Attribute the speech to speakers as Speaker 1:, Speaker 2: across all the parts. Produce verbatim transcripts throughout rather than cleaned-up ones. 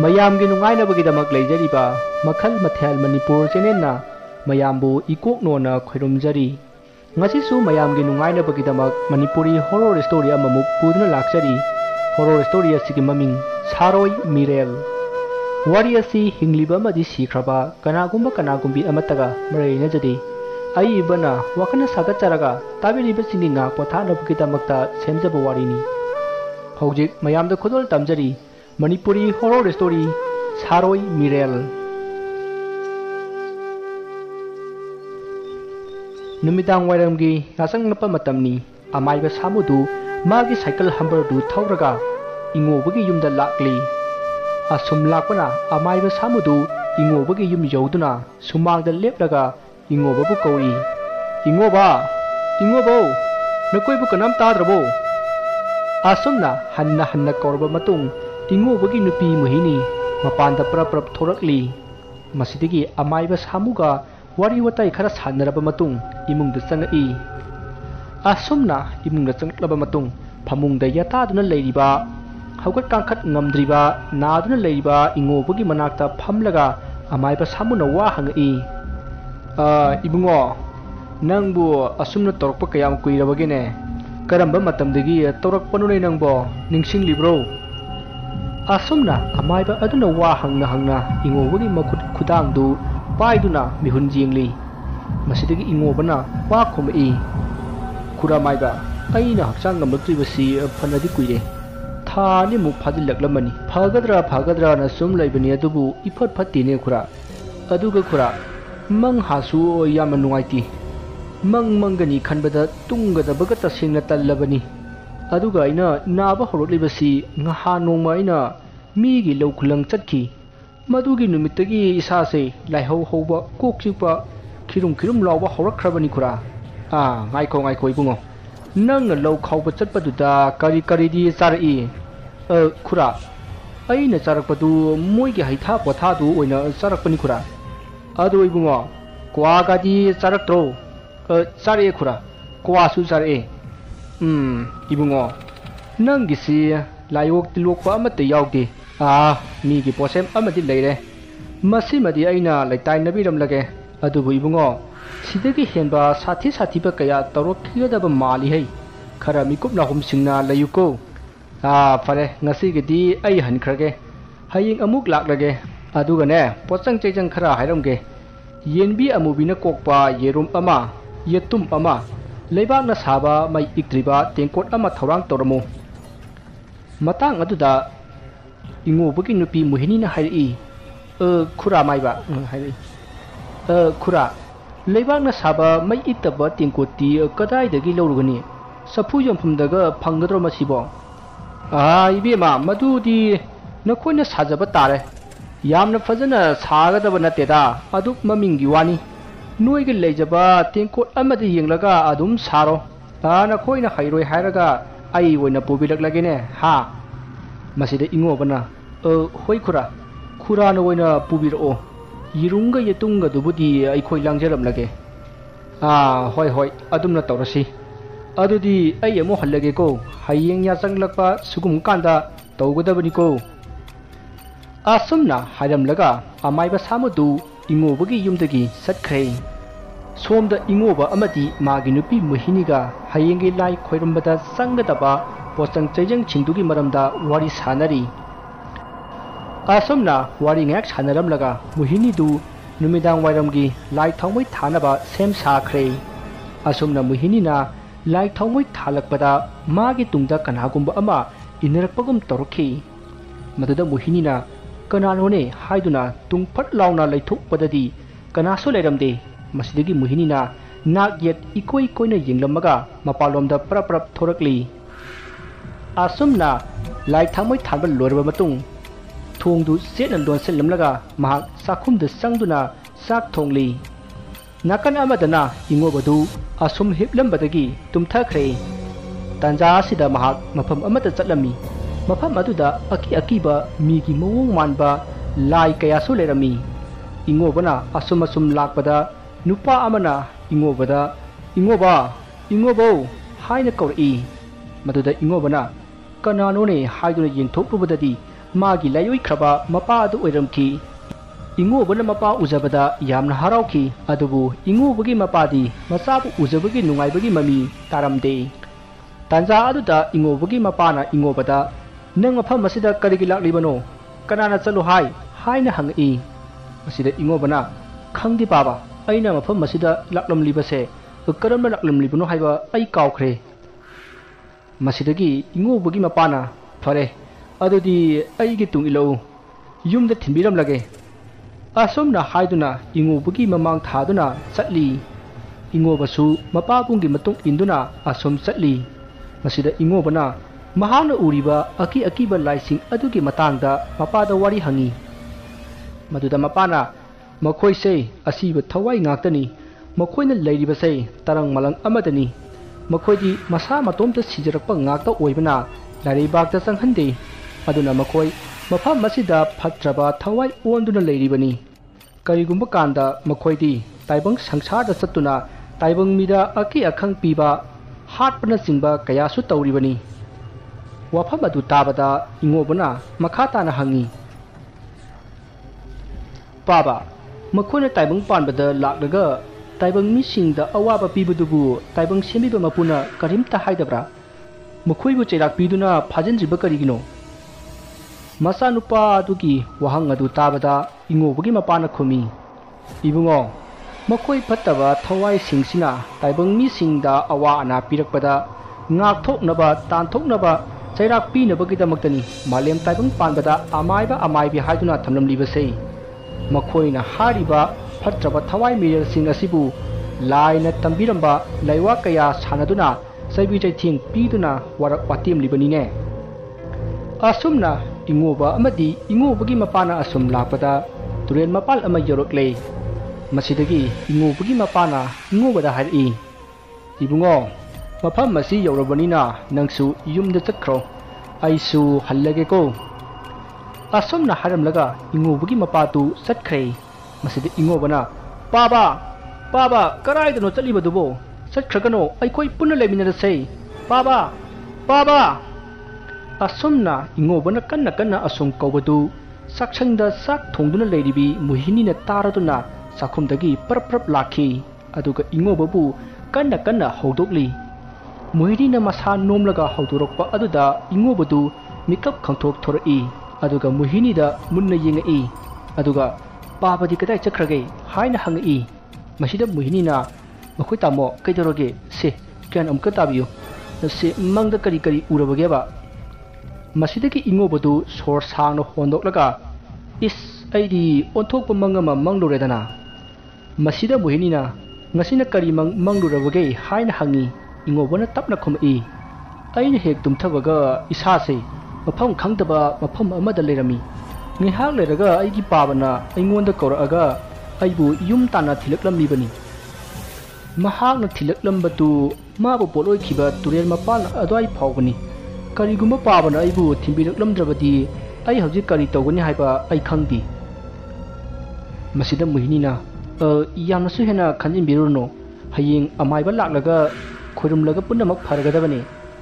Speaker 1: ꯃꯌꯥꯝꯒꯤ ꯅꯨꯡꯉꯥꯏꯅꯕꯒꯤꯗꯃꯛ ꯂꯩꯖꯔꯤꯕ ꯃꯈꯜ ꯃꯊꯦꯜ ꯃꯅꯤꯄꯨꯔ ꯆꯦꯅꯦꯜꯅ ꯃꯌꯥꯝꯕꯨ ꯏꯀꯣꯛꯅꯣꯅ ꯈꯣꯏꯔꯨꯝꯖꯔꯤ ꯉꯁꯤꯁꯨ ꯃꯌꯥꯝꯒꯤ ꯅꯨꯡꯉꯥꯏꯅꯕꯒꯤꯗꯃꯛ ꯃꯅꯤꯄꯨꯔꯤ ꯍꯣꯔꯔ ꯁ꯭ꯇꯣꯔꯤ ꯑꯃꯃꯨꯛ ꯄꯨꯗꯨꯅ ꯂꯥꯛꯆꯔꯤ ꯍꯣꯔꯔ ꯁ꯭ꯇꯣꯔꯤ ꯑꯁꯤꯒꯤ ꯃꯃꯤꯡ ꯁꯥꯔꯣꯏ ꯃꯤꯔꯦꯜ ꯋꯥꯔꯤ ꯑꯁꯤ ꯍꯤꯡꯂꯤꯕ ꯑꯃꯗꯤ ꯁꯤꯈ꯭ꯔꯕ ꯀꯅꯥꯒꯨꯝꯕ ꯀꯅꯥꯒꯨꯝꯕꯤ ꯑꯃꯠꯇꯒ ꯃꯔꯤ ꯂꯩꯅꯖꯗꯦ ꯑꯏꯕꯅ ꯋꯥꯈꯜ ꯁꯥꯒꯠꯆꯔꯒ ꯇꯥꯕꯤꯔꯤꯕꯁꯤꯡꯒꯤ ꯉꯥꯛ ꯄꯣꯊꯥꯅꯕꯒꯤꯗꯃꯛꯇ ꯁꯦꯝꯖꯕ ꯋꯥꯔꯤꯅꯤ ꯍꯧꯖꯤꯛ ꯃꯌꯥꯝꯗ ꯈꯨꯗꯣꯜ ꯇꯝꯖꯔꯤ ꯃꯅꯤꯄꯨꯔꯤ ꯍꯣꯔꯔ ꯁ꯭ꯇꯣꯔꯤ ꯁꯥꯔꯣꯏ ꯃꯤꯔꯦꯜ ꯅꯨꯃꯤꯗꯥꯡ ꯋꯥꯏꯔꯝꯒꯤ ꯌꯥꯆꯪꯂꯛꯄ ꯃꯇꯝꯅꯤ ꯑꯃꯥꯏꯕ ꯁꯥꯃꯨꯗꯨ ꯃꯥꯒꯤ ꯁꯥꯏꯀꯜ ꯍꯝꯕꯔꯗꯨ ꯊꯧꯔꯒ ꯏꯉꯣꯕꯒꯤ ꯌꯨꯝꯗ ꯂꯥꯛꯂꯤ ꯑꯁꯨꯝ ꯂꯥꯛꯄꯅ ꯑꯃꯥꯏꯕ ꯁꯥꯃꯨꯗꯨ ꯏꯉꯣꯕꯒꯤ ꯌꯨꯝ ꯌꯧꯗꯨꯅ ꯁꯨꯃꯥꯡꯗ ꯂꯦꯞꯂꯒ ꯏꯉꯣꯕꯕꯨ ꯀꯧꯏ ꯏꯉꯣꯕ ꯏꯉꯣꯕꯧ ꯅꯈꯣꯏꯕꯨ ꯀꯅꯥꯝ ꯇꯥꯗ꯭ꯔꯕꯣ ꯑꯁꯨꯝꯅ ꯍꯟꯅ ꯍꯟꯅ ꯀꯧꯔꯕ ꯃꯇꯨꯡ ꯏꯉꯣꯕꯒꯤ ꯅꯨꯄꯤ ꯃꯣꯍꯤꯅꯤ ꯃꯄꯥꯟꯗ ꯄ꯭ꯔꯞ ꯄ꯭ꯔꯞ ꯊꯣꯔꯛꯂꯤ ꯃꯁꯤꯗꯒꯤ ꯑꯃꯥꯏꯕ ꯁꯥꯃꯨꯒ ꯋꯥꯔꯤ ꯋꯥꯇꯥꯏ ꯈꯔ ꯁꯥꯟꯅꯔꯕ ꯃꯇꯨꯡ ꯏꯃꯨꯡꯗ ꯆꯪꯉꯛꯏ ꯑꯁꯨꯝꯅ ꯏꯃꯨꯡꯗ ꯆꯪꯂꯛꯂꯕ ꯃꯇꯨꯡ ꯐꯃꯨꯡꯗ ꯌꯥꯇꯥꯗꯨꯅ ꯂꯩꯔꯤꯕ ꯍꯧꯒꯠ ꯀꯥꯡꯈꯠ ꯉꯝꯗ꯭ꯔꯤꯕ ꯅꯥꯗꯨꯅ ꯂꯩꯔꯤꯕ ꯏꯉꯣꯕꯒꯤ ꯃꯅꯥꯛꯇ ꯐꯝꯂꯒ ꯑꯃꯥꯏꯕ ꯁꯥꯃꯨꯅ ꯋꯥ ꯍꯪꯉꯛꯏ ꯏꯕꯨꯡꯉꯣ ꯅꯪꯕꯨ ꯑꯁꯨꯝꯅ ꯇꯧꯔꯛꯄ ꯀꯌꯥꯝ ꯀꯨꯏꯔꯕꯒꯦꯅꯦ ꯀꯔꯝꯕ ꯃꯇꯝꯗꯒꯤ ꯇꯧꯔꯛꯄꯅꯣꯅꯦ ꯅꯪꯕꯣ ꯅꯤꯡꯁꯤꯡꯂꯤꯕ꯭ꯔꯣ ꯑꯁꯨꯝꯅ ꯑꯃꯥꯏꯕ ꯑꯗꯨꯅ ꯋꯥ ꯍꯪꯅ ꯍꯪꯅ ꯏꯉꯣꯕꯒꯤ ꯃꯈꯨꯠ ꯈꯨꯗꯥꯡꯗꯨ ꯄꯥꯏꯗꯨꯅ ꯃꯤꯍꯨꯟ ꯌꯦꯡꯂꯤ ꯃꯁꯤꯗꯒꯤ ꯏꯉꯣꯕꯅ ꯋꯥ ꯈꯨꯝꯃꯛꯏ ꯈꯨꯔꯥꯃꯥꯏꯕ ꯑꯩꯅ ꯍꯛꯆꯥꯡ ꯉꯝꯂꯛꯇ꯭ꯔꯤꯕꯁꯤ ꯐꯅꯗꯤ ꯀꯨꯏꯔꯦ ꯊꯥ ꯑꯅꯤꯃꯨꯛ ꯐꯥꯖꯤꯜꯂꯛꯂꯝꯃꯅꯤ ꯐꯒꯗ꯭ꯔꯥ ꯐꯒꯗ꯭ꯔꯥꯅ ꯁꯨꯝ ꯂꯩꯕꯅꯤ ꯑꯗꯨꯕꯨ ꯏꯐꯠ ꯐꯠꯇꯦꯅꯦ ꯈꯨꯔꯥ ꯑꯗꯨꯒ ꯈꯨꯔꯥ ꯃꯪ ꯍꯥꯁꯨ ꯌꯥꯝꯅ ꯅꯨꯡꯉꯥꯏꯇꯦ ꯃꯪ ꯃꯪꯒꯅꯤ ꯈꯟꯕꯗ ꯇꯨꯡꯒꯗꯕꯒ ꯇꯁꯦꯡꯅ ꯇꯜꯂꯕꯅꯤ ꯑꯗꯨꯒ ꯑꯩꯅ ꯅꯥꯕ ꯍꯧꯔꯛꯂꯤꯕꯁꯤ ꯉꯍꯥꯟ ꯅꯣꯡꯃ ꯑꯩꯅ ꯃꯤꯒꯤ ꯂꯧ ꯈꯨꯂꯪ ꯆꯠꯈꯤ ꯃꯗꯨꯒꯤ ꯅꯨꯃꯤꯠꯇꯒꯤ ꯏꯁꯥꯁꯦ ꯂꯥꯏꯍꯧ ꯍꯧꯕ ꯀꯣꯛ ꯆꯤꯛꯄ ꯈꯤꯔꯨꯝ ꯈꯤꯔꯨꯝ ꯂꯥꯎꯕ ꯍꯧꯔꯛꯈ꯭ꯔꯕꯅꯤ ꯈꯨꯔꯥ ꯑꯥ ꯉꯥꯏꯈꯣ ꯉꯥꯏꯈꯣ ꯏꯕꯨꯡꯉꯣ ꯅꯪꯅ ꯂꯧ ꯈꯥꯎꯕ ꯆꯠꯄꯗꯨꯗ ꯀꯔꯤ ꯀꯔꯤꯗꯤ ꯆꯥꯔꯛꯏ ꯈꯨꯔꯥ ꯑꯩꯅ ꯆꯥꯔꯛꯄꯗꯨ ꯃꯣꯏꯒꯤ ꯍꯩꯊꯥ ꯄꯣꯊꯥꯗꯨ ꯑꯣꯏꯅ ꯆꯥꯔꯛꯄꯅꯤ ꯈꯨꯔꯥ ꯑꯗꯣ ꯏꯕꯨꯡꯉꯣ ꯀ꯭ꯋꯥꯒꯗꯤ ꯆꯥꯔꯛꯇ꯭ꯔꯣ ꯆꯥꯔꯛꯑꯦ ꯈꯨꯔꯥ ꯀ꯭ꯋꯥꯁꯨ ꯆꯥꯔꯛꯑꯦ ꯎꯝ ꯏꯕꯨꯡꯉꯣ ꯅꯪꯒꯤꯁꯤ ꯂꯥꯏꯌꯣꯛ ꯇꯤꯜꯂꯣꯛꯄ ꯑꯃꯠꯇ ꯌꯥꯎꯗꯦ ꯑꯥ ꯃꯤꯒꯤ ꯄꯣꯠꯁꯦꯝ ꯑꯃꯗꯤ ꯂꯩꯔꯦ ꯃꯁꯤꯃꯗꯤ ꯑꯩꯅ ꯂꯩꯇꯥꯏꯅꯕꯤꯔꯝꯂꯒꯦ ꯑꯗꯨꯕꯨ ꯏꯕꯨꯡꯉꯣ ꯁꯤꯗꯒꯤ ꯍꯦꯟꯕ ꯁꯥꯊꯤ ꯁꯥꯊꯤꯕ ꯀꯌꯥ ꯇꯧꯔꯛꯈꯤꯒꯗꯕ ꯃꯥꯜꯂꯤꯍꯩ ꯈꯔ ꯃꯤꯀꯨꯞ ꯅꯥꯍꯨꯝꯁꯤꯡꯅ ꯂꯩꯌꯨꯀꯣ ꯑꯥ ꯐꯔꯦ ꯉꯁꯤꯒꯤꯗꯤ ꯑꯩ ꯍꯟꯈ꯭ꯔꯒꯦ ꯍꯌꯦꯡ ꯑꯃꯨꯛ ꯂꯥꯛꯂꯒꯦ ꯑꯗꯨꯒꯅꯦ ꯄꯣꯠꯆꯪ ꯆꯩꯖꯪ ꯈꯔ ꯍꯥꯏꯔꯝꯒꯦ ꯌꯦꯟꯕꯤ ꯑꯃꯨꯕꯤꯅ ꯀꯣꯛꯄ ꯌꯦꯔꯨꯝ ꯑꯃ ꯌꯦꯇꯨꯝ ꯑꯃ ꯂꯩꯕꯥꯛꯅ ꯁꯥꯕ ꯃꯩ ꯏꯛꯇ꯭ꯔꯤꯕ ꯇꯦꯡꯀꯣꯠ ꯑꯃ ꯊꯧꯔꯥꯡ ꯇꯧꯔꯝꯃꯨ ꯃꯇꯥꯡ ꯑꯗꯨꯗ ꯏꯉꯣꯕꯒꯤ ꯅꯨꯄꯤ ꯃꯣꯍꯤꯅꯤꯅ ꯍꯥꯏꯔꯛꯏ ꯈꯨꯔꯥꯃꯥꯏꯕ ꯍꯥꯏꯔꯛꯏ ꯈꯨꯔꯥ ꯂꯩꯕꯥꯛꯅ ꯁꯥꯕ ꯃꯩ ꯏꯠꯇꯕ ꯇꯦꯡꯀꯣꯠꯇꯤ ꯀꯗꯥꯏꯗꯒꯤ ꯂꯧꯔꯨꯒꯅꯤ ꯆꯐꯨ ꯌꯣꯟꯐꯝꯗꯒ ꯐꯪꯒꯗ꯭ꯔꯣ ꯃꯁꯤꯕꯣ ꯑꯥ ꯏꯕꯦꯝꯃ ꯃꯗꯨꯗꯤ ꯅꯈꯣꯏꯅ ꯁꯥꯖꯕ ꯇꯥꯔꯦ ꯌꯥꯝꯅ ꯐꯖꯅ ꯁꯥꯒꯗꯕ ꯅꯠꯇꯦꯗ ꯑꯗꯨꯛ ꯃꯃꯤꯡꯒꯤ ꯋꯥꯅꯤ ꯅꯣꯏꯒꯤ ꯂꯩꯖꯕ ꯇꯦꯡꯀꯣꯠ ꯑꯃꯗ ꯌꯦꯡꯂꯒ ꯑꯗꯨꯝ ꯁꯥꯔꯣ ꯅꯈꯣꯏꯅ ꯍꯩꯔꯣꯏ ꯍꯥꯏꯔꯒ ꯑꯩ ꯑꯣꯏꯅ ꯄꯨꯕꯤꯔꯛꯂꯒꯦꯅꯦ ꯍꯥ ꯃꯁꯤꯗ ꯏꯉꯣꯕꯅ ꯍꯣꯏ ꯈꯨꯔꯥ ꯈꯨꯔꯥꯅ ꯑꯣꯏꯅ ꯄꯨꯕꯤꯔꯛꯑꯣ ꯌꯦꯔꯨꯝꯒ ꯌꯦꯇꯨꯝꯒꯗꯨꯕꯨꯗꯤ ꯑꯩꯈꯣꯏ ꯂꯥꯡꯖꯔꯝꯂꯒꯦ ꯑꯥ ꯍꯣꯏ ꯍꯣꯏ ꯑꯗꯨꯝꯅ ꯇꯧꯔꯁꯤ ꯑꯗꯨꯗꯤ ꯑꯩ ꯑꯃꯨꯛ ꯍꯜꯂꯒꯦꯀꯣ ꯍꯌꯦꯡ ꯌꯥꯆꯪꯂꯛꯄ ꯁꯤꯒꯨꯝ ꯀꯥꯟꯗ ꯇꯧꯒꯗꯕꯅꯤꯀꯣ ꯑꯁꯨꯝꯅ ꯍꯥꯏꯔꯝꯂꯒ ꯑꯃꯥꯏꯕ ꯁꯥꯃꯨꯗꯨ ꯏꯉꯣꯕꯒꯤ ꯌꯨꯝꯗꯒꯤ ꯆꯠꯈ꯭ꯔꯦ ꯁꯣꯝꯗ ꯏꯉꯣꯕ ꯑꯃꯗꯤ ꯃꯥꯒꯤ ꯅꯨꯄꯤ ꯃꯣꯍꯤꯅꯤꯒ ꯍꯌꯦꯡꯒꯤ ꯂꯥꯏ ꯈꯣꯏꯔꯝꯕꯗ ꯆꯪꯒꯗꯕ ꯄꯣꯠꯆꯪ ꯆꯩꯖꯪꯁꯤꯡꯗꯨꯒꯤ ꯃꯔꯝꯗ ꯋꯥꯔꯤ ꯁꯥꯟꯅꯔꯤ ꯑꯁꯨꯝꯅ ꯋꯥꯔꯤ ꯉꯥꯏꯍꯥꯛ ꯁꯥꯟꯅꯔꯝꯂꯒ ꯃꯣꯍꯤꯅꯤꯗꯨ ꯅꯨꯃꯤꯗꯥꯡ ꯋꯥꯏꯔꯝꯒꯤ ꯂꯥꯏ ꯊꯥꯎꯃꯩ ꯊꯥꯅꯕ ꯁꯦꯝ ꯁꯥꯈ꯭ꯔꯦ ꯑꯁꯨꯝꯅ ꯃꯣꯍꯤꯅꯤꯅ ꯂꯥꯏ ꯊꯥꯎꯃꯩ ꯊꯥꯜꯂꯛꯄꯗ ꯃꯥꯒꯤ ꯇꯨꯡꯗ ꯀꯅꯥꯒꯨꯝꯕ ꯑꯃ ꯏꯟꯅꯔꯛꯄꯒꯨꯝ ꯇꯧꯔꯛꯈꯤ ꯃꯗꯨꯗ ꯃꯣꯍꯤꯅꯤꯅ ꯀꯅꯥꯅꯣꯅꯦ ꯍꯥꯏꯗꯨꯅ ꯇꯨꯡ ꯐꯠ ꯂꯥꯎꯅ ꯂꯩꯊꯣꯛꯄꯗꯗꯤ ꯀꯅꯥꯁꯨ ꯂꯩꯔꯝꯗꯦ ꯃꯁꯤꯗꯒꯤ ꯃꯣꯍꯤꯅꯤꯅ ꯅꯥꯛ ꯌꯦꯠ ꯏꯀꯣꯏ ꯀꯣꯏꯅ ꯌꯦꯡꯂꯝꯃꯒ ꯃꯄꯥꯟꯂꯣꯝꯗ ꯄ꯭ꯔꯞ ꯄ꯭ꯔꯞ ꯊꯣꯔꯛꯂꯤ ꯑꯁꯨꯝꯅ ꯂꯥꯏ ꯊꯥꯎꯃꯩ ꯊꯥꯟꯕ ꯂꯣꯏꯔꯕ ꯃꯇꯨꯡ ꯊꯣꯡꯗꯨ ꯆꯦꯠꯅ ꯂꯣꯟꯁꯤꯜꯂꯝꯂꯒ ꯃꯍꯥꯛ ꯆꯥꯛꯈꯨꯝꯗ ꯆꯪꯗꯨꯅ ꯆꯥꯛ ꯊꯣꯡꯂꯤ ꯅꯥꯀꯟ ꯑꯃꯗꯅ ꯏꯉꯣꯕꯗꯨ ꯑꯁꯨꯝ ꯍꯤꯞꯂꯝꯕꯗꯒꯤ ꯇꯨꯝꯊꯈ꯭ꯔꯦ ꯇꯥꯟꯖꯥ ꯑꯁꯤꯗ ꯃꯍꯥꯛ ꯃꯐꯝ ꯑꯃꯗ ꯆꯠꯂꯝꯃꯤ ꯃꯐꯝ ꯑꯗꯨꯗ ꯑꯀꯤ ꯑꯀꯤꯕ ꯃꯤꯒꯤ ꯃꯑꯣꯡ ꯃꯥꯟꯕ ꯂꯥꯏ ꯀꯌꯥꯁꯨ ꯂꯩꯔꯝꯃꯤ ꯏꯉꯣꯕꯅ ꯑꯁꯨꯝ ꯑꯁꯨꯝ ꯂꯥꯛꯄꯗ नुपा अमना इंगोबदा इंगोबा इंगोबो हाइना कौरई मदुदा इंगोबना कनानोने हाइदुना येंथोकलुबददी मागी लायोइख्रबा मपा अदु ओइरमखि इंगोबना मपा उजबदा यामना हराउखि अदुबु इंगोबगी मपादी मचाबु उजबगी नुंगाइबगी ममी तारमदे तांजा अदुदा इंगोबगी मपाना इंगोबदा नंग मफम मसिदा करिगि लाक्लिबनो कनाना चलो हाय हायना हंगई मसिदा इंगोबना खंगदि पाबा अइना मफम मसिदा लाक्लमलिबसे करम लाक्लमलिबनो हाइबा अइ काउख्रे मसिदगी इंगोबगी मपाना फरे अदुदी अइगी तुंग इलो युमदा थिंबिरम लगे असोमना हाइदुना इंगोबगी ममांग थादुना चटली इंगोबसु मपाबुंगी मतुंग इंदुना असोम चटली मसिदा इंगोबना महाना उरिबा अकी अकीबा लाइसिंग अदुगी मतांगदा मपादा वारी हंगी मदुदा मपाना मखोइसे असीबा थवाई ngaktani मखोइना लैरिबसे तरंग मलंग अमदनी मखोइदी मसा मतोमता सिजरकपा ngakta ओइबना लारिबागता चंगहंदे अदुना मखोइ मफम मसिदा फत्रबा थवाई ओंदुना लैरिबनी करिगुंबा कांदा मखोइदी ताइबंग संसारदा चतुना ताइबंग मिदा अकी अखंग पीबा हाटपना चिंबा कयासु तौरिबनी वाफम अदु ताबदा इंगोबना मखाताना हंगी पाबा मखोइना ताइबंग पानबदा लाक्लगा ताइबंग मिसिंगदा अवाबा पीबदुबु ताइबंग सेमिबा मपुना करिमता हाइदब्रा मखोइबु चैराक पीदुना फाजिनजिबा करिगिनो मसा नुपा अदुगी वहंग अदु ताबदा इंगोबगी मपाना खुमी इबुंगो मखोइ फत्तबा थवाई सिंगसिना ताइबंग मिसिंगदा अवा अना पीरकपदा ngakthoknaba tanthoknaba chairak pinabagidamaktani malem taibang panbada amaiba amaibi haiduna thamlamlibase मखोइना हारिबा फत्रबा थवाई मिरल सिंग असिबु लाइना तंबिरंबा लैवा कया सानदुना सैबि चैथिंग पीदुना वरक वातिम लिबनिने असुमना इंगोबा अमदी इंगोबगी मपाना असुम लापदा तुरेन मपाल अमा यरकले मसिदगी इंगोबगी मपाना इंगोबदा हारि इबुंगो मफम मसि यौरबनिना नंगसु युमदा चखरो आइसु हल्लगेको असोमना हरमलगा इंगोबगी मपातु चटख्रे मसिद इंगोबना पाबा पाबा कराइदनो चलिबदुबो चटख्रगनो अइखोइ पुन्ना लेमिनरसै पाबा पाबा असोमना इंगोबना कन्ना कन्ना असोम कौबदु साक्षंदा साक थोंदुना लेरिबी मुहिनीना तारदुना साखुमदगी परप्रप लाखी अदुगा इंगोबबु कन्ना कन्ना हौदोकली मुहिनीना मसा नोमलगा हौदोरकपा अदुदा इंगोबदु मिकप खंथोक थोरई अदुगा मुहिनीदा मुन्ना येंगई अदुगा पाबदी कदाय चक्रगे हाइना हंगई मसिदा मुहिनीना मखोइ तामो कैदरोगे से क्यान अमका ताबियो से मंगदा करी करी उरबगेबा मसिदगी इंगोबदु सोर सांगनो होंदोकलगा इस अइदी ओंथोकपा मंगमा मंगलोरेदना मसिदा मुहिनीना ngасina kari mang manglurabage haina hangi ingobana tapna khumai aina hek tumthabaga isa se mafam khangdaba mafam amada lerami ngihak leraga aigi pabana aingonda koraga aibu yum tana thilaklamlibani mahakna thilaklambatu mabu poloi khiba turel mapal adwai phawbani karigumba pabana aibu thimbiraklamdrabadi ai hauji kari tawgani haiba ai khangdi masida muhinina यामनसु हेना खंजिन बिरुनो हयिंग अमाइबा लाक्लगा खोरुमलगा पुनमक फरगदबने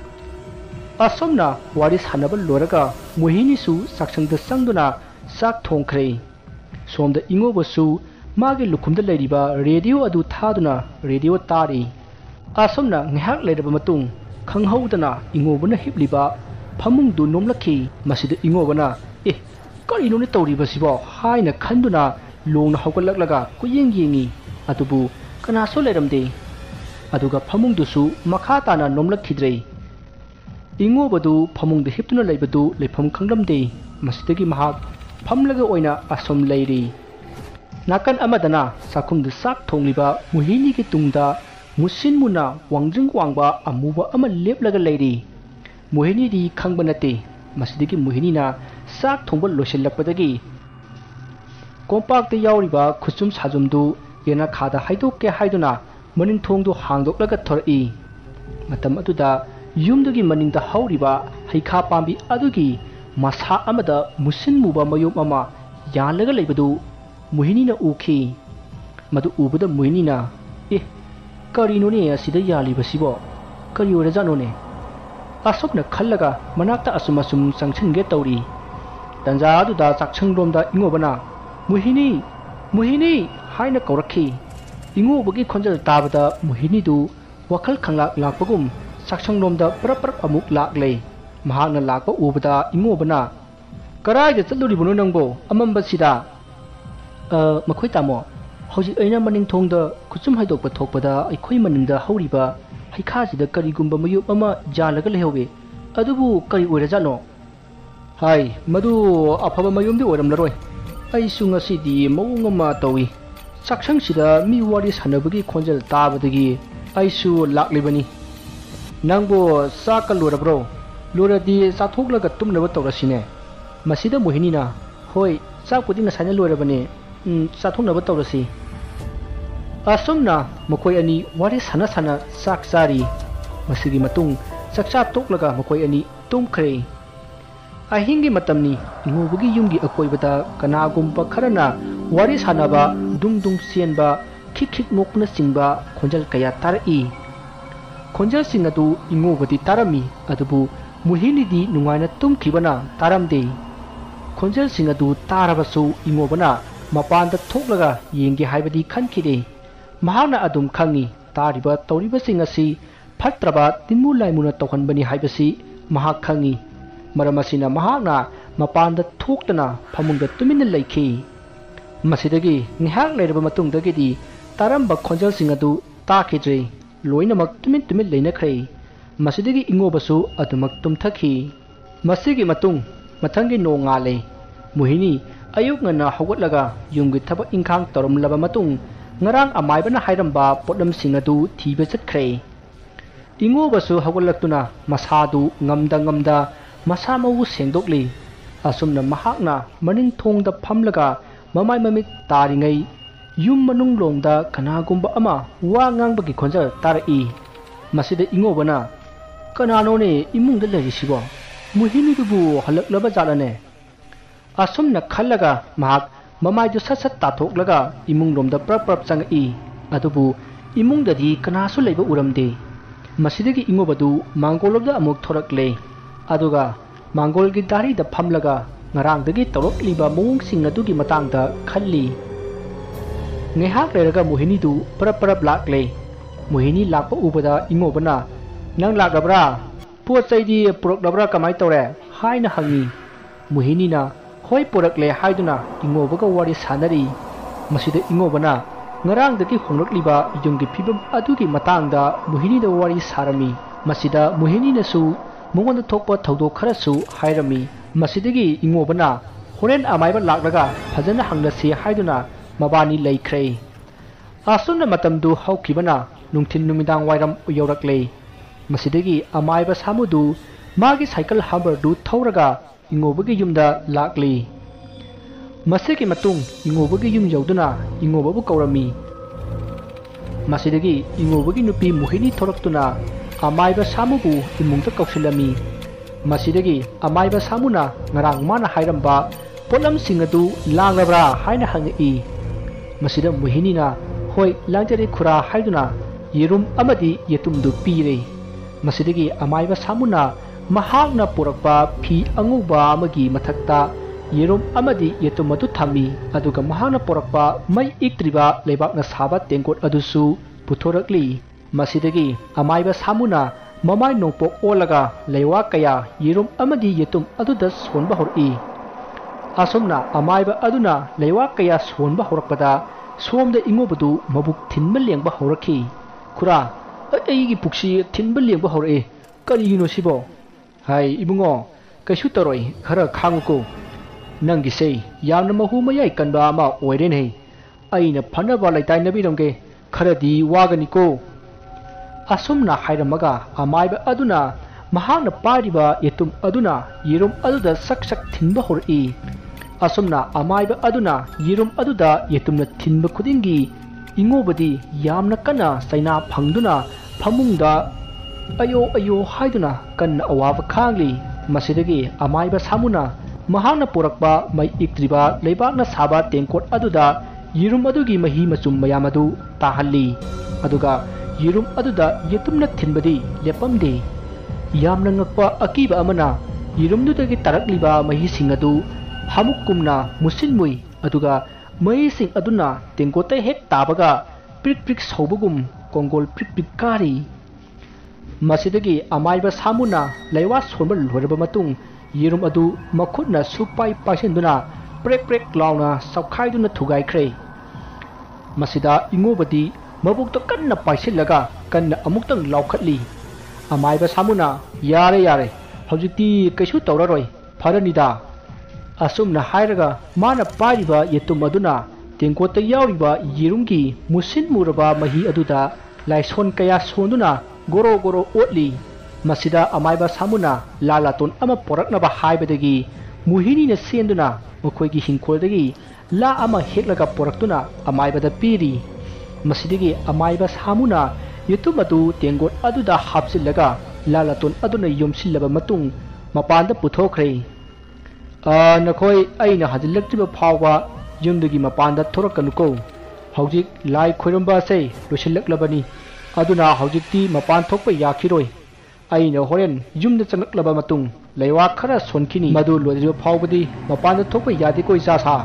Speaker 1: असोमना वारी सानबा लोरगा मोहिनीसु साक्षंग संगदुना साक थोंख्रे सोमद इंगोबसु मागे लुखुमद लेरिबा radio अदु थादुना radio तारी असोमना ngehak लेरबा मतुंग खंगहौदना इंगोबना हिबलिबा फमुंगदु नोमलखि मसिद इंगोबना ए करिनोने तौरिबसिबो हाइना खंदुना लोंग हौगलक्लगा कुयेंग येंगी अदुबु कनासो लेरमदे अदुगा फमुंगदुसु मखा ताना नोमलखिद्रे इंगोबदु फमुंगद हिपतुना लेबदु लेफम खंगलमदे मसिदगी महाक फमलगा ओइना असोम लेरी नाकन अमदना साखुमद साक थोंगलिबा मुहिनी की तुंगदा मुसिन मुना वांगजिंग वांगबा अमुबा अमा लेपलगा लेरी मुहिनी दी खंगबा नते मसिदगी मुहिनीना साक थोंगबा लोसेलकपदगी कोंपाक्ते यावरिबा खुसुम साजुमदु येना खादा हाइदोके हाइदुना मनिंग थोंगदु हांगदोकलगा थोरई मतम अदुदा युमदुगी मनिंगदा हौरिबा हैखा पांबी अदुगी मसा अमदा मुसिन मुबा मयुम अमा यालगा लेबदु मुहिनीना उखी मदु उबदा मुहिनीना ए करिनोने असिदा यालिबसिबो करि ओरजानोने असोकना खल्लगा मनाक्ता असुम असुम संगछनगे तौरी ꯇꯟꯖꯥ ꯑꯗꯨꯗ ꯆꯥꯛꯁꯪꯂꯣꯝꯗ ꯏꯉꯣꯕꯅ ꯃꯣꯍꯤꯅꯤ ꯃꯣꯍꯤꯅꯤ ꯍꯥꯏꯅ ꯀꯧꯔꯛꯈꯤ꯫ ꯏꯉꯣꯕꯒꯤ ꯈꯣꯟꯖꯦꯜ ꯇꯥꯕꯗ ꯃꯣꯍꯤꯅꯤꯗꯨ ꯋꯥꯈꯜ ꯈꯪꯂꯥꯛ ꯂꯥꯛꯄꯒꯨꯝ ꯆꯥꯛꯁꯪꯂꯣꯝꯗ ꯄꯔꯞ ꯄꯔꯞ ꯑꯃꯨꯛ ꯂꯥꯛꯂꯦ꯫ ꯃꯍꯥꯛꯅ ꯂꯥꯛꯄ ꯎꯕꯗ ꯏꯉꯣꯕꯅ ꯀꯔꯥꯏꯗ ꯆꯠꯂꯨꯔꯤꯕꯅꯣ ꯅꯪꯕꯣ ꯑꯃꯝꯕꯁꯤꯗ? ꯃꯈꯣꯏ ꯇꯥꯃꯣ, ꯍꯧꯖꯤꯛ ꯑꯩꯅ ꯃꯅꯤꯡ ꯊꯣꯡꯗ ꯈꯨꯠꯆꯨꯝ ꯍꯩꯗꯣꯛꯄ ꯊꯣꯛꯄꯗ ꯑꯩꯈꯣꯏ ꯃꯅꯤꯡꯗ ꯍꯧꯔꯤꯕ ꯍꯩꯈꯥꯁꯤꯗ ꯀꯔꯤꯒꯨꯝꯕ ꯃꯌꯨꯞ ꯑꯃ ꯌꯥꯜꯂꯒ ꯂꯩꯍꯧꯏ꯫ ꯑꯗꯨꯕꯨ ꯀꯔꯤ ꯑꯣꯏꯔꯖꯥꯠꯅꯣ? ꯍꯥꯏ, ꯃꯗꯨ ꯑꯐꯕ ꯃꯌꯨꯝꯗꯤ ꯑꯣꯏꯔꯝꯂꯔꯣꯏ꯫ ꯑꯩꯁꯨ ꯉꯁꯤꯗꯤ ꯃꯑꯣꯡ ꯑꯃ ꯇꯧꯏ꯫ ꯆꯥꯛꯁꯪꯁꯤꯗ ꯃꯤ ꯋꯥꯔꯤ ꯁꯥꯟꯅꯕꯒꯤ ꯈꯣꯟꯖꯦꯜ ꯇꯥꯕꯗꯒꯤ ꯑꯩꯁꯨ ꯂꯥꯛꯂꯤꯕꯅꯤ꯫ ꯅꯪꯕꯨ ꯆꯥꯛꯀ ꯂꯣꯏꯔꯕ꯭ꯔꯣ? ꯂꯣꯏꯔꯗꯤ ꯆꯥꯊꯣꯛꯂꯒ ꯇꯨꯝꯅꯕ ꯇꯧꯔꯁꯤꯅꯦ꯫ ꯃꯁꯤꯗ ꯃꯣꯍꯤꯅꯤꯅ ꯍꯣꯏ, ꯆꯥꯛꯄꯨꯗꯤ ꯉꯁꯥꯏꯅ ꯂꯣꯏꯔꯕꯅꯤ, ꯆꯥꯊꯣꯛꯅꯕ ꯇꯧꯔꯁꯤ꯫ ꯑꯁꯨꯝꯅ ꯃꯈꯣꯏ ꯑꯅꯤ ꯋꯥꯔꯤ ꯁꯥꯟꯅ ꯁꯥꯟꯅ ꯆꯥꯛ ꯆꯥꯔꯤ꯫ ꯃꯁꯤꯒꯤ ꯃꯇꯨꯡ ꯆꯥꯛꯆꯥ ꯇꯣꯛꯂꯒ ꯃꯈꯣꯏ ꯑꯅꯤ ꯇꯨꯝꯈ꯭ꯔꯦ꯫ ꯑꯍꯤꯡꯒꯤ ꯃꯇꯝꯅꯤ꯫ ꯏꯉꯣꯕꯒꯤ ꯌꯨꯝꯒꯤ ꯑꯀꯣꯏꯕꯗ ꯀꯅꯥꯒꯨꯝꯕ ꯈꯔꯅ ꯋꯥꯔꯤ ꯁꯥꯟꯅꯕ, ꯗꯨꯡ ꯗꯨꯡ ꯆꯦꯟꯕ, ꯈꯤꯛ ꯈꯤꯛ ꯅꯣꯛꯄꯅꯆꯤꯡꯕ ꯈꯣꯟꯖꯦꯜ ꯀꯌꯥ ꯇꯥꯔꯛꯏ꯫ ꯈꯣꯟꯖꯦꯜꯁꯤꯡ ꯑꯗꯨ ꯏꯉꯣꯕꯗꯤ ꯇꯥꯔꯝꯃꯤ, ꯑꯗꯨꯕꯨ ꯃꯣꯍꯤꯅꯤꯗꯤ ꯅꯨꯡꯉꯥꯏꯅ ꯇꯨꯝꯈꯤꯕꯅ ꯇꯥꯔꯝꯗꯦ꯫ ꯈꯣꯟꯖꯦꯜꯁꯤꯡ ꯑꯗꯨ ꯇꯥꯔꯕꯁꯨ ꯏꯉꯣꯕꯅ ꯃꯄꯥꯟꯗ ꯊꯣꯛꯂꯒ ꯌꯦꯡꯒꯦ ꯍꯥꯏꯕꯗꯤ ꯈꯟꯈꯤꯗꯦ꯫ ꯃꯍꯥꯛꯅ ꯑꯗꯨꯝ ꯈꯪꯉꯤ ꯇꯥꯔꯤꯕ ꯇꯧꯔꯤꯕꯁꯤꯡ ꯑꯁꯤ ꯐꯠꯇ꯭ꯔꯕ ꯇꯤꯟꯃꯨ ꯂꯥꯏꯃꯨꯅ ꯇꯧꯍꯟꯕꯅꯤ ꯍꯥꯏꯕꯁꯤ ꯃꯍꯥꯛ ꯈꯪꯉꯤ꯫ ꯃꯔꯝ ꯑꯁꯤꯅ ꯃꯍꯥꯛꯅ ꯃꯄꯥꯟꯗ ꯊꯣꯛꯇꯅ ꯐꯃꯨꯡꯗ ꯇꯨꯃꯤꯟꯅ ꯂꯩꯈꯤ꯫ ꯃꯁꯤꯗꯒꯤ ꯉꯥꯏꯍꯥꯛ ꯂꯩꯔꯕ ꯃꯇꯨꯡꯗꯒꯤꯗꯤ ꯇꯥꯔꯝꯕ ꯈꯣꯟꯖꯦꯜꯁꯤꯡ ꯑꯗꯨ ꯇꯥꯈꯤꯗ꯭ꯔꯦ꯫ ꯂꯣꯏꯅꯃꯛ ꯇꯨꯃꯤꯟ ꯇꯨꯃꯤꯟ ꯂꯩꯅꯈ꯭ꯔꯦ꯫ ꯃꯁꯤꯗꯒꯤ ꯏꯉꯣꯕꯁꯨ ꯑꯗꯨꯃꯛ ꯇꯨꯝꯊꯈꯤ꯫ ꯃꯁꯤꯒꯤ ꯃꯇꯨꯡ ꯃꯊꯪꯒꯤ ꯅꯣꯡ ꯉꯥꯜꯂꯦ꯫ ꯃꯣꯍꯤꯅꯤ ꯑꯌꯨꯛ ꯉꯟꯅ ꯍꯧꯒꯠꯂꯒ ꯌꯨꯝꯒꯤ ꯊꯕꯛ ꯏꯪꯈꯥꯡ ꯇꯧꯔꯝꯂꯕ ꯃꯇꯨꯡ ꯉꯔꯥꯡ ꯑꯃꯥꯏꯕꯅ ꯍꯥꯏꯔꯝꯕ ꯄꯣꯠꯂꯝꯁꯤꯡ ꯑꯗꯨ ꯊꯤꯕ ꯆꯠꯈ꯭ꯔꯦ꯫ ꯏꯉꯣꯕꯁꯨ ꯍꯧꯒꯠꯂꯛꯇꯨꯅ ꯃꯁꯥꯗꯨ ꯉꯝꯗ ꯉꯝꯗ ꯃꯁꯥ ꯃꯎ ꯁꯦꯡꯗꯣꯛꯂꯤ꯫ ꯑꯁꯨꯝꯅ ꯃꯍꯥꯛꯅ ꯃꯅꯤꯡ ꯊꯣꯡꯗ ꯐꯝꯂꯒ ꯃꯃꯥꯏ ꯃꯃꯤꯠ ꯇꯥꯔꯤꯉꯩ ꯌꯨꯝ ꯃꯅꯨꯡꯂꯣꯝꯗ ꯀꯅꯥꯒꯨꯝꯕ ꯑꯃ ꯋꯥ ꯉꯥꯡꯕꯒꯤ ꯈꯣꯟꯖꯦꯜ ꯇꯥꯔꯛꯏ꯫ ꯃꯁꯤꯗ ꯏꯉꯣꯕꯅ ꯀꯅꯥꯅꯣꯅꯦ ꯏꯃꯨꯡꯗ ꯂꯩꯔꯤꯁꯤꯕꯣ? ꯃꯣꯍꯤꯅꯤꯗꯨꯕꯨ ꯍꯜꯂꯛꯂꯕ ꯖꯥꯠꯂꯅꯦ? ꯑꯁꯨꯝꯅ ꯈꯜꯂꯒ ꯃꯍꯥꯛ ꯃꯃꯥꯏꯗꯨ ꯁꯠ ꯁꯠ ꯇꯥꯊꯣꯛꯂꯒ ꯏꯃꯨꯡꯂꯣꯝꯗ ꯄꯔꯞ ꯄꯔꯞ ꯆꯪꯉꯛꯏ꯫ ꯑꯗꯨꯕꯨ ꯏꯃꯨꯡꯗꯗꯤ ꯀꯅꯥꯁꯨ ꯂꯩꯕ ꯎꯔꯝꯗꯦ꯫ ꯃꯁꯤꯗꯒꯤ ꯏꯉꯣꯕꯗꯨ ꯃꯥꯡꯒꯣꯜꯂꯣꯝꯗ ꯑꯃꯨꯛ ꯊꯣꯔꯛꯂꯦ꯫ ꯑꯗꯨꯒ ꯃꯥꯡꯒꯣꯜꯒꯤ ꯗꯥꯔꯤꯗ ꯐꯝꯂꯒ ꯉꯔꯥꯡꯗꯒꯤ ꯇꯧꯔꯛꯂꯤꯕ ꯃꯑꯣꯡꯁꯤꯡ ꯑꯗꯨꯒꯤ ꯃꯇꯥꯡꯗ ꯈꯜꯂꯤ꯫ ꯉꯥꯏꯍꯥꯛ ꯂꯩꯔꯒ ꯃꯣꯍꯤꯅꯤꯗꯨ ꯄꯔꯞ ꯄꯔꯞ ꯂꯥꯛꯂꯦ꯫ ꯃꯣꯍꯤꯅꯤ ꯂꯥꯛꯄ ꯎꯕꯗ ꯏꯉꯣꯕꯅ ꯅꯪ ꯂꯥꯛꯂꯕ꯭ꯔꯥ? ꯄꯣꯠ ꯆꯩꯗꯤ ꯄꯨꯔꯛꯂꯕ꯭ꯔꯥ ꯀꯃꯥꯏ ꯇꯧꯔꯦ? ꯍꯥꯏꯅ ꯍꯪꯉꯤ꯫ ꯃꯣꯍꯤꯅꯤꯅ ꯍꯣꯏ ꯄꯨꯔꯛꯂꯦ ꯍꯥꯏꯗꯨꯅ ꯏꯉꯣꯕꯒ ꯋꯥꯔꯤ ꯁꯥꯟꯅꯔꯤ꯫ ꯃꯁꯤꯗ ꯏꯉꯣꯕꯅ ꯉꯔꯥꯡꯗꯒꯤ ꯍꯣꯡꯂꯛꯂꯤꯕ ꯌꯨꯝꯒꯤ ꯐꯤꯕꯝ ꯑꯗꯨꯒꯤ ꯃꯇꯥꯡꯗ ꯃꯣꯍꯤꯅꯤꯗ ꯋꯥꯔꯤ ꯁꯥꯔꯝꯃꯤ꯫ ꯃꯁꯤꯗ ꯃꯣꯍꯤꯅꯤꯅꯁꯨ ꯃꯉꯣꯟꯗ ꯊꯣꯛꯄ ꯊꯧꯗꯣꯛ ꯈꯔꯁꯨ ꯍꯥꯏꯔꯝꯃꯤ꯫ ꯃꯁꯤꯗꯒꯤ ꯏꯉꯣꯕꯅ ꯍꯣꯔꯦꯟ ꯑꯃꯥꯏꯕ ꯂꯥꯛꯂꯒ ꯐꯖꯅ ꯍꯪꯂꯁꯤ ꯍꯥꯏꯗꯨꯅ ꯃꯕꯥꯅꯤ ꯂꯩꯈ꯭ꯔꯦ꯫ ꯑꯁꯨꯝꯅ ꯃꯇꯝꯗꯨ ꯍꯧꯈꯤꯕꯅ ꯅꯨꯡꯊꯤꯟ ꯅꯨꯃꯤꯗꯥꯡ ꯋꯥꯏꯔꯝ ꯌꯧꯔꯛꯂꯦ꯫ ꯃꯁꯤꯗꯒꯤ ꯑꯃꯥꯏꯕ ꯁꯥꯃꯨꯗꯨ ꯃꯥꯒꯤ ꯁꯥꯏꯀꯜ ꯍꯝꯕꯔꯗꯨ ꯊꯧꯔꯒ ꯏꯉꯣꯕꯒꯤ ꯌꯨꯝꯗ ꯂꯥꯛꯂꯤ꯫ ꯃꯁꯤꯒꯤ ꯃꯇꯨꯡ ꯏꯉꯣꯕꯒꯤ ꯌꯨꯝ ꯌꯧꯗꯨꯅ ꯏꯉꯣꯕꯕꯨ ꯀꯧꯔꯝꯃꯤ꯫ ꯃꯁꯤꯗꯒꯤ ꯏꯉꯣꯕꯒꯤ ꯅꯨꯄꯤ ꯃꯣꯍꯤꯅꯤ ꯊꯣꯔꯛꯇꯨꯅ ꯑꯃꯥꯏꯕ ꯁꯥꯃꯨꯕꯨ ꯏꯃꯨꯡꯗ ꯀꯧꯁꯤꯜꯂꯝꯃꯤ꯫ ꯃꯁꯤꯗꯒꯤ ꯑꯃꯥꯏꯕ ꯁꯥꯃꯨꯅ ꯉꯔꯥꯡ ꯃꯥꯅ ꯍꯥꯏꯔꯝꯕ ꯄꯣꯠꯂꯝꯁꯤꯡ ꯑꯗꯨ ꯂꯥꯡꯂꯕ꯭ꯔꯥ ꯍꯥꯏꯅ ꯍꯪꯉꯛꯏ꯫ ꯃꯁꯤꯗ ꯃꯣꯍꯤꯅꯤꯅ ꯍꯣꯏ ꯂꯥꯡꯖꯔꯦ ꯈꯨꯔꯥ ꯍꯥꯏꯗꯨꯅ ꯌꯦꯔꯨꯝ ꯑꯃꯗꯤ ꯌꯦꯇꯨꯝꯗꯨ ꯄꯤꯔꯦ꯫ ꯃꯁꯤꯗꯒꯤ ꯑꯃꯥꯏꯕ ꯁꯥꯃꯨꯅ ꯃꯍꯥꯛꯅ ꯄꯨꯔꯛꯄ ꯐꯤ ꯑꯉꯧꯕ ꯑꯃꯒꯤ ꯃꯊꯛꯇ ꯌꯦꯔꯨꯝ ꯑꯃꯗꯤ ꯌꯦꯇꯨꯝ ꯑꯗꯨ ꯊꯝꯃꯤ꯫ ꯑꯗꯨꯒ ꯃꯍꯥꯛꯅ ꯄꯨꯔꯛꯄ ꯃꯩ ꯏꯛꯇ꯭ꯔꯤꯕ ꯂꯩꯕꯥꯛꯅ ꯁꯥꯕ ꯇꯦꯡꯀꯣꯠ ꯑꯗꯨꯁꯨ ꯄꯨꯊꯣꯔꯛꯂꯤ꯫ ꯃꯁꯤꯗꯒꯤ ꯑꯃꯥꯏꯕ ꯁꯥꯃꯨꯅ ꯃꯃꯥꯏ ꯅꯣꯡꯄꯣꯛ ꯑꯣꯜꯂꯒ ꯂꯩꯋꯥ ꯀꯌꯥ ꯌꯦꯔꯨꯝ ꯑꯃꯗꯤ ꯌꯦꯇꯨꯝ ꯑꯗꯨꯗ ꯁꯣꯟꯕ ꯍꯧꯔꯛꯏ꯫ ꯑꯁꯨꯝꯅ ꯑꯃꯥꯏꯕ ꯑꯗꯨꯅ ꯂꯩꯋꯥ ꯀꯌꯥ ꯁꯣꯟꯕ ꯍꯧꯔꯛꯄꯗ ꯁꯣꯝꯗ ꯏꯉꯣꯕꯗꯨ ꯃꯕꯨꯛ ꯊꯤꯟꯕ ꯂꯦꯡꯕ ꯍꯧꯔꯛꯈꯤ꯫ ꯈꯨꯔꯥ, ꯑꯩꯒꯤ ꯄꯨꯛꯁꯤ ꯊꯤꯟꯕ ꯂꯦꯡꯕ ꯍꯧꯔꯛꯑꯦ, ꯀꯔꯤꯒꯤꯅꯣ ꯁꯤꯕꯣ? ꯍꯥꯏ ꯏꯕꯨꯡꯉꯣ, ꯀꯩꯁꯨ ꯇꯧꯔꯣꯏ, ꯈꯔ ꯈꯥꯡꯉꯨꯀꯣ꯫ ꯅꯪꯒꯤꯁꯦ ꯌꯥꯝꯅ ꯃꯍꯨ ꯃꯌꯥꯏ ꯀꯟꯕ ꯑꯃ ꯑꯣꯏꯔꯦꯅꯦ꯫ ꯑꯩꯅ ꯐꯅꯕ ꯂꯩꯇꯥꯏꯅꯕꯤꯔꯝꯒꯦ, ꯈꯔꯗꯤ ꯋꯥꯒꯅꯤꯀꯣ꯫ ꯑꯁꯨꯝꯅ ꯍꯥꯏꯔꯝꯃꯒ ꯑꯃꯥꯏꯕ ꯑꯗꯨꯅ ꯃꯍꯥꯛꯅ ꯄꯥꯏꯔꯤꯕ ꯌꯦꯇꯨꯝ ꯑꯗꯨꯅ ꯌꯦꯔꯨꯝ ꯑꯗꯨꯗ ꯁꯛ ꯁꯛ ꯊꯤꯟꯕ ꯍꯧꯔꯛꯏ꯫ ꯑꯁꯨꯝꯅ ꯑꯃꯥꯏꯕ ꯑꯗꯨꯅ ꯌꯦꯔꯨꯝ ꯑꯗꯨꯗ ꯌꯦꯇꯨꯝꯅ ꯊꯤꯟꯕ ꯈꯨꯗꯤꯡꯒꯤ ꯏꯉꯣꯕꯗꯤ ꯌꯥꯝꯅ ꯀꯟꯅ ꯆꯩꯅꯥ ꯐꯪꯗꯨꯅ ꯐꯃꯨꯡꯗ ꯑꯌꯣ ꯑꯌꯣ ꯍꯥꯏꯗꯨꯅ ꯀꯟꯅ ꯑꯋꯥꯕ ꯈꯥꯡꯂꯤ꯫ ꯃꯁꯤꯗꯒꯤ ꯑꯃꯥꯏꯕ ꯁꯥꯃꯨꯅ ꯃꯍꯥꯛꯅ ꯄꯨꯔꯛꯄ ꯃꯩ ꯏꯛꯇ꯭ꯔꯤꯕ ꯂꯩꯕꯥꯛꯅ ꯁꯥꯕ ꯇꯦꯡꯀꯣꯠ ꯑꯗꯨꯗ ꯌꯦꯔꯨꯝ ꯑꯗꯨꯒꯤ ꯃꯍꯤ ꯃꯆꯨꯝ ꯃꯌꯥꯝ ꯑꯗꯨ ꯇꯥꯍꯜꯂꯤ꯫ ꯑꯗꯨꯒ ꯌꯦꯔꯨꯝ ꯑꯗꯨꯗ ꯌꯦꯇꯨꯝꯅ ꯊꯤꯟꯕꯗꯤ ꯂꯦꯞꯄꯝꯗꯦ꯫ ꯌꯥꯝꯅ ꯉꯛꯄ ꯑꯀꯤꯕ ꯑꯃꯅ ꯌꯦꯔꯨꯝꯗꯨꯗꯒꯤ ꯇꯥꯔꯛꯂꯤꯕ ꯃꯍꯤꯁꯤꯡ ꯑꯗꯨ hamukumna musin mui aduga mai sing aduna tengkote hek tabaga prik prik saubagum kongol prik prik kari masidagi amaiba samuna leiwa sonba loraba matung yerum adu makhutna supai paisenduna prek prek launa sakhaiduna thugai khre masida ingobadi mabukta kanna paisillaga kanna amuktang laukhatli amaiba samuna yare yare hojikti kaisu tawraroi pharanida asumna hairaga mana pariba yetum aduna tengkota yauriba yirumgi musin muraba mahi aduda laison kaya sonduna goro goro otli masida amaiba samuna lalaton ama poraknaba haibadagi muhini na senduna makoigi hingkoldagi la ama heklaga poraktuna amaibada piri masidagi amaiba samuna yetumadu tengot aduda hapsillaga lalaton aduna yomsillaba matung mapanda puthokre a nakoi aina hajilaktiba phawba yumdagi mapanda thorakanuko hojik lai khoiramba se losillaklabani aduna hojikti mapan thokpa yakhiroi aina horen yumda chanaklaba matung leiwa khara sonkini madu lodiba phawbadi mapanda thokpa yadi koi sa sa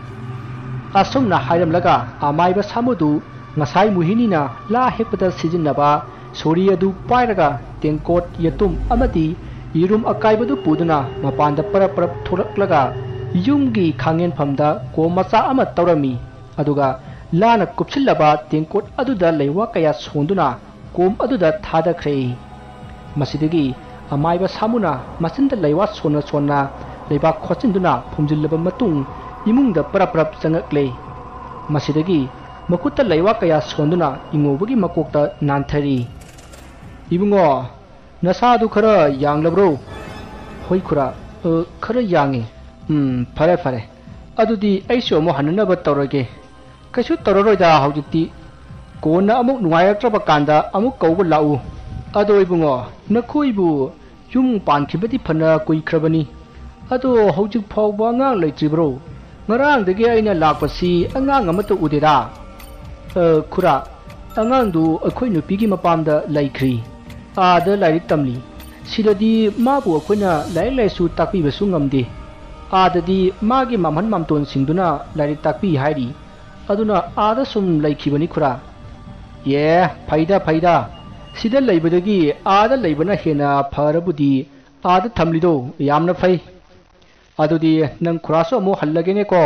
Speaker 1: asumna hairamlaga amaiba samudu ngasai muhinina la hekpada sijinnaba sori adu pairaga tengkot yatum amadi yirum akaibadu puduna mapanda parap parap tholaklaga yumgi khangen phamda ko macha ama tawrami aduga lana kupsillaba tengkot aduda leiwa kaya sonduna kom aduda thadakhre masidagi amaiba samuna masinda leiwa sona sona leiba khochinduna phumjillaba matung imungda parap parap changakle masidagi makutta leiwa kaya sonduna ingobagi makokta nanthari ibungo nasadu khara yanglabro hoi khura khara yangi um phare phare adudi aiso mo hanna tawrage kaisu tawroida hawjikti kona amuk nuairaktraba kanda amuk kauba lau ado ibungo nakhoibu yum pankhibadi phana kuikrabani ado hawjik phawba ngang leitribro ngarang dege aina lakpasi angang amata udera khura angangdu akhoi nupigi mapamda laikri ada lairik tamli sidadi mabu akhona laik laisu takpi besu ngamde adadi magi mamhan mamton singduna lairik takpi hairi aduna ada sum laikibani khura ye faida faida sida laibadagi ada laibana hena pharabudi ada thamlido yamna fai adudi nang khuraso mo hallagene ko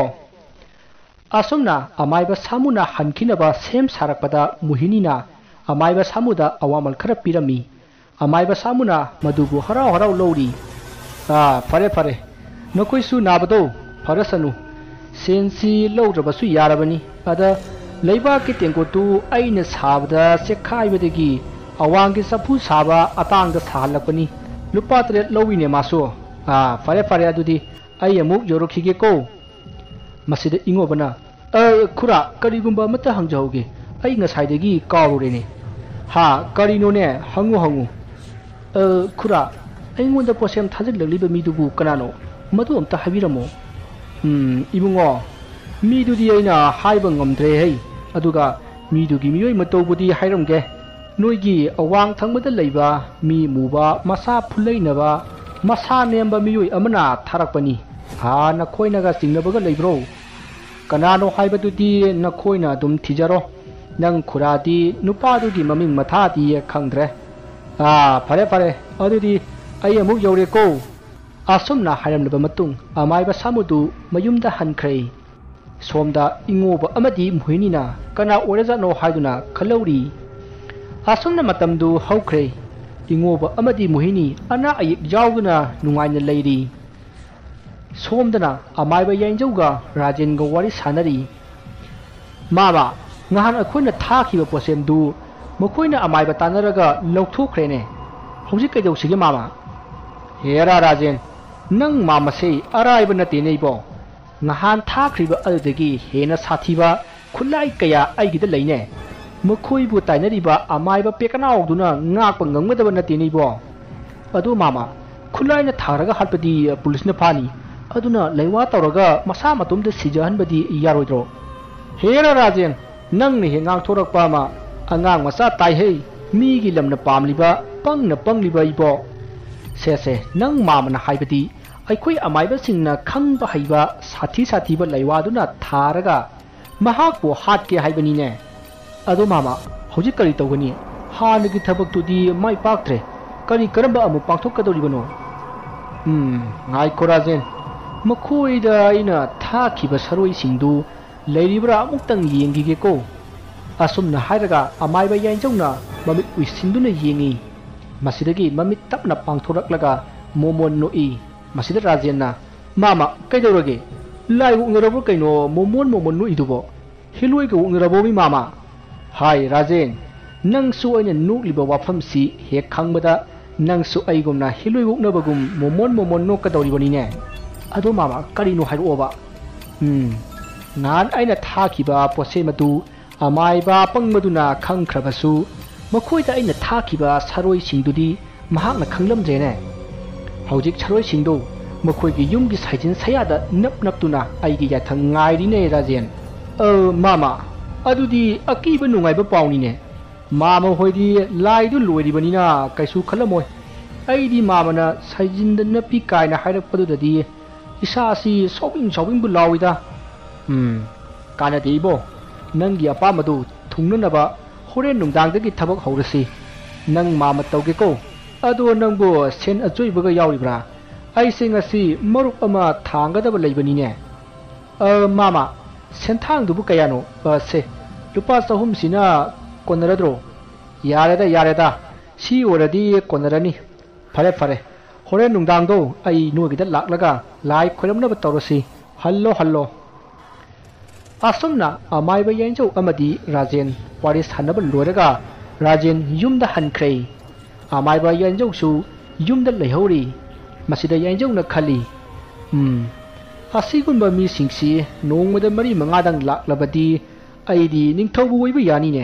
Speaker 1: asumna amaiba samuna hankinaba sem sarakpada muhinina amaiba samuda awamal khara pirami amaiba samuna madubu harau harau lori ah fare fare nokoisu nabado farasanu sensi lawdrabasu yarabani ada leiba ki tengotu aina sabda sekhaibadagi awangi sapu saba atangda sahalapani lupa tret lowine maso ah fare fare adudi ai amuk yorokhige ko masida ingobana a khura karigumba mata hangjauge ai ngasaidagi kawrene ha karino ne hangu hangu a khura aingonda posem thajik lagliba midubu kanano madu amta habiramo um ibungo midudi aina haiba ngamdre hei aduga midugi miyoi matobudi hairamge noigi awang thangbada leiba mi muba masa phulainaba masa nemba miyoi amana tharakpani ha nakhoinaga singnabaga leibro kanano haibadudi nakhoina dum thijaro nang khuradi nupadugi maming mathadi khangdre ah phare phare adudi ai amuk yore ko asumna hairamlaba matung amaiba samudu mayumda hankhre somda ingoba amadi muhinina kana orejano haiduna khalauri asumna matamdu haukhre ingoba amadi muhini ana ayik jawguna nungaina leiri somdana amaiba yainjauga rajenga wari sanari mama ngahan akhona thakhiba posemdu makoina amaiba tanaraga lawthokhrene hojik kaidausigge mama hera rajen nang mama se araiba nate neibo ngahan thakriba adudagi hena sathiba khulai kaya aigida leine makhoibu tainariba amaiba pekanauduna ngakpa ngangmadaba nate neibo adu mama khulaina tharaga hatpadi pulisna phani aduna leiwa tawraga masa matumda sijahanbadi yaroidro hera rajen nang ni hengang thorakpa ma angang masa tai hei mi gi lamna pamliba pangna pangliba ibo se se nang mamana haibadi ꯑꯩꯈꯣꯏ ꯑꯃꯥꯏꯕꯁꯤꯡꯅ ꯈꯪꯕ ꯍꯩꯕ ꯁꯥꯊꯤ ꯁꯥꯊꯤꯕ ꯂꯩꯋꯥꯗꯨꯅ ꯊꯥꯔꯒ ꯃꯍꯥꯛꯄꯨ ꯍꯥꯠꯀꯦ ꯍꯥꯏꯕꯅꯤꯅꯦ ꯑꯗꯣ ꯃꯥꯃꯥ ꯍꯧꯖꯤꯛ ꯀꯔꯤ ꯇꯧꯒꯅꯤ ꯍꯥꯟꯅꯒꯤ ꯊꯕꯛꯇꯨꯗꯤ ꯃꯥꯏ ꯄꯥꯛꯇ꯭ꯔꯦ ꯀꯔꯤ ꯀꯔꯝꯕ ꯑꯃꯨꯛ ꯄꯥꯡꯊꯣꯛꯀꯗꯧꯔꯤꯕꯅꯣ ꯎꯝ ꯉꯥꯏꯈꯣ ꯔꯥꯖꯦꯟ ꯃꯈꯣꯏꯗ ꯑꯩꯅ ꯊꯥꯈꯤꯕ ꯁꯔꯣꯏꯁꯤꯡꯗꯨ ꯂꯩꯔꯤꯕ꯭ꯔꯥ ꯑꯃꯨꯛꯇꯪ ꯌꯦꯡꯈꯤꯒꯦꯀꯣ ꯑꯁꯨꯝꯅ ꯍꯥꯏꯔꯒ ꯑꯃꯥꯏꯕ ꯌꯥꯏꯖꯧꯅ ꯃꯃꯤꯠ ꯎꯏꯁꯤꯟꯗꯨꯅ ꯌꯦꯡꯉꯤ ꯃꯁꯤꯗꯒꯤ ꯃꯃꯤꯠ ꯇꯞꯅ ꯄꯥꯡꯊꯣꯔꯛꯂꯒ ꯃꯣꯃꯣꯟ ꯅꯣꯛꯏ ꯃꯁꯤꯗ ꯔꯥꯖꯦꯟꯅ ꯃꯥꯃꯥ ꯀꯩꯗꯧꯔꯒꯦ ꯂꯥꯏ ꯎꯛꯅꯔꯕꯣ ꯀꯩꯅꯣ ꯃꯣꯃꯣꯟ ꯃꯣꯃꯣꯟ ꯅꯣꯛꯏꯗꯨꯕꯣ ꯍꯤꯂꯣꯏꯒ ꯎꯛꯅꯔꯕꯣ ꯃꯤ ꯃꯥꯃꯥ ꯍꯥꯏ ꯔꯥꯖꯦꯟ ꯅꯪꯁꯨ ꯑꯩꯅ ꯅꯣꯛꯂꯤꯕ ꯋꯥꯐꯝꯁꯤ ꯍꯦꯛ ꯈꯪꯕꯗ ꯅꯪꯁꯨ ꯑꯩꯒꯨꯝꯅ ꯍꯤꯂꯣꯏ ꯎꯛꯅꯕꯒꯨꯝ ꯃꯣꯃꯣꯟ ꯃꯣꯃꯣꯟ ꯅꯣꯛꯀꯗꯧꯔꯤꯕꯅꯤꯅꯦ ꯑꯗꯣ ꯃꯥꯃꯥ ꯀꯔꯤꯅꯣ ꯍꯥꯏꯔꯛꯑꯣꯕ ꯎꯝ ꯅꯍꯥꯟ ꯑꯩꯅ ꯊꯥꯈꯤꯕ ꯄꯣꯠꯁꯦꯝ ꯑꯗꯨ ꯑꯃꯥꯏꯕ ꯑꯄꯪꯕꯗꯨꯅ ꯈꯪꯈ꯭ꯔꯕꯁꯨ ꯃꯈꯣꯏꯗ ꯑꯩꯅ ꯊꯥꯈꯤꯕ ꯁꯔꯣꯏꯁꯤꯡꯗꯨꯗꯤ ꯃꯍꯥꯛꯅ ꯈꯪꯂꯝꯗ꯭ꯔꯦꯅꯦ ꯍꯧꯖꯤꯛ ꯁꯔꯣꯏꯁꯤꯡꯗꯨ ꯃꯈꯣꯏꯒꯤ ꯌꯨꯝꯒꯤ ꯁꯥꯏꯖꯤꯟ ꯁꯌꯥꯗ ꯅꯞ ꯅꯞꯇꯨꯅ ꯑꯩꯒꯤ ꯌꯥꯊꯪ ꯉꯥꯏꯔꯤꯅꯦ ꯔꯥꯖꯦꯟ ꯑ ꯃꯥꯃꯥ ꯑꯗꯨꯗꯤ ꯑꯀꯤꯕ ꯅꯨꯡꯉꯥꯏꯕ ꯄꯥꯎꯅꯤꯅꯦ ꯃꯥꯃꯥ ꯍꯣꯏꯗꯤ ꯂꯥꯏꯗꯨ ꯂꯣꯏꯔꯤꯕꯅꯤꯅ ꯀꯩꯁꯨ ꯈꯜꯂꯝꯃꯣꯏ ꯑꯩꯗꯤ ꯃꯥꯃꯥꯅ ꯁꯥꯏꯖꯤꯟꯗ ꯅꯞꯄꯤ ꯀꯥꯏꯅ ꯍꯥꯏꯔꯛꯄꯗꯨꯗꯗꯤ ꯏꯁꯥꯁꯤ ꯁꯥꯎꯕꯤꯡ ꯁꯥꯎꯕꯤꯡꯕꯨ ꯂꯥꯎꯏꯗ ꯎꯝ ꯀꯥꯟꯅꯗꯦ ꯏꯕꯣ ꯅꯪꯒꯤ ꯑꯄꯥꯝꯕꯗꯨ ꯊꯨꯡꯅꯅꯕ ꯍꯣꯔꯦꯟ ꯅꯨꯡꯗꯥꯡꯗꯒꯤ ꯊꯕꯛ ꯍꯧꯔꯁꯤ ꯅꯪ ꯃꯥꯃꯥ ꯇꯧꯒꯦꯀꯣ ꯑꯗꯣ ꯅꯪꯕꯨ ꯁꯦꯟ ꯑꯆꯣꯏꯕꯒ ꯌꯥꯎꯔꯤꯕ꯭ꯔꯥ ꯑꯩꯁꯦ ꯉꯁꯤ ꯃꯔꯨꯞ ꯑꯃ ꯊꯥꯡꯒꯗꯕ ꯂꯩꯕꯅꯤꯅꯦ ꯑ ꯃꯥꯃꯥ ꯁꯦꯟꯊꯥꯡꯗꯨꯕꯨ ꯀꯌꯥꯅꯣ ꯑꯁꯦ ꯂꯨꯄꯥ ꯆꯍꯨꯝꯁꯤꯅ ꯀꯣꯟꯅꯔꯗ꯭ꯔꯣ ꯌꯥꯔꯦꯗ ꯌꯥꯔꯦꯗ ꯁꯤ ꯑꯣꯏꯔꯗꯤ ꯀꯣꯟꯅꯔꯅꯤ ꯐꯔꯦ ꯐꯔꯦ ꯍꯣꯔꯦꯟ ꯅꯨꯡꯗꯥꯡꯗꯣ ꯑꯩ ꯅꯣꯏꯒꯤꯗ ꯂꯥꯛꯂꯒ ꯂꯥꯏ ꯈꯣꯏꯔꯝꯅꯕ ꯇꯧꯔꯁꯤ ꯍꯜꯂꯣ ꯍꯜꯂꯣ ꯑꯁꯨꯝꯅ ꯑꯃꯥꯏꯕ ꯌꯥꯏꯖꯧ ꯑꯃꯗꯤ ꯔꯥꯖꯦꯟ ꯋꯥꯔꯤ ꯁꯥꯟꯅꯕ ꯂꯣꯏꯔꯒ ꯔꯥꯖꯦꯟ ꯌꯨꯝꯗ ꯍꯟꯈ꯭ꯔꯦ ꯑꯃꯥꯏꯕ ꯌꯥꯏꯖꯧꯁꯨ ꯌꯨꯝꯗ ꯂꯩꯍꯧꯔꯤ ꯃꯁꯤꯗ ꯌꯥꯏꯖꯧꯅ ꯈꯜꯂꯤ ꯎꯝ ꯑꯁꯤꯒꯨꯝꯕ ꯃꯤꯁꯤꯡꯁꯤ ꯅꯣꯡꯃꯗ ꯃꯔꯤ ꯃꯉꯥꯗꯪ ꯂꯥꯛꯂꯕꯗꯤ ꯑꯩꯗꯤ ꯅꯤꯡꯊꯧꯕꯨ ꯑꯣꯏꯕ ꯌꯥꯅꯤꯅꯦ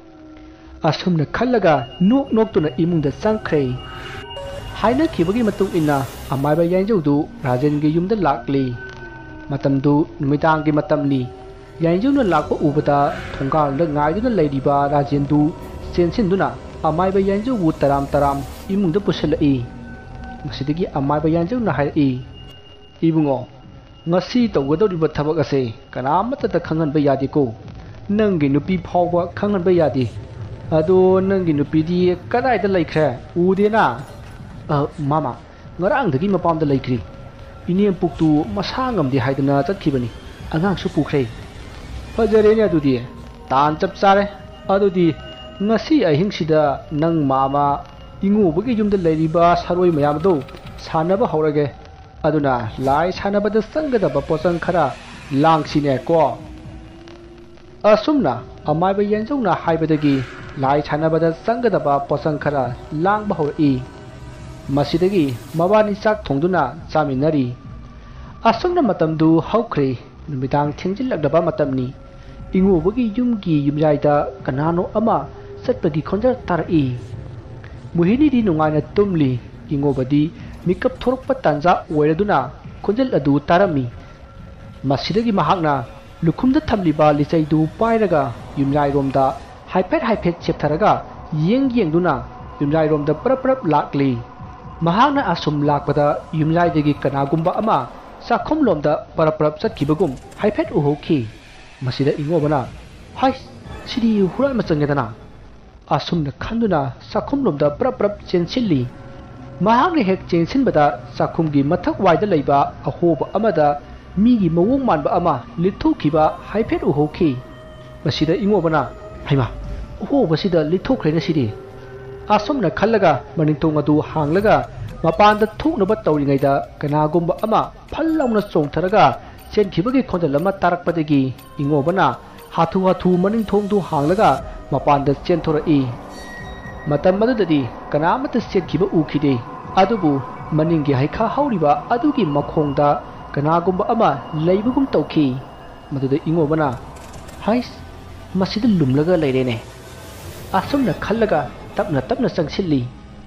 Speaker 1: ꯑꯁꯨꯝꯅ ꯈꯜꯂꯒ ꯅꯣꯛ ꯅꯣꯛꯇꯨꯅ ꯏꯃꯨꯡꯗ ꯆꯪꯈ꯭ꯔꯦ ꯍꯥꯏꯅꯈꯤꯕꯒꯤ ꯃꯇꯨꯡ ꯏꯟꯅ ꯑꯃꯥꯏꯕ ꯌꯥꯏꯖꯧꯗꯨ ꯔꯥꯖꯦꯟꯒꯤ ꯌꯨꯝꯗ ꯂꯥꯛꯂꯤ ꯃꯇꯝꯗꯨ ꯅꯨꯃꯤꯗꯥꯡꯒꯤ ꯃꯇꯝꯅꯤ ꯌꯥꯏꯖꯧꯅ ꯂꯥꯛꯄ ꯎꯕꯗ ꯊꯣꯡꯒꯥꯜꯗ ꯉꯥꯏꯗꯨꯅ ꯂꯩꯔꯤꯕ ꯔꯥꯖꯦꯟꯗꯨ ꯆꯦꯟꯁꯤꯟꯗꯨꯅ ꯑꯃꯥꯏꯕ ꯌꯥꯏꯖꯧꯕꯨ ꯇꯔꯥꯝ ꯇꯔꯥꯝ ꯏꯃꯨꯡꯗ ꯄꯨꯁꯤꯜꯂꯛꯏ ꯃꯁꯤꯗꯒꯤ ꯑꯃꯥꯏꯕ ꯌꯥꯏꯖꯧꯅ ꯍꯥꯏꯔꯛꯏ ꯏꯕꯨꯡꯉꯣ ꯉꯁꯤ ꯇꯧꯒꯗꯧꯔꯤꯕ ꯊꯕꯛ ꯑꯁꯦ ꯀꯅꯥꯃꯠꯇꯗ ꯈꯪꯍꯟꯕ ꯌꯥꯗꯦꯀꯣ ꯅꯪꯒꯤ ꯅꯨꯄꯤ ꯐꯥꯎꯕ ꯈꯪꯍꯟꯕ ꯌꯥꯗꯦ ꯑꯗꯣ ꯅꯪꯒꯤ ꯅꯨꯄꯤꯗꯤ ꯀꯗꯥꯏꯗ ꯂꯩꯈ꯭ꯔꯦ ꯎꯗꯦꯅ ꯑ ꯃꯥꯃꯥ ꯉꯔꯥꯡꯗꯒꯤ ꯃꯄꯥꯝꯗ ꯂꯩꯈ꯭ꯔꯤ ꯏꯅꯦꯝꯄꯣꯛꯇꯨ ꯃꯁꯥ ꯉꯝꯗꯦ ꯍꯥꯏꯗꯅ ꯆꯠꯈꯤꯕꯅꯤ ꯑꯉꯥꯡꯁꯨ ꯄꯨꯈ꯭ꯔꯦ ꯐꯖꯔꯦꯅꯦ ꯑꯗꯨꯗꯤ ꯇꯥꯟ ꯆꯞ ꯆꯥꯔꯦ ꯑꯗꯨꯗꯤ ꯉꯁꯤ ꯑꯍꯤꯡꯁꯤꯗ ꯅꯪ ꯃꯥꯃꯥ ꯏꯉꯣꯕꯒꯤ ꯌꯨꯝꯗ ꯂꯩꯔꯤꯕ ꯁꯔꯣꯏ ꯃꯌꯥꯝꯗꯨ ꯁꯥꯟꯅꯕ ꯍꯧꯔꯒꯦ ꯑꯗꯨꯅ ꯂꯥꯏ ꯁꯥꯟꯅꯕꯗ ꯆꯪꯒꯗꯕ ꯄꯣꯠꯆꯪ ꯈꯔ ꯂꯥꯡꯁꯤꯅꯦ ꯀꯣ ꯑꯁꯨꯝꯅ ꯑꯃꯥꯏꯕ ꯌꯥꯏꯖꯧꯅ ꯍꯥꯏꯕꯗꯒꯤ ꯂꯥꯏ ꯁꯥꯟꯅꯕꯗ ꯆꯪꯒꯗꯕ ꯄꯣꯠꯆꯪ ꯈꯔ ꯂꯥꯡꯕ ꯍꯧꯔꯛꯏ ꯃꯁꯤꯗꯒꯤ ꯃꯕꯥꯅꯤ ꯆꯥꯛ ꯊꯣꯡꯗꯨꯅ ꯆꯥꯃꯤꯟꯅꯔꯤ ꯑꯁꯨꯝꯅ ꯃꯇꯝꯗꯨ ꯍꯧꯈ꯭ꯔꯦ ꯅꯨꯃꯤꯗꯥꯡ ꯊꯦꯡꯖꯤꯜꯂꯛꯂꯕ ꯃꯇꯝꯅꯤ ꯏꯉꯣꯕꯒꯤ ꯌꯨꯝꯒꯤ ꯌꯨꯝꯌꯥꯏꯗ ꯀꯅꯥꯅꯣ ꯑꯃ ꯆꯠꯄꯒꯤ ꯈꯣꯟꯖꯦꯜ ꯇꯥꯔꯛꯏ ꯃꯣꯍꯤꯅꯤꯗꯤ ꯅꯨꯡꯉꯥꯏꯅ ꯇꯨꯝꯂꯤ ꯏꯉꯣꯕꯗꯤ ꯃꯤꯀꯞ ꯊꯣꯔꯛꯄ ꯇꯥꯟꯖꯥ ꯑꯣꯏꯔꯗꯨꯅ ꯈꯣꯟꯖꯦꯜ ꯑꯗꯨ ꯇꯥꯔꯝꯃꯤ ꯃꯁꯤꯗꯒꯤ ꯃꯍꯥꯛꯅ ꯂꯨꯈꯨꯝꯗ ꯊꯝꯂꯤꯕ ꯂꯤꯆꯩꯗꯨ ꯄꯥꯏꯔꯒ ꯌꯨꯝꯌꯥꯏꯔꯣꯝꯗ ꯍꯥꯏꯐꯦꯠ ꯍꯥꯏꯐꯦꯠ ꯆꯦꯞꯊꯔꯒ ꯌꯦꯡ ꯌꯦꯡꯗꯨꯅ ꯌꯨꯝꯌꯥꯏꯔꯣꯝꯗ ꯄꯔꯞ ꯄꯔꯞ ꯂꯥꯛꯂꯤ ꯃꯍꯥꯛꯅ ꯑꯁꯨꯝ ꯂꯥꯛꯄꯗ ꯌꯨꯝꯌꯥꯏꯗꯒꯤ ꯀꯅꯥꯒꯨꯝꯕ ꯑꯃ ꯆꯥꯛꯈꯨꯝꯂꯣꯝꯗ ꯄꯔꯞ ꯄꯔꯞ ꯆꯠꯈꯤꯕꯒꯨꯝ ꯍꯥꯏꯐꯦꯠ ꯎꯍꯧꯈꯤ ꯃꯁꯤꯗ ꯏꯉꯣꯕꯅ ꯍꯥꯏ ꯁꯤꯗꯤ ꯍꯨꯔꯥꯟꯕ ꯆꯪꯉꯦꯗꯅ ꯑꯁꯨꯝꯅ ꯈꯟꯗꯨꯅ ꯆꯥꯛꯈꯨꯝꯂꯣꯝꯗ ꯄꯔꯞ ꯄꯔꯞ ꯆꯦꯟꯁꯤꯜꯂꯤ ꯃꯍꯥꯛꯅ ꯍꯦꯛ ꯆꯦꯟꯁꯤꯟꯕꯗ ꯆꯥꯛꯈꯨꯝꯒꯤ ꯃꯊꯛ ꯋꯥꯏꯗ ꯂꯩꯕ ꯑꯍꯣꯕ ꯑꯃꯗ ꯃꯤꯒꯤ ꯃꯑꯣꯡ ꯃꯥꯟꯕ ꯑꯃ ꯂꯤꯠꯊꯣꯛꯈꯤꯕ ꯍꯥꯏꯐꯦꯠ ꯎꯍꯧꯈꯤ ꯃꯁꯤꯗ ꯏꯉꯣꯕꯅ ꯍꯩꯃꯥ ꯑꯍꯣꯕꯁꯤꯗ ꯂꯤꯠꯊꯣꯛꯈ꯭ꯔꯦꯅ ꯁꯤꯗꯤ ꯑꯁꯨꯝꯅ ꯈꯜꯂꯒ ꯃꯅꯤꯡꯊꯣꯡ ꯑꯗꯨ ꯍꯥꯡꯂꯒ ꯃꯄꯥꯟꯗ ꯊꯣꯛꯅꯕ ꯇꯧꯔꯤꯉꯩꯗ ꯀꯅꯥꯒꯨꯝꯕ ꯑꯃ ꯐꯜ ꯂꯥꯎꯅ ꯆꯣꯡꯊꯔꯒ ꯆꯦꯟꯈꯤꯕꯒꯤ ꯈꯣꯟꯖꯦꯜ ꯑꯃ ꯇꯥꯔꯛꯄꯗꯒꯤ ꯏꯉꯣꯕꯅ ꯍꯥꯊꯨ ꯍꯥꯊꯨ ꯃꯅꯤꯡꯊꯣꯡꯗꯨ ꯍꯥꯡꯂꯒ ꯃꯄꯥꯟꯗ ꯆꯦꯟꯊꯣꯔꯛꯏ ꯃꯇꯝ ꯑꯗꯨꯗꯗꯤ ꯀꯅꯥꯃꯠꯇ ꯆꯦꯟꯈꯤꯕ ꯎꯈꯤꯗꯦ ꯑꯗꯨꯕꯨ ꯃꯅꯤꯡꯒꯤ ꯍꯩꯈꯥ ꯍꯧꯔꯤꯕ ꯑꯗꯨꯒꯤ ꯃꯈꯣꯡꯗ ꯀꯅꯥꯒꯨꯝꯕ ꯑꯃ ꯂꯩꯕꯒꯨꯝ ꯇꯧꯈꯤ ꯃꯗꯨꯗ ꯏꯉꯣꯕꯅ ꯍꯩꯁ ꯃꯁꯤꯗ ꯂꯨꯝꯂꯒ ꯂꯩꯔꯦꯅꯦ ꯑꯁꯨꯝꯅ ꯈꯜꯂꯒ ꯇꯞꯅ ꯇꯞꯅ ꯆꯪꯁꯤꯜꯂꯤ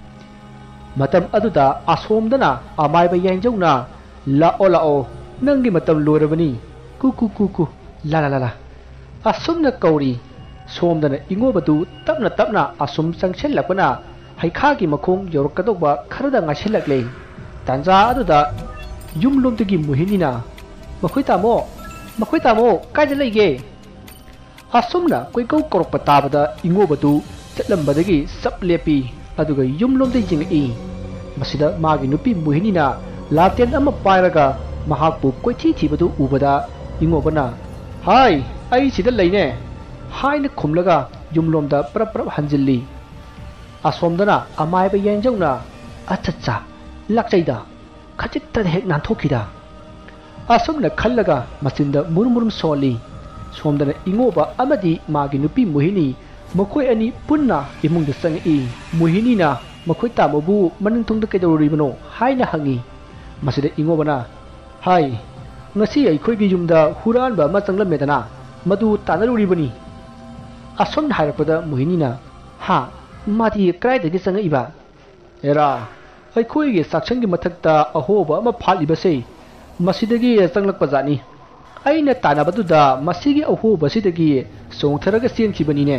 Speaker 1: ꯃꯇꯝ ꯑꯗꯨꯗ ꯑꯁꯣꯝꯗꯅ ꯑꯃꯥꯏꯕ ꯌꯥꯏꯖꯧꯅ ꯂꯥꯛꯑꯣ ꯂꯥꯛꯑꯣ ꯅꯪꯒꯤ ꯃꯇꯝ ꯂꯣꯏꯔꯕꯅꯤ ꯀꯨ ꯀꯨ ꯀꯨ ꯀꯨ ꯂꯥ ꯂꯥ ꯂꯥ ꯑꯁꯨꯝꯅ ꯀꯧꯔꯤ ꯁꯣꯝꯗꯅ ꯏꯉꯣꯕꯗꯨ ꯇꯞꯅ ꯇꯞꯅ ꯑꯁꯨꯝ ꯆꯪꯁꯤꯜꯂꯛꯄꯅ ꯍꯩꯈꯥꯒꯤ ꯃꯈꯣꯡ ꯌꯧꯔꯛꯀꯗꯧꯕ ꯈꯔꯗ ꯉꯥꯏꯁꯤꯜꯂꯛꯂꯦ ꯇꯥꯟꯖꯥ ꯑꯗꯨꯗ ꯌꯨꯝꯂꯣꯝꯗꯒꯤ ꯃꯣꯍꯤꯅꯤꯅ ꯃꯈꯣꯏ ꯇꯥꯃꯣ ꯃꯈꯣꯏ ꯇꯥꯃꯣ ꯀꯥꯏꯗ ꯂꯩꯒꯦ ꯑꯁꯨꯝꯅ ꯀꯣꯏꯀꯧ ꯀꯧꯔꯛꯄ ꯇꯥꯕꯗ ꯏꯉꯣꯕꯗꯨ ꯆꯠꯂꯝꯕꯗꯒꯤ ꯆꯞ ꯂꯦꯞꯄꯤ ꯑꯗꯨꯒ ꯌꯨꯝꯂꯣꯝꯗ ꯌꯦꯡꯉꯛꯏ ꯃꯁꯤꯗ ꯃꯥꯒꯤ ꯅꯨꯄꯤ ꯃꯣꯍꯤꯅꯤꯅ ꯂꯥꯇꯦꯟ ꯑꯃ ꯄꯥꯏꯔꯒ ꯃꯍꯥꯛꯄꯨ ꯀꯣꯏꯊꯤ ꯊꯤꯕꯗꯨ ꯎꯕꯗ ꯏꯉꯣꯕꯅ ꯍꯥꯏ ꯑꯩ ꯁꯤꯗ ꯂꯩꯅꯦ ꯍꯥꯏꯅ ꯈꯨꯝꯂꯒ ꯌꯨꯝꯂꯣꯝꯗ ꯄ꯭ꯔꯞ ꯄ꯭ꯔꯞ ꯍꯟꯖꯤꯜꯂꯤ ꯑꯁꯣꯝꯗꯅ ꯑꯃꯥꯏꯕ ꯌꯦꯟꯖꯧꯅ ꯑꯆꯠꯆꯥ ꯂꯥꯛꯆꯩꯗ ꯈꯖꯤꯛꯇꯗ ꯍꯦꯛ ꯅꯥꯟꯊꯣꯛꯈꯤꯗ ꯑꯁꯨꯝꯅ ꯈꯜꯂꯒ ꯃꯆꯤꯟꯗ ꯃꯨꯔꯨꯝ ꯃꯨꯔꯨꯝ ꯁꯣꯜꯂꯤ ꯁꯣꯝꯗꯅ ꯏꯉꯣꯕ ꯑꯃꯗꯤ ꯃꯥꯒꯤ ꯅꯨꯄꯤ ꯃꯣꯍꯤꯅꯤ ꯃꯈꯣꯏ ꯑꯅꯤ ꯄꯨꯟꯅ ꯏꯃꯨꯡꯗ ꯆꯪꯉꯛꯏ ꯃꯣꯍꯤꯅꯤꯅ ꯃꯈꯣꯏ ꯇꯥꯃꯣꯕꯨ ꯃꯅꯤꯡ ꯊꯨꯡꯗ ꯀꯩꯗꯧꯔꯤꯕꯅꯣ ꯍꯥꯏꯅ ꯍꯪꯉꯤ ꯃꯁꯤꯗ ꯏꯉꯣꯕꯅ ꯍꯥꯏ ꯉꯁꯤ ꯑꯩꯈꯣꯏꯒꯤ ꯌꯨꯝꯗ ꯍꯨꯔꯥꯟꯕ ꯑꯃ ꯆꯪꯂꯝꯃꯦꯗꯅ ꯃꯗꯨ ꯇꯥꯟꯅꯔꯨꯔꯤꯕꯅꯤ ꯑꯁꯣꯝꯅ ꯍꯥꯏꯔꯛꯄꯗ ꯃꯣꯍꯤꯅꯤꯅ ꯍꯥ ꯃꯥꯗꯤ ꯀꯗꯥꯏꯗꯒꯤ ꯆꯪꯉꯛꯏꯕ ꯑꯦꯔꯥ ꯑꯩꯈꯣꯏꯒꯤ ꯆꯥꯛꯁꯪꯒꯤ ꯃꯊꯛꯇ ꯑꯍꯣꯕ ꯑꯃ ꯐꯥꯠꯂꯤꯕꯁꯦ ꯃꯁꯤꯗꯒꯤ ꯆꯪꯂꯛꯄ ꯖꯥꯠꯅꯤ ꯑꯩꯅ ꯇꯥꯟꯅꯕꯗꯨꯗ ꯃꯁꯤꯒꯤ ꯑꯍꯣꯕꯁꯤꯗꯒꯤ ꯆꯣꯡꯊꯔꯒ ꯆꯦꯟꯈꯤꯕꯅꯤꯅꯦ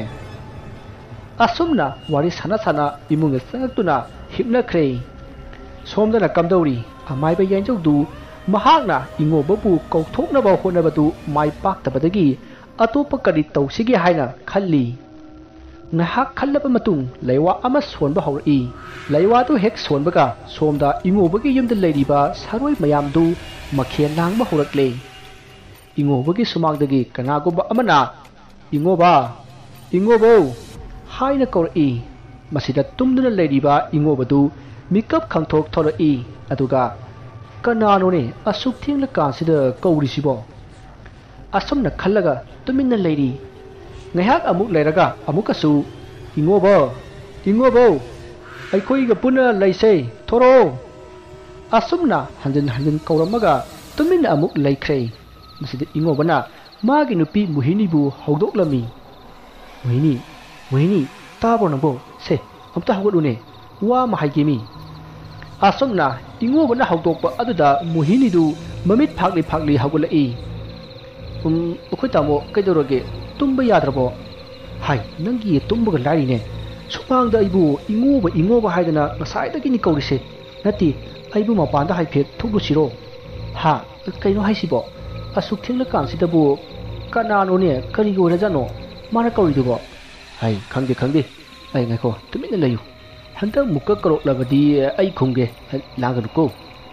Speaker 1: ꯑꯁꯨꯝꯅ ꯋꯥꯔꯤ ꯁꯥꯟꯅ ꯁꯥꯟꯅ ꯏꯃꯨꯡꯗ ꯆꯪꯉꯛꯇꯨꯅ ꯍꯤꯞꯅꯈ꯭ꯔꯦ ꯁꯣꯝꯗꯅ ꯀꯝꯗꯧꯔꯤ ꯑꯃꯥꯏꯕ ꯌꯦꯟꯖꯧꯗꯨ ꯃꯍꯥꯛꯅ ꯏꯉꯣꯕꯕꯨ ꯀꯧꯊꯣꯛꯅꯕ ꯍꯣꯠꯅꯕꯗꯨ ꯃꯥꯏ ꯄꯥꯛꯇꯕꯗꯒꯤ ꯑꯇꯣꯞꯄ ꯀꯔꯤ ꯇꯧꯁꯤꯒꯦ ꯍꯥꯏꯅ ꯈꯜꯂꯤ ꯉꯥꯏꯍꯥꯛ ꯈꯜꯂꯕ ꯃꯇꯨꯡ ꯂꯩꯋꯥ ꯑꯃ ꯁꯣꯟꯕ ꯍꯧꯔꯛꯏ ꯂꯩꯋꯥꯗꯨ ꯍꯦꯛ ꯁꯣꯟꯕꯒ ꯁꯣꯝꯗ ꯏꯉꯣꯕꯒꯤ ꯌꯨꯝꯗ ꯂꯩꯔꯤꯕ ꯁꯥꯔꯣꯏ ꯃꯌꯥꯝꯗꯨ ꯃꯈꯦꯜ ꯂꯥꯡꯕ ꯍꯧꯔꯛꯂꯦ ꯏꯉꯣꯕꯒꯤ ꯁꯨꯃꯥꯡꯗꯒꯤ ꯀꯅꯥꯒꯨꯝꯕ ꯑꯃꯅ ꯏꯉꯣꯕ ꯏꯉꯣꯕꯧ ꯍꯥꯏꯅ ꯀꯧꯔꯛꯏ ꯃꯁꯤꯗ ꯇꯨꯝꯗꯨꯅ ꯂꯩꯔꯤꯕ ꯏꯉꯣꯕꯗꯨ ꯃꯤꯀꯞ ꯈꯪꯊꯣꯛ ꯊꯣꯔꯛꯏ ꯑꯗꯨꯒ ꯀꯅꯥꯅꯣꯅꯦ ꯑꯁꯨꯛ ꯊꯦꯡꯂꯀꯥꯟꯁꯤꯗ ꯀꯧꯔꯤꯁꯤꯕꯣ ꯑꯁꯨꯝꯅ ꯈꯜꯂꯒ ꯇꯨꯃꯤꯟꯅ ꯂꯩꯔꯤ ꯉꯥꯏꯍꯥꯛ ꯑꯃꯨꯛ ꯂꯩꯔꯒ ꯑꯃꯨꯛꯀꯁꯨ ꯏꯉꯣꯕ ꯏꯉꯣꯕꯧ ꯑꯩꯈꯣꯏꯒ ꯄꯨꯟꯅ ꯂꯩꯁꯦ ꯊꯣꯔꯛꯑꯣ ꯑꯁꯨꯝꯅ ꯍꯟꯖꯤꯟ ꯍꯟꯖꯤꯟ ꯀꯧꯔꯝꯃꯒ ꯇꯨꯃꯤꯟꯅ ꯑꯃꯨꯛ ꯂꯩꯈ꯭ꯔꯦ ꯃꯁꯤꯗ ꯏꯉꯣꯕꯅ ꯃꯥꯒꯤ ꯅꯨꯄꯤ ꯃꯣꯍꯤꯅꯤꯕꯨ ꯍꯧꯗꯣꯛꯂꯝꯃꯤ ꯃꯣꯍꯤꯅꯤ ꯃꯣꯍꯤꯅꯤ ꯇꯥꯕ꯭ꯔꯣ ꯅꯪꯕꯣ ꯁꯦ ꯑꯝꯇ ꯍꯧꯒꯠꯂꯨꯅꯦ ꯋꯥ ꯑꯃ ꯍꯥꯏꯒꯦꯃꯤ ꯑꯁꯨꯝꯅ ꯏꯉꯣꯕꯅ ꯍꯧꯗꯣꯛꯄ ꯑꯗꯨꯗ ꯃꯣꯍꯤꯅꯤꯗꯨ ꯃꯃꯤꯠ ꯐꯥꯛꯂꯤ ꯐꯥꯛꯂꯤ ꯍꯧꯒꯠꯂꯛꯏ ꯎꯝ ꯑꯩꯈꯣꯏ ꯇꯥꯃꯣ ꯀꯩꯗꯧꯔꯒꯦ ꯇꯨꯝꯕ ꯌꯥꯗ꯭ꯔꯕꯣ ꯍꯥꯏ ꯅꯪꯒꯤ ꯇꯨꯝꯕꯒ ꯂꯥꯏꯔꯤꯅꯦ ꯁꯨꯃꯥꯡꯗ ꯑꯩꯕꯨ ꯏꯉꯣꯕ ꯏꯉꯣꯕ ꯍꯥꯏꯗꯅ ꯉꯁꯥꯏꯗꯒꯤꯅꯤ ꯀꯧꯔꯤꯁꯦ ꯅꯠꯇꯦ ꯑꯩꯕꯨ ꯃꯄꯥꯟꯗ ꯍꯥꯏꯐꯦꯠ ꯊꯣꯛꯂꯨꯁꯤꯔꯣ ꯍꯥ ꯀꯩꯅꯣ ꯍꯥꯏꯁꯤꯕꯣ ꯑꯁꯨꯛ ꯊꯦꯡꯂꯀꯥꯟꯁꯤꯗꯕꯨ ꯀꯅꯥꯅꯣꯅꯦ ꯀꯔꯤꯒꯤ ꯑꯣꯏꯔꯖꯥꯠꯅꯣ ꯃꯥꯅ ꯀꯧꯔꯤꯗꯨꯕꯣ ꯍꯥꯏ ꯈꯪꯗꯦ ꯈꯪꯗꯦ ꯑꯩ ꯉꯥꯏꯈꯣ ꯇꯨꯃꯤꯟꯅ ꯂꯩꯌꯨ ꯍꯟꯗꯛ ꯃꯨꯛꯀ ꯀꯧꯔꯛꯂꯕꯗꯤ ꯑꯩ ꯈꯨꯝꯒꯦ ꯂꯥꯡꯒꯅꯨꯀꯣ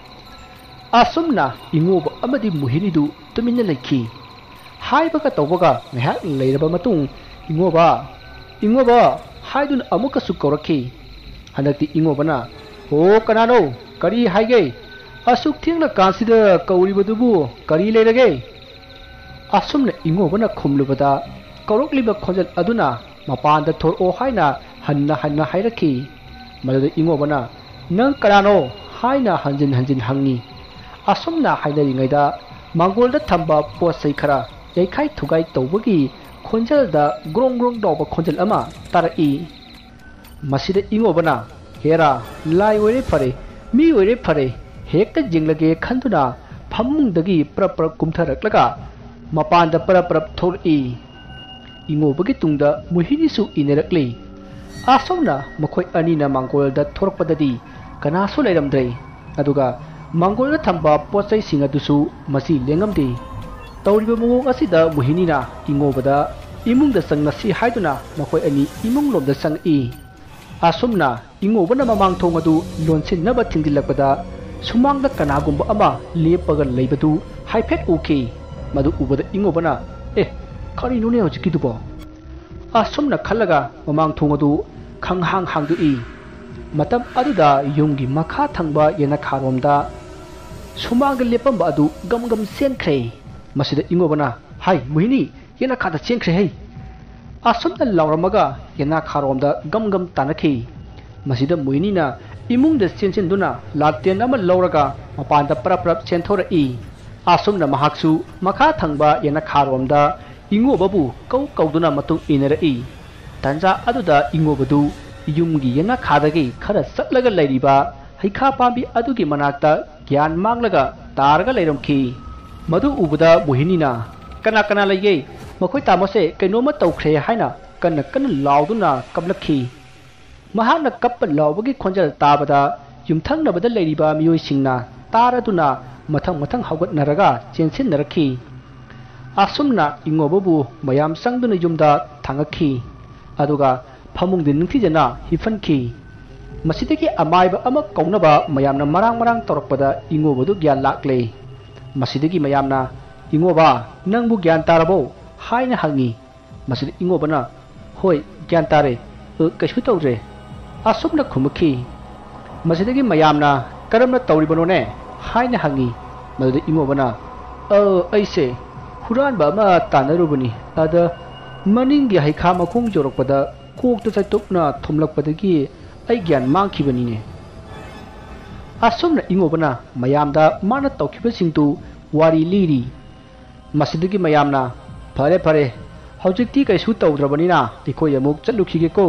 Speaker 1: ꯑꯁꯨꯝꯅ ꯏꯉꯣꯕ ꯑꯃꯗꯤ ꯃꯣꯍꯤꯅꯤꯗꯨ ꯇꯨꯃꯤꯟꯅ ꯂꯩꯈꯤ ꯍꯥꯏꯕꯒ ꯇꯧꯕꯒ ꯉꯥꯏꯍꯥꯛ ꯂꯩꯔꯕ ꯃꯇꯨꯡ ꯏꯉꯣꯕ ꯏꯉꯣꯕ ꯍꯥꯏꯗꯨꯅ ꯑꯃꯨꯛꯀꯁꯨ ꯀꯧꯔꯛꯈꯤ ꯍꯟꯗꯛꯇꯤ ꯏꯉꯣꯕꯅ ꯑꯣ ꯀꯅꯥꯅꯣ ꯀꯔꯤ ꯍꯥꯏꯒꯦ ꯑꯁꯨꯛ ꯊꯦꯡꯂꯀꯥꯟꯁꯤꯗ ꯀꯧꯔꯤꯕꯗꯨꯕꯨ ꯀꯔꯤ ꯂꯩꯔꯒꯦ ꯑꯁꯨꯝꯅ ꯏꯉꯣꯕꯅ ꯈꯨꯝꯂꯨꯕꯗ ꯀꯧꯔꯛꯂꯤꯕ ꯈꯣꯟꯖꯦꯜ ꯑꯗꯨꯅ ꯃꯄꯥꯟꯗ ꯊꯣꯔꯛꯑꯣ ꯍꯥꯏꯅ ꯍꯟꯅ ꯍꯟꯅ ꯍꯥꯏꯔꯛꯈꯤ ꯃꯗꯨꯗ ꯏꯉꯣꯕꯅ ꯅꯪ ꯀꯅꯥꯅꯣ ꯍꯥꯏꯅ ꯍꯟꯖꯤꯟ ꯍꯟꯖꯤꯟ ꯍꯪꯉꯤ ꯑꯁꯨꯝꯅ ꯍꯥꯏꯅꯔꯤꯉꯩꯗ ꯃꯥꯡꯒꯣꯜꯗ ꯊꯝꯕ ꯄꯣꯠ ꯆꯩ ꯈꯔ ꯌꯩꯈꯥꯏ ꯊꯨꯒꯥꯏ ꯇꯧꯕꯒꯤ ꯈꯣꯟꯖꯦꯜꯗ ꯒ꯭ꯔꯣꯡ ꯒ꯭ꯔꯣꯡ ꯂꯥꯎꯕ ꯈꯣꯟꯖꯦꯜ ꯑꯃ ꯇꯥꯔꯛꯏ ꯃꯁꯤꯗ ꯏꯉꯣꯕꯅ ꯍꯦꯔꯥ ꯂꯥꯏ ꯑꯣꯏꯔꯦ ꯐꯔꯦ ꯃꯤ ꯑꯣꯏꯔꯦ ꯐꯔꯦ ꯍꯦꯛꯇ ꯌꯦꯡꯂꯒꯦ ꯈꯟꯗꯨꯅ ꯐꯃꯨꯡꯗꯒꯤ ꯄ꯭ꯔꯞ ꯄ꯭ꯔꯞ ꯀꯨꯝꯊꯔꯛꯂꯒ ꯃꯄꯥꯟꯗ ꯄ꯭ꯔꯞ ꯄ꯭ꯔꯞ ꯊꯣꯛꯂꯛꯏ ꯏꯉꯣꯕꯒꯤ ꯇꯨꯡꯗ ꯃꯣꯍꯤꯅꯤꯁꯨ ꯏꯟꯅꯔꯛꯂꯤ ꯑꯁꯣꯝꯅ ꯃꯈꯣꯏ ꯑꯅꯤꯅ ꯃꯥꯡꯒꯣꯜꯗ ꯊꯣꯔꯛꯄꯗꯗꯤ ꯀꯅꯥꯁꯨ ꯂꯩꯔꯝꯗ꯭ꯔꯦ ꯑꯗꯨꯒ ꯃꯥꯡꯒꯣꯜꯗ ꯊꯝꯕ ꯄꯣꯠ ꯆꯩꯁꯤꯡ ꯑꯗꯨꯁꯨ ꯃꯁꯤ ꯂꯦꯡꯉꯝꯗꯦ ꯇꯧꯔꯤꯕ ꯃꯑꯣꯡ ꯑꯁꯤꯗ ꯃꯣꯍꯤꯅꯤꯅ ꯏꯉꯣꯕꯗ ꯏꯃꯨꯡꯗ ꯆꯪꯉꯁꯤ ꯍꯥꯏꯗꯨꯅ ꯃꯈꯣꯏ ꯑꯅꯤ ꯏꯃꯨꯡꯂꯣꯝꯗ ꯆꯪꯉꯛꯏ ꯑꯁꯨꯝꯅ ꯏꯉꯣꯕꯅ ꯃꯃꯥꯡ ꯊꯣꯡ ꯑꯗꯨ ꯂꯣꯟꯁꯤꯟꯅꯕ ꯊꯤꯡꯖꯤꯜꯂꯛꯄꯗ ꯁꯨꯃꯥꯡꯗ ꯀꯅꯥꯒꯨꯝꯕ ꯑꯃ ꯂꯦꯞꯄꯒ ꯂꯩꯕꯗꯨ ꯍꯥꯏꯐꯦꯠ ꯎꯈꯤ ꯃꯗꯨ ꯎꯕꯗ ꯏꯉꯣꯕꯅ ꯑꯦ ꯀꯔꯤꯅꯣꯅꯦ ꯍꯧꯖꯤꯛꯀꯤꯗꯨꯕꯣ ꯑꯁꯨꯝꯅ ꯈꯜꯂꯒ ꯃꯃꯥꯡ ꯊꯣꯡ ꯑꯗꯨ ꯈꯪꯍꯥꯡ ꯍꯥꯡꯗꯣꯛꯏ ꯃꯇꯝ ꯑꯗꯨꯗ ꯌꯨꯝꯒꯤ ꯃꯈꯥ ꯊꯪꯕ ꯌꯦꯅꯈꯥꯔꯣꯝꯗ ꯁꯨꯃꯥꯡꯗ ꯂꯦꯞꯄꯝꯕ ꯑꯗꯨ ꯒꯝ ꯒꯝ ꯆꯦꯟꯈ꯭ꯔꯦ ꯃꯁꯤꯗ ꯏꯉꯣꯕꯅ ꯍꯥꯏ ꯃꯣꯍꯤꯅꯤ ꯌꯦꯅꯈꯥꯗ ꯆꯦꯟꯈ꯭ꯔꯦ ꯍꯩ ꯑꯁꯨꯝꯅ ꯂꯥꯎꯔꯝꯃꯒ ꯌꯦꯅꯈꯥꯔꯣꯝꯗ ꯒꯝ ꯒꯝ ꯇꯥꯟꯅꯈꯤ ꯃꯁꯤꯗ ꯃꯣꯍꯤꯅꯤꯅ ꯏꯃꯨꯡꯗ ꯆꯦꯟꯁꯤꯟꯗꯨꯅ ꯂꯥꯇꯦꯟ ꯑꯃ ꯂꯧꯔꯒ ꯃꯄꯥꯟꯗ ꯄ꯭ꯔꯞ ꯄ꯭ꯔꯞ ꯆꯦꯟꯊꯣꯔꯛꯏ ꯑꯁꯨꯝꯅ ꯃꯍꯥꯛꯁꯨ ꯃꯈꯥ ꯊꯪꯕ ꯌꯦꯅꯈꯥꯔꯣꯝꯗ ꯏꯉꯣꯕꯕꯨ ꯀꯧ ꯀꯧꯗꯨꯅ ꯃꯇꯨꯡ ꯏꯟꯅꯔꯛꯏ ꯇꯟꯖꯥ ꯑꯗꯨꯗ ꯏꯉꯣꯕꯗꯨ ꯌꯨꯝꯒꯤ ꯌꯦꯅꯈꯥꯗꯒꯤ ꯈꯔ ꯆꯠꯂꯒ ꯂꯩꯔꯤꯕ ꯍꯩꯈꯥ ꯄꯥꯝꯕꯤ ꯑꯗꯨꯒꯤ ꯃꯅꯥꯛꯇ ꯒ꯭ꯌꯥꯟ ꯃꯥꯡꯂꯒ ꯇꯥꯔꯒ ꯂꯩꯔꯝꯈꯤ ꯃꯗꯨ ꯎꯕꯗ ꯃꯣꯍꯤꯅꯤꯅ ꯀꯅꯥ ꯀꯅꯥ ꯂꯩꯒꯦ ꯃꯈꯣꯏ ꯇꯥꯃꯣꯁꯦ ꯀꯩꯅꯣꯝꯃ ꯇꯧꯈ꯭ꯔꯦ ꯍꯥꯏꯅ ꯀꯟꯅ ꯀꯟꯅ ꯂꯥꯎꯗꯨꯅ ꯀꯞꯂꯛꯈꯤ ꯃꯍꯥꯛꯅ ꯀꯞꯄ ꯂꯥꯎꯕꯒꯤ ꯈꯣꯟꯖꯦꯜ ꯇꯥꯕꯗ ꯌꯨꯝꯊꯪꯅꯕꯗ ꯂꯩꯔꯤꯕ ꯃꯤꯑꯣꯏꯁꯤꯡꯅ ꯇꯥꯔꯗꯨꯅ mathang mathang haugat naraga chensin narakhi asumna ingobabu mayam sangduna yumda thangakhi aduga phamung din ningthijana hifankhi masidagi amaiba ama kaunaba mayamna marang marang torakpada ingobadu gyan lakle masidagi mayamna ingoba nangbu gyan tarabo haina hangi masid ingobana hoi gyan tare kaisu tawre asumna khumukhi masidagi mayamna karamna tawribano ne haina hangi madu ingobana a aise huran ba ma tanarubani ada maningi haikha makhung jorokpada kokta chaitopna thumlakpadagi ai gyan mangkhibani ne asumna ingobana mayamda mana tawkhibasingtu wari liri masidagi mayamna phare phare hojikti kaisu tawdrabanina ikoi amuk chatlukhige ko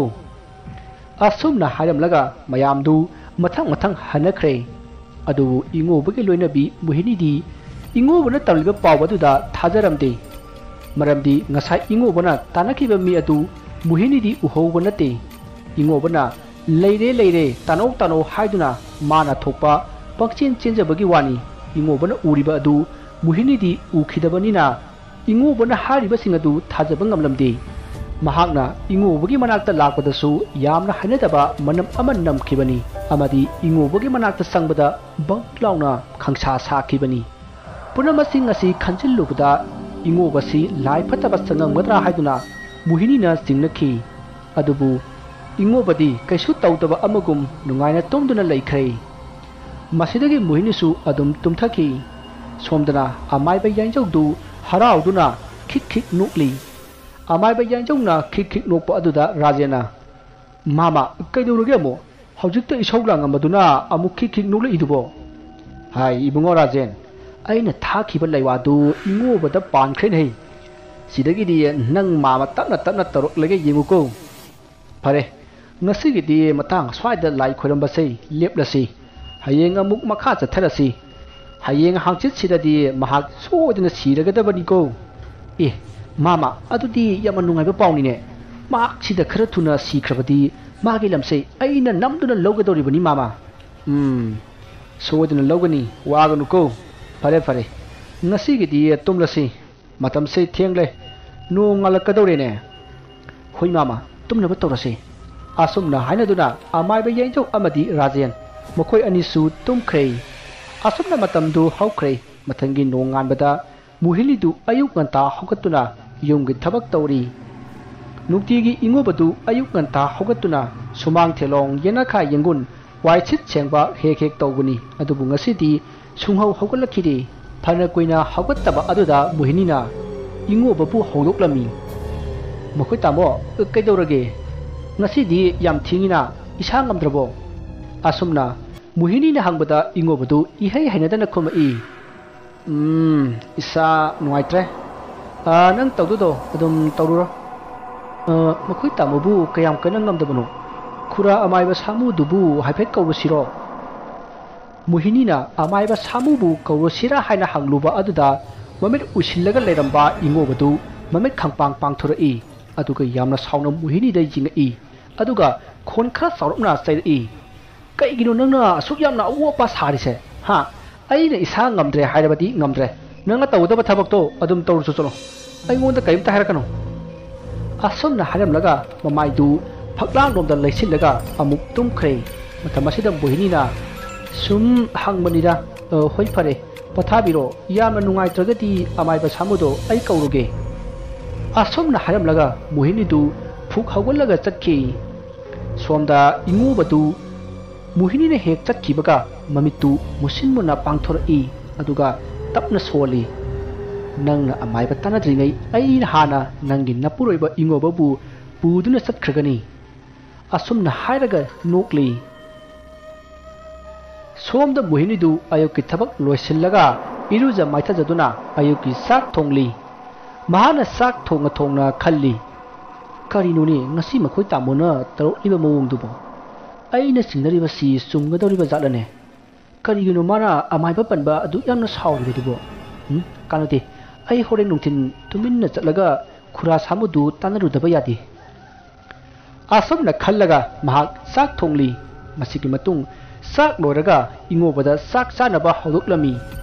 Speaker 1: asumna haramlaga mayamdu mathang mathang hanakhre adu ingobagi loinabi muhinidi ingobana taliba pawbaduda thajaramde maramdi ngasai ingobana tanakhiba mi adu muhinidi uhouba nate ingobana leire leire tano tano haiduna mana thokpa pakchin chenjabagi wani ingobana uriba adu muhinidi ukhidabanina ingobana hariba singadu thajaba ngamlamde mahakna ingobagi manakta lakpadasu yamna hanadaba manam aman namkhibani amadi ingobagi manakta sangbada banklauna khangsa sakhibani punamasing asi khanjillubada ingobasi lai phataba sangamgadra haiduna muhinina singnakhi adubu ingobadi kaisu tawdaba amagum nungaina tomduna laikhre masidagi muhinisu adum tumthaki somdana amaiba yanjaudu harauduna khik khik nukli amaiba yanjauna khik khik nokpa aduda rajena mama kaidoruge mo hojikta isogla ngamaduna amuk khik khik nukli idubo hai ibungo rajen aina thakhiba laiwadu ingobada pankhre nei sidagi di nang mama tapna tapna tarok lage yemuko phare ngasigi di matang swaida lai khoirambase leplasi hayeng amuk makha chatharasi hayeng hangchit sidadi mahak sodina siragadabani ko e mama adudi yamanungai ba pauni ne mak sida khara thuna sikhrabadi magi lamse aina namduna logadoribani mama um sodina logani waganu ko phare phare ngasigi di tumlasi matamse thengle no ngalakadore ne hoi mama tumna ba torase asumna hainaduna amaiba yenjau amadi rajen mokoi anisu tumkhre asumna matamdu haukhre mathangi no nganbada muhilidu ayuk nganta hogatuna yumgi thabak tawri nuktigi ingobadu ayuk nganta hogatuna sumang thelong yenakha yengun waichit chengba hek hek tawguni adubu ngasidi sunghau hogalakhidi phana koina hogattaba aduda muhinina ingobabu hodoklami mokoi tamo kaidorage ngasidi yam thingina isa ngamdrabo asumna muhinina hangbada ingobadu ihai hainadana khomai um isa nuaitre a nang tawdudo adum tawruro a mokoi tamobu kayam kana ngamdabano khura amaiba samu dubu haifet kawsiro muhinina amaiba samu bu kawsira haina hangluba aduda mamit usillaga leiramba ingobadu mamit khangpang pangthurai aduga yamna sauna muhini dai jingai aduga khonkha saurupna sairi kaigino nangna asuk yamna awopa sarise ha aina isa ngamdre hairabadi ngamdre nanga tawdaba thabakto adum tawru cholo aingonda kaimta harakano asumna haramlaga mamaidu phaklang romda leisillaga amuk tumkhre mathamasida muhinina sum hangmanida hoi phare pathabiro yamna nungai tragati amaiba samudo ai kauruge asumna haramlaga muhinidu phuk hawalaga chakki somda ingubadu muhinina hek chakkibaga mamitu musinmuna pangthori aduga tapna soli nangna amaiba tanadringai aina hana nangi napuroiba ingobabu puduna satkhagani asumna hairaga nokli somda muhinidu ayuki thabak loisillaga iruja maithajaduna ayuki sak thongli mahana sak thonga thongna khalli karinuni ngasi makhoi tamona taroliba mawongdubo aina singnariba si sumgadoriba jatlane karigino mana amaiba panba adu yamna sawridubo hm kanati ai horeng nungtin tuminna chatlaga khura samudu tanarudaba yadi asumna khallaga mahak sak thongli masigi matung sak loraga ingobada sak sanaba hodoklami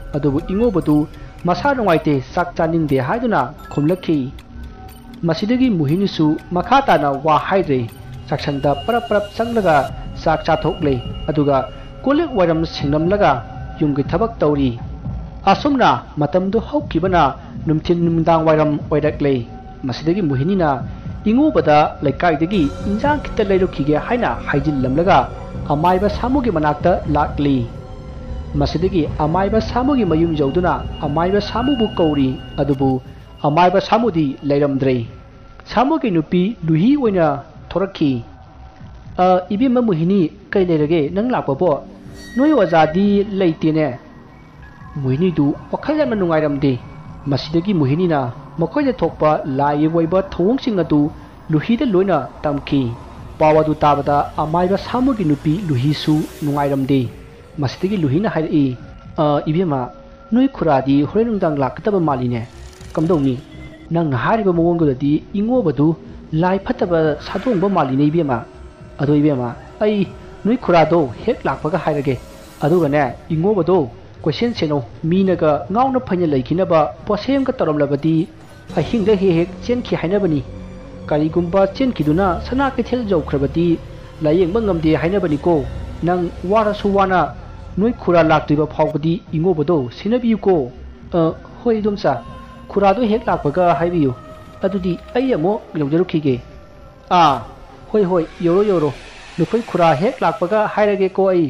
Speaker 1: ꯑꯗꯨꯕꯨ ꯏꯉꯣꯕꯗꯨ ꯃꯁꯥ ꯅꯨꯡꯉꯥꯏꯇꯦ ꯆꯥꯛ ꯆꯥꯅꯤꯡꯗꯦ ꯍꯥꯏꯗꯨꯅ ꯈꯨꯝꯂꯛꯈꯤ꯫ ꯃꯁꯤꯗꯒꯤ ꯃꯣꯍꯤꯅꯤꯁꯨ ꯃꯈꯥ ꯇꯥꯅ ꯋꯥ ꯍꯥꯏꯗ꯭ꯔꯦ, ꯆꯥꯛꯁꯪꯗ ꯄꯔꯞ ꯄꯔꯞ ꯆꯪꯂꯒ ꯆꯥꯛ ꯆꯥꯊꯣꯛꯂꯦ ꯑꯗꯨꯒ ꯀꯣꯜꯂꯤꯛ ꯋꯥꯏꯔꯝ ꯁꯦꯡꯂꯝꯂꯒ ꯌꯨꯝꯒꯤ ꯊꯕꯛ ꯇꯧꯔꯤ꯫ ꯑꯁꯨꯝꯅ ꯃꯇꯝꯗꯨ ꯍꯧꯈꯤꯕꯅ ꯅꯨꯡꯊꯤꯜ ꯅꯨꯃꯤꯗꯥꯡ ꯋꯥꯏꯔꯝ ꯑꯣꯏꯔꯛꯂꯦ꯫ ꯃꯁꯤꯗꯒꯤ ꯃꯣꯍꯤꯅꯤꯅ ꯏꯉꯣꯕꯗ ꯂꯩꯀꯥꯏꯗꯒꯤ ꯏꯟꯖꯥꯡ ꯈꯤꯇ ꯂꯩꯔꯨꯈꯤꯒꯦ ꯍꯥꯏꯅ ꯍꯥꯏꯖꯤꯜꯂꯝꯂꯒ ꯑꯃꯥꯏꯕ ꯁꯥꯃꯨꯒꯤ ꯃꯅꯥꯛꯇ ꯂꯥꯛꯂꯤ꯫ ꯃꯁꯤꯗꯒꯤ ꯑꯃꯥꯏꯕ ꯁꯥꯃꯨꯒꯤ ꯃꯌꯨꯝ ꯌꯧꯗꯨꯅ ꯑꯃꯥꯏꯕ ꯁꯥꯃꯨꯕꯨ ꯀꯧꯔꯤ, ꯑꯗꯨꯕꯨ ꯑꯃꯥꯏꯕ ꯁꯥꯃꯨꯗꯤ ꯂꯩꯔꯝꯗ꯭ꯔꯦ꯫ ꯁꯥꯃꯨꯒꯤ ꯅꯨꯄꯤ ꯂꯨꯍꯤ ꯑꯣꯏꯅ ꯊꯣꯔꯛꯈꯤ꯫ ꯑ ꯏꯕꯦꯝꯃ ꯃꯣꯍꯤꯅꯤ, ꯀꯩ ꯂꯩꯔꯒꯦ ꯅꯪ ꯂꯥꯛꯄꯕꯣ? ꯅꯣꯏ ꯑꯣꯖꯥꯗꯤ ꯂꯩꯇꯦꯅꯦ꯫ ꯃꯣꯍꯤꯅꯤꯗꯨ ꯋꯥꯈꯜ ꯌꯥꯝꯅ ꯅꯨꯡꯉꯥꯏꯔꯝꯗꯦ꯫ ꯃꯁꯤꯗꯒꯤ ꯃꯣꯍꯤꯅꯤꯅ ꯃꯈꯣꯏꯗ ꯊꯣꯛꯄ ꯂꯥꯏꯒꯤ ꯑꯣꯏꯕ ꯊꯧꯑꯣꯡꯁꯤꯡ ꯑꯗꯨ ꯂꯨꯍꯤꯗ ꯂꯣꯏꯅ ꯇꯝꯈꯤ꯫ ꯄꯥꯎ ꯑꯗꯨ ꯇꯥꯕꯗ ꯑꯃꯥꯏꯕ ꯁꯥꯃꯨꯒꯤ ꯅꯨꯄꯤ ꯂꯨꯍꯤꯁꯨ ꯅꯨꯡꯉꯥꯏꯔꯝꯗꯦ꯫ ꯃꯁꯤꯗꯒꯤ ꯂꯨꯍꯤꯅ ꯍꯥꯏꯔꯛꯏ, ꯑ ꯏꯕꯦꯝꯃ, ꯅꯣꯏ ꯈꯨꯔꯥꯗꯤ ꯍꯣꯔꯦꯟ ꯅꯨꯡꯗꯥꯡ ꯂꯥꯛꯀꯗꯕ ꯃꯥꯜꯂꯤꯅꯦ꯫ ꯀꯝꯗꯧꯅꯤ? ꯅꯪꯅ ꯍꯥꯏꯔꯤꯕ ꯃꯑꯣꯡꯗꯨꯗꯗꯤ ꯏꯉꯣꯕꯗꯨ ꯂꯥꯏ ꯐꯠꯇꯕ ꯁꯥꯗꯣꯡꯕ ꯃꯥꯜꯂꯤꯅꯦ ꯏꯕꯦꯝꯃ꯫ ꯑꯗꯣ ꯏꯕꯦꯝꯃ, ꯑꯩ ꯅꯣꯏ ꯈꯨꯔꯥꯗꯣ ꯍꯦꯛ ꯂꯥꯛꯄꯒ ꯍꯥꯏꯔꯒꯦ, ꯑꯗꯨꯒꯅꯦ ꯏꯉꯣꯕꯗꯣ ꯀꯣꯏꯁꯦꯟ ꯁꯦꯟꯅꯧ, ꯃꯤꯅꯒ ꯉꯥꯎꯅ ꯐꯩꯅ ꯂꯩꯈꯤꯅꯕ ꯄꯣꯠꯁꯦꯝꯒ ꯇꯧꯔꯝꯂꯕꯗꯤ ꯑꯍꯤꯡꯗ ꯍꯦꯛ ꯍꯦꯛ ꯆꯦꯟꯈꯤ ꯍꯥꯏꯅꯕꯅꯤ꯫ ꯀꯔꯤꯒꯨꯝꯕ ꯆꯦꯟꯈꯤꯗꯨꯅ ꯁꯅꯥ ꯀꯩꯊꯦꯜ ꯌꯧꯈ꯭ꯔꯕꯗꯤ ꯂꯥꯌꯦꯡꯕ ꯉꯝꯗꯦ ꯍꯥꯏꯅꯕꯅꯤꯀꯣ꯫ ꯅꯪ ꯋꯥꯔꯁꯨ ꯋꯥꯅ ꯅꯣꯏ ꯈꯨꯔꯥ ꯂꯥꯛꯇ꯭ꯔꯤꯕ ꯐꯥꯎꯕꯗꯤ ꯏꯉꯣꯕꯗꯣ ꯁꯦꯟꯅꯕꯤꯌꯨꯀꯣ꯫ ꯑ ꯍꯣꯏ ꯏꯗꯣꯝꯆꯥ, ꯈꯨꯔꯥꯗꯣ ꯍꯦꯛ ꯂꯥꯛꯄꯒ ꯍꯥꯏꯕꯤꯌꯨ꯫ ꯑꯗꯨꯗꯤ ꯑꯩ ꯑꯃꯨꯛ ꯌꯧꯖꯔꯨꯈꯤꯒꯦ꯫ ꯑꯥ ꯍꯣꯏ ꯍꯣꯏ, ꯌꯧꯔꯣ ꯌꯧꯔꯣ, ꯅꯈꯣꯏ ꯈꯨꯔꯥ ꯍꯦꯛ ꯂꯥꯛꯄꯒ ꯍꯥꯏꯔꯒꯦꯀꯣ ꯑꯩ꯫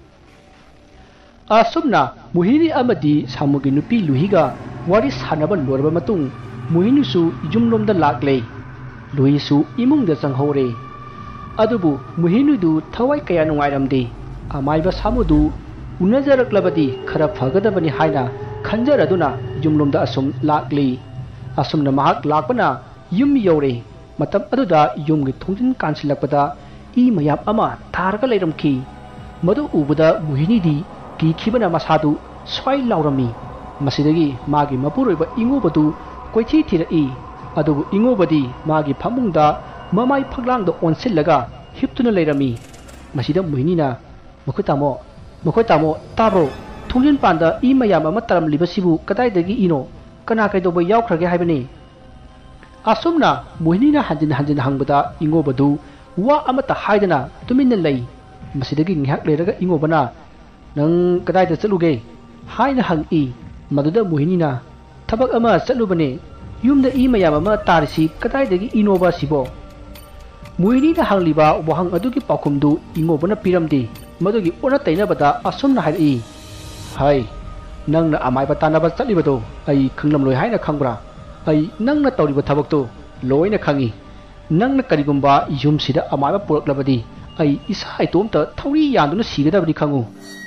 Speaker 1: ꯑꯁꯨꯝꯅ ꯃꯣꯍꯤꯅꯤ ꯑꯃꯗꯤ ꯁꯥꯃꯨꯒꯤ ꯅꯨꯄꯤ ꯂꯨꯍꯤꯒ ꯋꯥꯔꯤ ꯁꯥꯟꯅꯕ ꯂꯣꯏꯔꯕ ꯃꯇꯨꯡ ꯃꯣꯍꯤꯅꯤꯁꯨ ꯌꯨꯝꯂꯣꯝꯗ ꯂꯥꯛꯂꯦ꯫ ꯂꯨꯍꯤꯁꯨ ꯏꯃꯨꯡꯗ ꯆꯪꯍꯧꯔꯦ꯫ ꯑꯗꯨꯕꯨ ꯃꯣꯍꯤꯅꯤꯗꯨ ꯊꯋꯥꯏ ꯀꯌꯥ ꯅꯨꯡꯉꯥꯏꯔꯝꯗꯦ꯫ ꯑꯃꯥꯏꯕ ꯁꯥꯃꯨꯗꯨ ꯎꯅꯖꯔꯛꯂꯕꯗꯤ ꯈꯔ ꯐꯒꯗꯕꯅꯤ ꯍꯥꯏꯅ ꯈꯟꯖꯔꯗꯨꯅ ꯌꯨꯝꯂꯣꯝꯗ ꯑꯁꯨꯝ ꯂꯥꯛꯂꯤ꯫ ꯑꯁꯨꯝꯅ ꯃꯍꯥꯛ ꯂꯥꯛꯄꯅ ꯌꯨꯝ ꯌꯧꯔꯦ꯫ ꯃꯇꯝ ꯑꯗꯨꯗ ꯌꯨꯝꯒꯤ ꯊꯣꯡꯖꯤꯟ ꯀꯥꯟꯁꯤꯜꯂꯛꯄꯗ ꯏ ꯃꯌꯥꯝ ꯑꯃ ꯇꯥꯔꯒ ꯂꯩꯔꯝꯈꯤ꯫ ꯃꯗꯨ ꯎꯕꯗ ꯃꯣꯍꯤꯅꯤꯗꯤ ꯀꯤꯈꯤꯕꯅ ꯃꯁꯥꯗꯨ ꯁ꯭ꯋꯥꯏ ꯂꯥꯎꯔꯝꯃꯤ꯫ ꯃꯁꯤꯗꯒꯤ ꯃꯥꯒꯤ ꯃꯄꯨꯔꯣꯏꯕ ꯏꯉꯣꯕꯗꯨ ꯀꯣꯏꯊꯤ ꯊꯤꯔꯛꯏ꯫ ꯑꯗꯨꯕꯨ ꯏꯉꯣꯕꯗꯤ ꯃꯥꯒꯤ ꯐꯃꯨꯡꯗ ꯃꯃꯥꯏ ꯐꯛꯂꯥꯡꯗ ꯑꯣꯟꯁꯤꯜꯂꯒ ꯍꯤꯞꯇꯨꯅ ꯂꯩꯔꯝꯃꯤ꯫ ꯃꯁꯤꯗ ꯃꯣꯍꯤꯅꯤꯅ, ꯃꯈꯣꯏ ꯇꯥꯃꯣ, ꯃꯈꯣꯏ ꯇꯥꯃꯣ ꯇꯥꯕ꯭ꯔꯣ? ꯊꯣꯡꯖꯤꯟꯄꯥꯟꯗ ꯏ ꯃꯌꯥꯝ ꯑꯃ ꯇꯥꯔꯝꯂꯤꯕꯁꯤꯕꯨ ꯀꯗꯥꯏꯗꯒꯤ ꯏꯅꯣ? ꯀꯅꯥ ꯀꯩꯗꯧꯕ ꯌꯥꯎꯈ꯭ꯔꯒꯦ ꯍꯥꯏꯕꯅꯤ? ꯑꯁꯨꯝꯅ ꯃꯣꯍꯤꯅꯤꯅ ꯍꯟꯖꯤꯟ ꯍꯟꯖꯤꯟ ꯍꯪꯕꯗ ꯏꯉꯣꯕꯗꯨ ꯋꯥ ꯑꯃꯠꯇ ꯍꯥꯏꯗꯅ ꯇꯨꯃꯤꯟꯅ ꯂꯩ꯫ ꯃꯁꯤꯗꯒꯤ ꯉꯥꯏꯍꯥꯛ ꯂꯩꯔꯒ ꯏꯉꯣꯕꯅ, ꯅꯪ ꯀꯗꯥꯏꯗ ꯆꯠꯂꯨꯒꯦ ꯍꯥꯏꯅ ꯍꯪꯏ꯫ ꯃꯗꯨꯗ ꯃꯣꯍꯤꯅꯤꯅ, ꯊꯕꯛ ꯑꯃ ꯆꯠꯂꯨꯕꯅꯦ, ꯌꯨꯝꯗ ꯏ ꯃꯌꯥꯝ ꯑꯃ ꯇꯥꯔꯤꯁꯤ ꯀꯗꯥꯏꯗꯒꯤ ꯏꯅꯣꯕ ꯁꯤꯕꯣ? ꯃꯣꯍꯤꯅꯤꯅ ꯍꯪꯂꯤꯕ ꯋꯥꯍꯪ ꯑꯗꯨꯒꯤ ꯄꯥꯎꯈꯨꯝꯗꯨ ꯏꯉꯣꯕꯅ ꯄꯤꯔꯝꯗꯦ꯫ ꯃꯗꯨꯒꯤ ꯑꯣꯟꯅ ꯇꯩꯅꯕꯗ ꯑꯁꯨꯝꯅ ꯍꯥꯏꯔꯛꯏ, ꯍꯥꯏ, ꯅꯪꯅ ꯑꯃꯥꯏꯕ ꯇꯥꯟꯅꯕ ꯆꯠꯂꯤꯕꯗꯣ ꯑꯩ ꯈꯪꯂꯝꯂꯣꯏ ꯍꯥꯏꯅ ꯈꯪꯕ꯭ꯔꯥ? ꯑꯩ ꯅꯪꯅ ꯇꯧꯔꯤꯕ ꯊꯕꯛꯇꯣ ꯂꯣꯏꯅ ꯈꯪꯏ꯫ ꯅꯪꯅ ꯀꯔꯤꯒꯨꯝꯕ ꯌꯨꯝꯁꯤꯗ ꯑꯃꯥꯏꯕ ꯄꯨꯔꯛꯂꯕꯗꯤ ꯑꯩ ꯏꯁꯥ ꯏꯇꯣꯝꯇ ꯊꯧꯔꯤ ꯌꯥꯟꯗꯨꯅ ꯁꯤꯒꯗꯕꯅꯤ ꯈꯪꯉꯨ꯫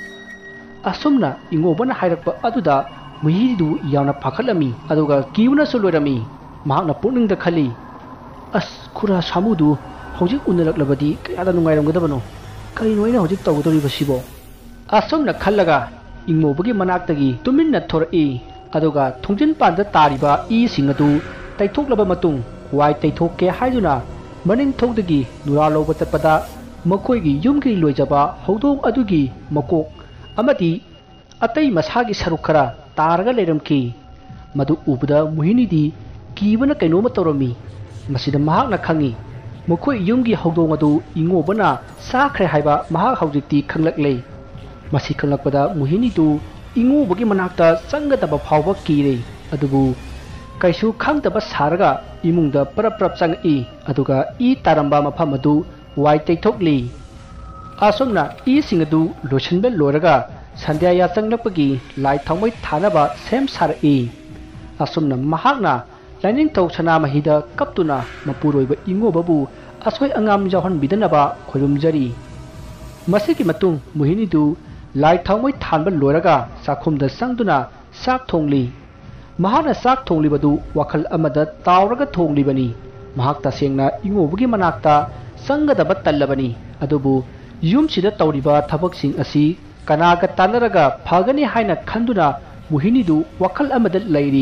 Speaker 1: ꯑꯁꯨꯝꯅ ꯏꯉꯣꯕꯅ ꯍꯥꯏꯔꯛꯄ ꯑꯗꯨꯗ ꯃꯣꯍꯤꯅꯤꯗꯨ ꯌꯥꯝꯅ ꯄꯥꯈꯠꯂꯝꯃꯤ ꯑꯗꯨꯒ ꯀꯤꯕꯅꯁꯨ ꯂꯣꯏꯔꯝꯃꯤ꯫ ꯃꯍꯥꯛꯅ ꯄꯨꯛꯅꯤꯡꯗ ꯈꯜꯂꯤ, ꯑꯁ, ꯈꯨꯔꯥ ꯁꯥꯃꯨꯗꯨ ꯍꯧꯖꯤꯛ ꯎꯅꯔꯛꯂꯕꯗꯤ ꯀꯌꯥꯗ ꯅꯨꯡꯉꯥꯏꯔꯝꯒꯗꯕꯅꯣ? ꯀꯔꯤꯅꯣ ꯑꯩꯅ ꯍꯧꯖꯤꯛ ꯇꯧꯒꯗꯧꯔꯤꯕꯁꯤꯕꯣ? ꯑꯁꯨꯝꯅ ꯈꯜꯂꯒ ꯏꯉꯣꯕꯒꯤ ꯃꯅꯥꯛꯇꯒꯤ ꯇꯨꯃꯤꯟꯅ ꯊꯣꯔꯛꯏ꯫ ꯑꯗꯨꯒ ꯊꯣꯡꯖꯤꯟꯄꯥꯟꯗ ꯇꯥꯔꯤꯕ ꯏꯁꯤꯡ ꯑꯗꯨ ꯇꯩꯊꯣꯛꯂꯕ ꯃꯇꯨꯡ ꯋꯥꯏ ꯇꯩꯊꯣꯛꯀꯦ ꯍꯥꯏꯗꯨꯅ ꯃꯅꯤꯡꯊꯧꯗꯒꯤ ꯅꯨꯔꯥ ꯂꯧꯕ ꯆꯠꯄꯗ ꯃꯈꯣꯏꯒꯤ ꯌꯨꯝꯒꯤ ꯂꯣꯏꯖꯕ ꯍꯧꯗꯣꯡ ꯑꯗꯨꯒꯤ ꯃꯀꯣꯛ ꯑꯃꯗꯤ ꯑꯇꯩ ꯃꯁꯥꯒꯤ ꯁꯔꯨꯛ ꯈꯔ ꯇꯥꯔꯒ ꯂꯩꯔꯝꯈꯤ꯫ ꯃꯗꯨ ꯎꯕꯗ ꯃꯣꯍꯤꯅꯤꯗꯤ ꯀꯤꯕꯅ ꯀꯩꯅꯣꯝꯃ ꯇꯧꯔꯝꯃꯤ꯫ ꯃꯁꯤꯗ ꯃꯍꯥꯛꯅ ꯈꯪꯏ, ꯃꯈꯣꯏ ꯌꯨꯝꯒꯤ ꯍꯧꯗꯣꯡ ꯑꯗꯨ ꯏꯉꯣꯕꯅ ꯆꯥꯈ꯭ꯔꯦ ꯍꯥꯏꯕ ꯃꯍꯥꯛ ꯍꯧꯖꯤꯛꯇꯤ ꯈꯪꯂꯛꯂꯦ꯫ ꯃꯁꯤ ꯈꯪꯂꯛꯄꯗ ꯃꯣꯍꯤꯅꯤꯗꯨ ꯏꯉꯣꯕꯒꯤ ꯃꯅꯥꯛꯇ ꯆꯪꯒꯗꯕ ꯐꯥꯎꯕ ꯀꯤꯔꯦ꯫ ꯑꯗꯨꯕꯨ ꯀꯩꯁꯨ ꯈꯪꯗꯕ ꯁꯥꯔꯒ ꯏꯃꯨꯡꯗ ꯄꯔꯞ ꯄꯔꯞ ꯆꯪꯉꯛꯏ ꯑꯗꯨꯒ ꯏ ꯇꯥꯔꯝꯕ ꯃꯐꯝ ꯑꯗꯨ ꯋꯥꯏ ꯇꯩꯊꯣꯛꯂꯤ꯫ ꯑꯁꯨꯝꯅ ꯏꯁꯤꯡ ꯑꯗꯨ ꯂꯣꯏꯁꯤꯟꯕ ꯂꯣꯏꯔꯒ ꯁꯟꯙ꯭ꯌꯥ ꯌꯥꯆꯪꯂꯛꯄꯒꯤ ꯂꯥꯏ ꯊꯥꯎꯃꯩ ꯊꯥꯅꯕ ꯁꯦꯝ ꯁꯥꯔꯛꯏ꯫ ꯑꯁꯨꯝꯅ ꯃꯍꯥꯛꯅ ꯂꯥꯏꯅꯤꯡꯊꯧ ꯁꯅꯥꯃꯍꯤꯗ ꯀꯞꯇꯨꯅ ꯃꯄꯨꯔꯣꯏꯕ ꯏꯉꯣꯕꯕꯨ ꯑꯁꯣꯏ ꯑꯉꯥꯝ ꯌꯥꯎꯍꯟꯕꯤꯗꯅꯕ ꯈꯣꯏꯔꯨꯝꯖꯔꯤ꯫ ꯃꯁꯤꯒꯤ ꯃꯇꯨꯡ ꯃꯣꯍꯤꯅꯤꯗꯨ ꯂꯥꯏ ꯊꯥꯎꯃꯩ ꯊꯥꯟꯕ ꯂꯣꯏꯔꯒ ꯆꯥꯛꯈꯨꯝꯗ ꯆꯪꯗꯨꯅ ꯆꯥꯛ ꯊꯣꯡꯂꯤ꯫ ꯃꯍꯥꯛꯅ ꯆꯥꯛ ꯊꯣꯡꯂꯤꯕꯗꯨ ꯋꯥꯈꯜ ꯑꯃꯗ ꯇꯥꯎꯔꯒ ꯊꯣꯡꯂꯤꯕꯅꯤ꯫ ꯃꯍꯥꯛ ꯇꯁꯦꯡꯅ ꯏꯉꯣꯕꯒꯤ ꯃꯅꯥꯛꯇ ꯆꯪꯒꯗꯕ ꯇꯜꯂꯕꯅꯤ꯫ ꯑꯗꯨꯕꯨ ꯌꯨꯝꯁꯤꯗ ꯇꯧꯔꯤꯕ ꯊꯕꯛꯁꯤꯡ ꯑꯁꯤ ꯀꯅꯥꯒ ꯇꯥꯟꯅꯔꯒ ꯐꯒꯅꯤ ꯍꯥꯏꯅ ꯈꯟꯗꯨꯅ ꯃꯣꯍꯤꯅꯤꯗꯨ ꯋꯥꯈꯜ ꯑꯃꯗ ꯂꯩꯔꯤ꯫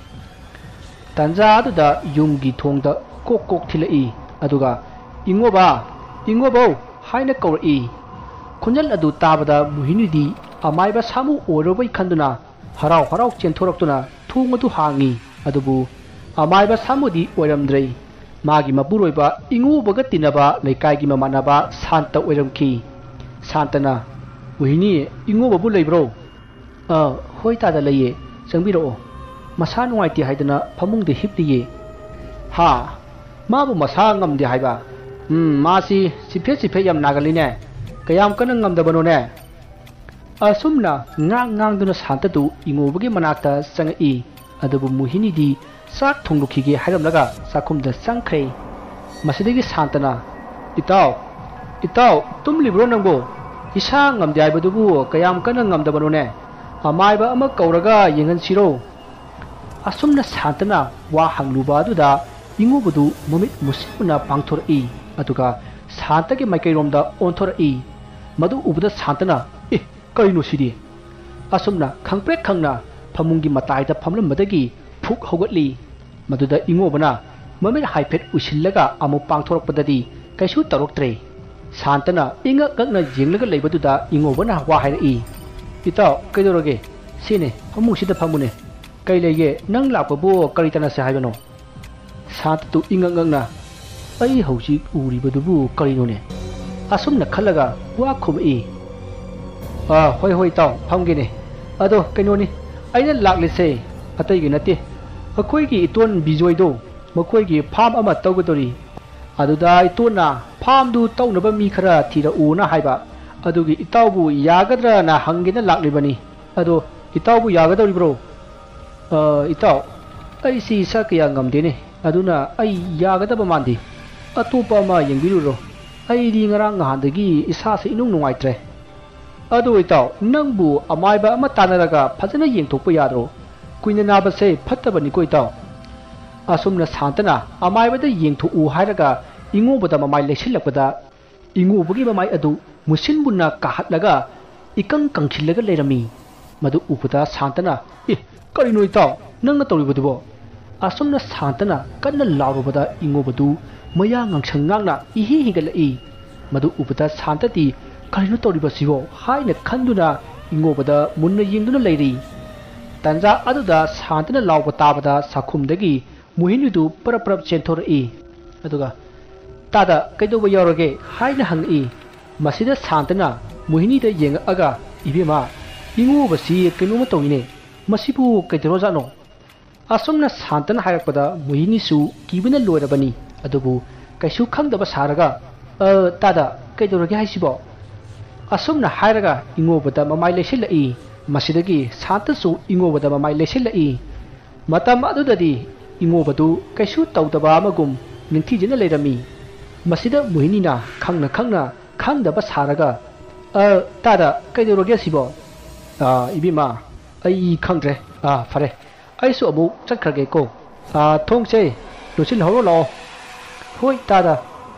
Speaker 1: ꯇꯥꯟꯖꯥ ꯑꯗꯨꯗ ꯌꯨꯝꯒꯤ ꯊꯣꯡꯗ ꯀꯣꯛ ꯀꯣꯛ ꯊꯤꯜꯂꯛꯏ ꯑꯗꯨꯒ ꯏꯉꯣꯕ, ꯏꯉꯣꯕꯧ ꯍꯥꯏꯅ ꯀꯧꯔꯛꯏ꯫ ꯈꯣꯟꯖꯦꯜ ꯑꯗꯨ ꯇꯥꯕꯗ ꯃꯣꯍꯤꯅꯤꯗꯤ ꯑꯃꯥꯏꯕ ꯁꯥꯃꯨ ꯑꯣꯏꯔꯕꯣꯏ ꯈꯟꯗꯨꯅ haraw haraw chenthorktuna thung adu hangi adubu amaiba samudi oiramdrei magi mapuroiba ingu baga tinaba leikai gi mamanaba santa oiramki santana muhini ingu babu leibro a hoi ta da leye changbiro masa nuaiti haidana phamung de hiptiye ha mabu masa ngamde haiba hm masi siphe siphe yam nagali ne kayam kana ngamdabano ne asumna ngang ngang duna santa tu ingu bagi manakta changi adubu muhini di sak thonglukhige hairamlaga sakhumda sangkhre masidagi santana itaw itaw tum libro nangbo isa ngamde aibadubu kayam kana ngamdabano ne amaiba ama kauraga yengan siro asumna santana wa hangluba aduda ingubudu momit musibuna pangthor i aduga santage maikairomda onthor i madu ubda santana e kaino sidi asumna khangprek khangna phamungi mataida phamlammadagi phuk hogatli maduda ingobana mamit haiphet usillaga amu pangthorappadadi kaisu taroktre santana inga gakna jinglaga leibaduda ingobana wa hairi itaw kaidoroge sine phamungsida phamune kai lege nang lakpabu karitana se haibano sant tu inga ngangna ai hauji uribadubu karino ne asumna khalaga wa khum i a hoi hoi taw phamge ne ado kaino ni aina laklise atai gi nate akoi gi iton bijoi do makoi gi pham ama tawgadori aduda itona pham du tawnaba mi khara thira una haiba adugi itawbu yagadra na hangena laklibani ado itawbu yagadori bro a itaw ai si sakya ngamde ne aduna ai yagadaba mandi atopa ma yengbiruro ai ri ngarang ngahandagi isa se inung nungaitre adu itaw nangbu amaiba ama tanaraga phajana yengthokpa yadro kuina naba se phattabani ko itaw asumna santana amaiba da yengthu u hairaga ingobada mamai lesilakpada ingobagi mamai adu musinbunna kahatlaga ikang kangchillaga lerami madu upuda santana e karino itaw nangna tawribadubo asumna santana kanna laurubada ingobadu maya ngangsang ngangna ihi higalai madu upuda santati karino tawribasibo haina khanduna ingobada munna yengduna leiri tanja aduda santana lauba tabada sakhumdagi muhinidu paraprap chenthori aduga tada kaidoba yaroge haina hangi masida santana muhini da yenga aga ibema ingobasi kainoma tawine masibu kaidrojano asumna santana hayakpada muhini su kibina loirabani adubu kaisu khangdaba saraga a tada kaidoroge haisibo asumna hairaga ingobada mamai lesilai masidagi santasu ingobada mamai lesilai matam adudadi ingobadu kaisu tawdaba amagum ningthijina leirami masida muhinina khangna khangna khangdaba saraga a tada kaidoroge sibo a ibima ai khangdre a fare aisu amu chakhrage ko a thongse losil horo lo hoi tada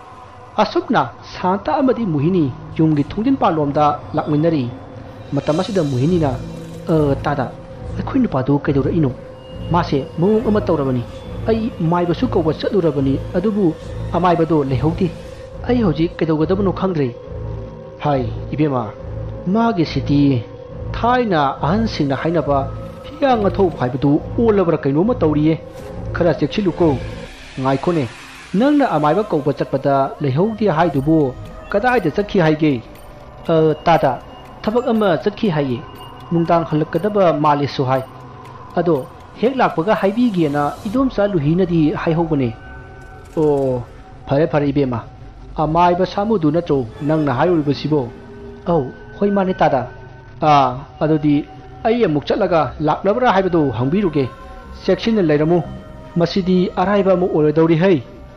Speaker 1: asukna santa amadi muhini yumgi thongdin palomda lakminari matamasida muhinina a tada akhoi nupadu kaidora ino mase mung ama tawrabani ai maibasu kawba chatlurabani adubu amaibado lehauti ai hoji kaidogadabuno khangdre hai ibema magi city thaina ahan singna hainaba hiang athau phaibadu olabra kainoma tawriye khara cheksiluko ngaikone nangna amaiba kawba chatpada lehauti haidubu kadaida chakhi haige a tada thabak ama chakhi haye nungdang halakadaba malisu hai ado hek lakpaga haibi giena idomsa luhinadi haihobane o phare phare ibema amaiba samudu na tro nangna hayuribasibo au hoi mane tada a adodi ai amuk chatlaga laklabra haibadu hangbiruge section leiramu masidi araiba mu orodori hai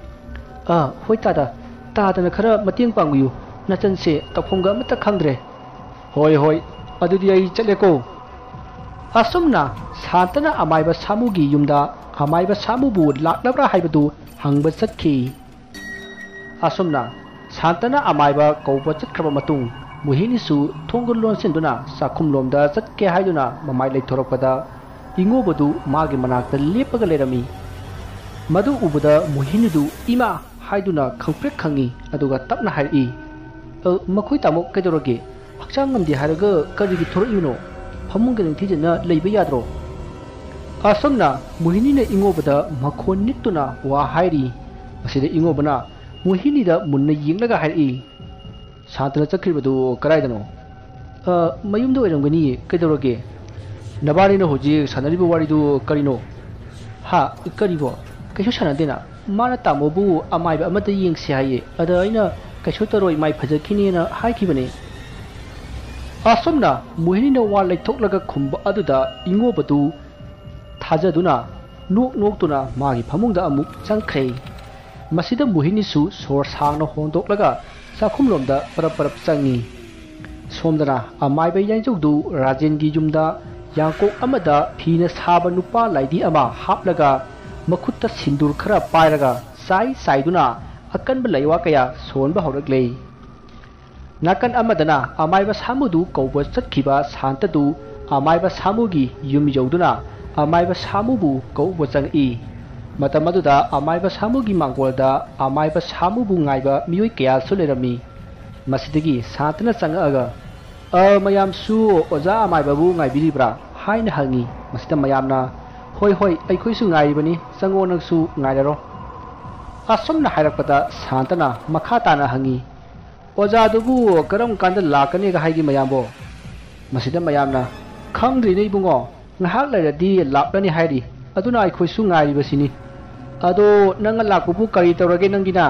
Speaker 1: a hoi tada tada na khara mating pangbiyu nachanse taphonga mata khangdre hoi hoi adudi ai chatleko asumna santana amaiba samugi yumda amaiba samubu laklabra haibadu hangba chakhi asumna santana amaiba kawba chakhraba matung muhinisu thongul lonsinduna sakhumlomda chatke haiduna mamai leithorakpada ingobadu magi manakta lepaga lerami madu ubuda muhinidu ima haiduna khangprek khangi aduga tapna hai makhoi tamok kaidoroge hakchang ngamdi haraga karigi thorino ꯐꯃꯨꯡꯒ ꯅꯤꯡꯊꯤꯖꯅ ꯂꯩꯕ ꯌꯥꯗ꯭ꯔꯣ ꯑꯁꯨꯝꯅ ꯃꯣꯍꯤꯅꯤꯅ ꯏꯉꯣꯕꯗ ꯃꯈꯣꯟ ꯅꯤꯛꯇꯨꯅ ꯋꯥ ꯍꯥꯏꯔꯤ ꯃꯁꯤꯗ ꯏꯉꯣꯕꯅ ꯃꯣꯍꯤꯅꯤꯗ ꯃꯨꯟꯅ ꯌꯦꯡꯂꯒ ꯍꯥꯏꯔꯛꯏ ꯁꯥꯟꯇꯅ ꯆꯠꯈ꯭ꯔꯤꯕꯗꯨ ꯀꯗꯥꯏꯗꯅꯣ ꯃꯌꯨꯝꯗ ꯑꯣꯏꯔꯝꯒꯅꯤ ꯀꯩꯗꯧꯔꯒꯦ ꯅꯕꯥꯅꯤꯅ ꯍꯧꯖꯤꯛ ꯁꯥꯟꯅꯔꯤꯕ ꯋꯥꯔꯤꯗꯨ ꯀꯔꯤꯅꯣ ꯍꯥ ꯀꯔꯤꯕꯣ ꯀꯩꯁꯨ ꯁꯥꯟꯅꯗꯦꯅ ꯃꯥꯅ ꯇꯥꯃꯣꯕꯨ ꯑꯃꯥꯏꯕ ꯑꯃꯗ ꯌꯦꯡꯁꯤ ꯍꯥꯏꯌꯦ ꯑꯗ ꯑꯩꯅ ꯀꯩꯁꯨ ꯇꯧꯔꯣꯏ ꯃꯥꯏ ꯐꯖꯈꯤꯅꯦꯅ ꯍꯥꯏꯈꯤꯕꯅꯦ ꯑꯁꯨꯝꯅ ꯃꯣꯍꯤꯅꯤꯅ ꯋꯥ ꯂꯩꯊꯣꯛꯂꯒ ꯈꯨꯝꯕ ꯑꯗꯨꯗ ꯏꯉꯣꯕꯗꯨ ꯊꯥꯖꯗꯨꯅ ꯅꯣꯛ ꯅꯣꯛꯇꯨꯅ ꯃꯥꯒꯤ ꯐꯃꯨꯡꯗ ꯑꯃꯨꯛ ꯆꯪꯈ꯭ꯔꯦ ꯃꯁꯤꯗ ꯃꯣꯍꯤꯅꯤꯁꯨ ꯁꯣꯔ ꯁꯥꯡꯅ ꯍꯣꯟꯗꯣꯛꯂꯒ ꯆꯥꯛꯈꯨꯝꯂꯣꯝꯗ ꯄꯔꯞ ꯄꯔꯞ ꯆꯪꯉꯤ ꯁꯣꯝꯗꯅ ꯑꯃꯥꯏꯕ ꯌꯥꯏꯖꯧꯗꯨ ꯔꯥꯖꯦꯟꯒꯤ ꯌꯨꯝꯗ ꯌꯥꯡꯀꯣꯛ ꯑꯃꯗ ꯐꯤꯅ ꯁꯥꯕ ꯅꯨꯄꯥ ꯂꯥꯏꯗꯤ ꯑꯃ ꯍꯥꯞꯂꯒ ꯃꯈꯨꯠꯇ ꯁꯤꯟꯗꯨꯔ ꯈꯔ ꯄꯥꯏꯔꯒ ꯆꯥꯏ ꯆꯥꯏꯗꯨꯅ ꯑꯀꯟꯕ ꯂꯩꯋꯥ ꯀꯌꯥ ꯁꯣꯟꯕ ꯍꯧꯔꯛꯂꯦ नाकन अमदना अमायबा सामुदु कौब चतखिबा शांतदु अमायबा सामुगी युम यौदुना अमायबा सामुबु कौब चंगई मतम अदुदा अमायबा सामुगी मांगोलदा अमायबा सामुबु ngaइबा मियोय कया सु लेरमी मसिदगी शांतना चंगअगा अ मयामसु ओजा अमायबाबु ngaइबिरिब्रा हाइन हंगी मसिदा मयामना होय होय अइखोइसु ngaइबनी चंगो नंगसु ngaइररो असमना हायरकपदा शांतना मखा ताना हंगी ओजादुबु करम कांद लाकने गा हाइगी मयामबो मसिदा मयामना खंग्रिने Ibungo ngahak lairadi lapani hairi aduna aikhoisu ngairibasini ado nanga lakbubu kari tawrage nangina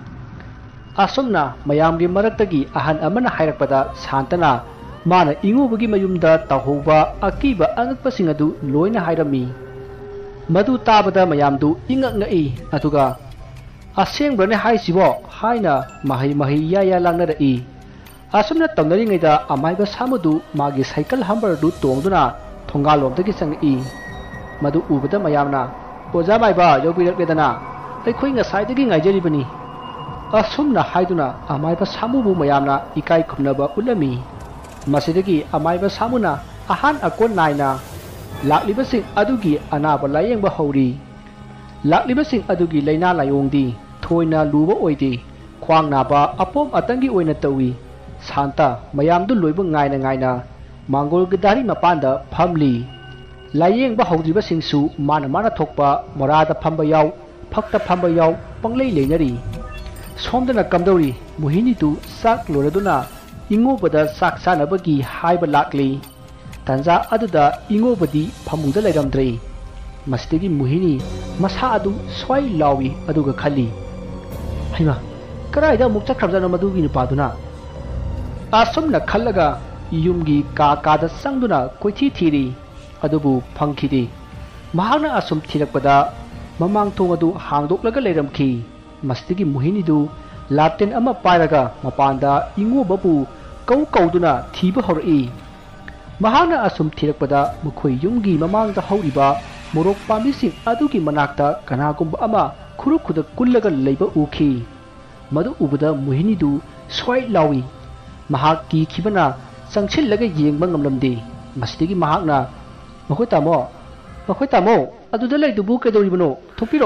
Speaker 1: asomna mayamgi maraktagi ahan amana hairakpada santana mana ingubugi mayumda tahoba akiba angakpasing adu loina hairami madu tabada mayamdu ingak ngai atuga asengbane haisibo haina mahai mahai ya ya langnada i asomna tamnari ngaida amaiba samudu magi cycle hamber du tongduna थोंगालोमदगी चंगई मदु उबदा मयामना ओजा माइबा योबिरकलेदना अखोइ ngसाइदगी ngaइजरिबनी असुमना हाइदुना अमाइबा सामुबु मयामना इकाइ खुमनबा उलमी मसिदगी अमाइबा सामुना अहान अकोन नाइना लाक्लिबसिंग अदुगी अनाबा लायेंबा हौरी लाक्लिबसिंग अदुगी लैना लायोंगदी थोइना लुबा ओइदी ख्वांग नाबा अपोम अतंगी ओइना तवी शांता मयामदु लोइबा ngaइना ngaइना मांगोल गदारी मपानदा फमली लायेंग बा हौद्रिबा सिंगसु माना माना थोकपा मोरादा फंबा याव फक्ता फंबा याव पंगलै लेनरी सोमदना कमदौरी मोहिनी तु साक लोरदुना इंगोबदा साक सानबगी हाइबा लाक्ली तंजा अदुदा इंगोबदी फमुंगदा लेरमद्रे मस्तिगी मोहिनी मसा अदु स्वाई लावी अदुगा खली हैमा कराइदा मुक चखरबजना मदुगी नुपादुना आसमना खल्लगा युमगी का कादा संगदुना कोइथि थीरी अदुबु फंखिदी महाना असुम थिरकपदा ममांग थोंग अदु हांगदोकलगा लेरमखि मस्तिगी मोहिनीदु लाटेन अमा पायरगा मपानदा इंगो बबु कौ कौदुना थीबा हौरई महाना असुम थिरकपदा मुखोइ युमगी ममांगदा हौरिबा मोरोक पामिसिंग अदुगी मनाक्ता कनागुंबा अमा खुरु खुदा कुल्लगा लेबा उखि मदु उबदा मोहिनीदु स्वाइ लावी महाक की खिबना संगछिल लगे येंगबा ngamlamdi masdigi mahakna makhoi tamo makhoi tamo aduda leidubu kedoribano thopiro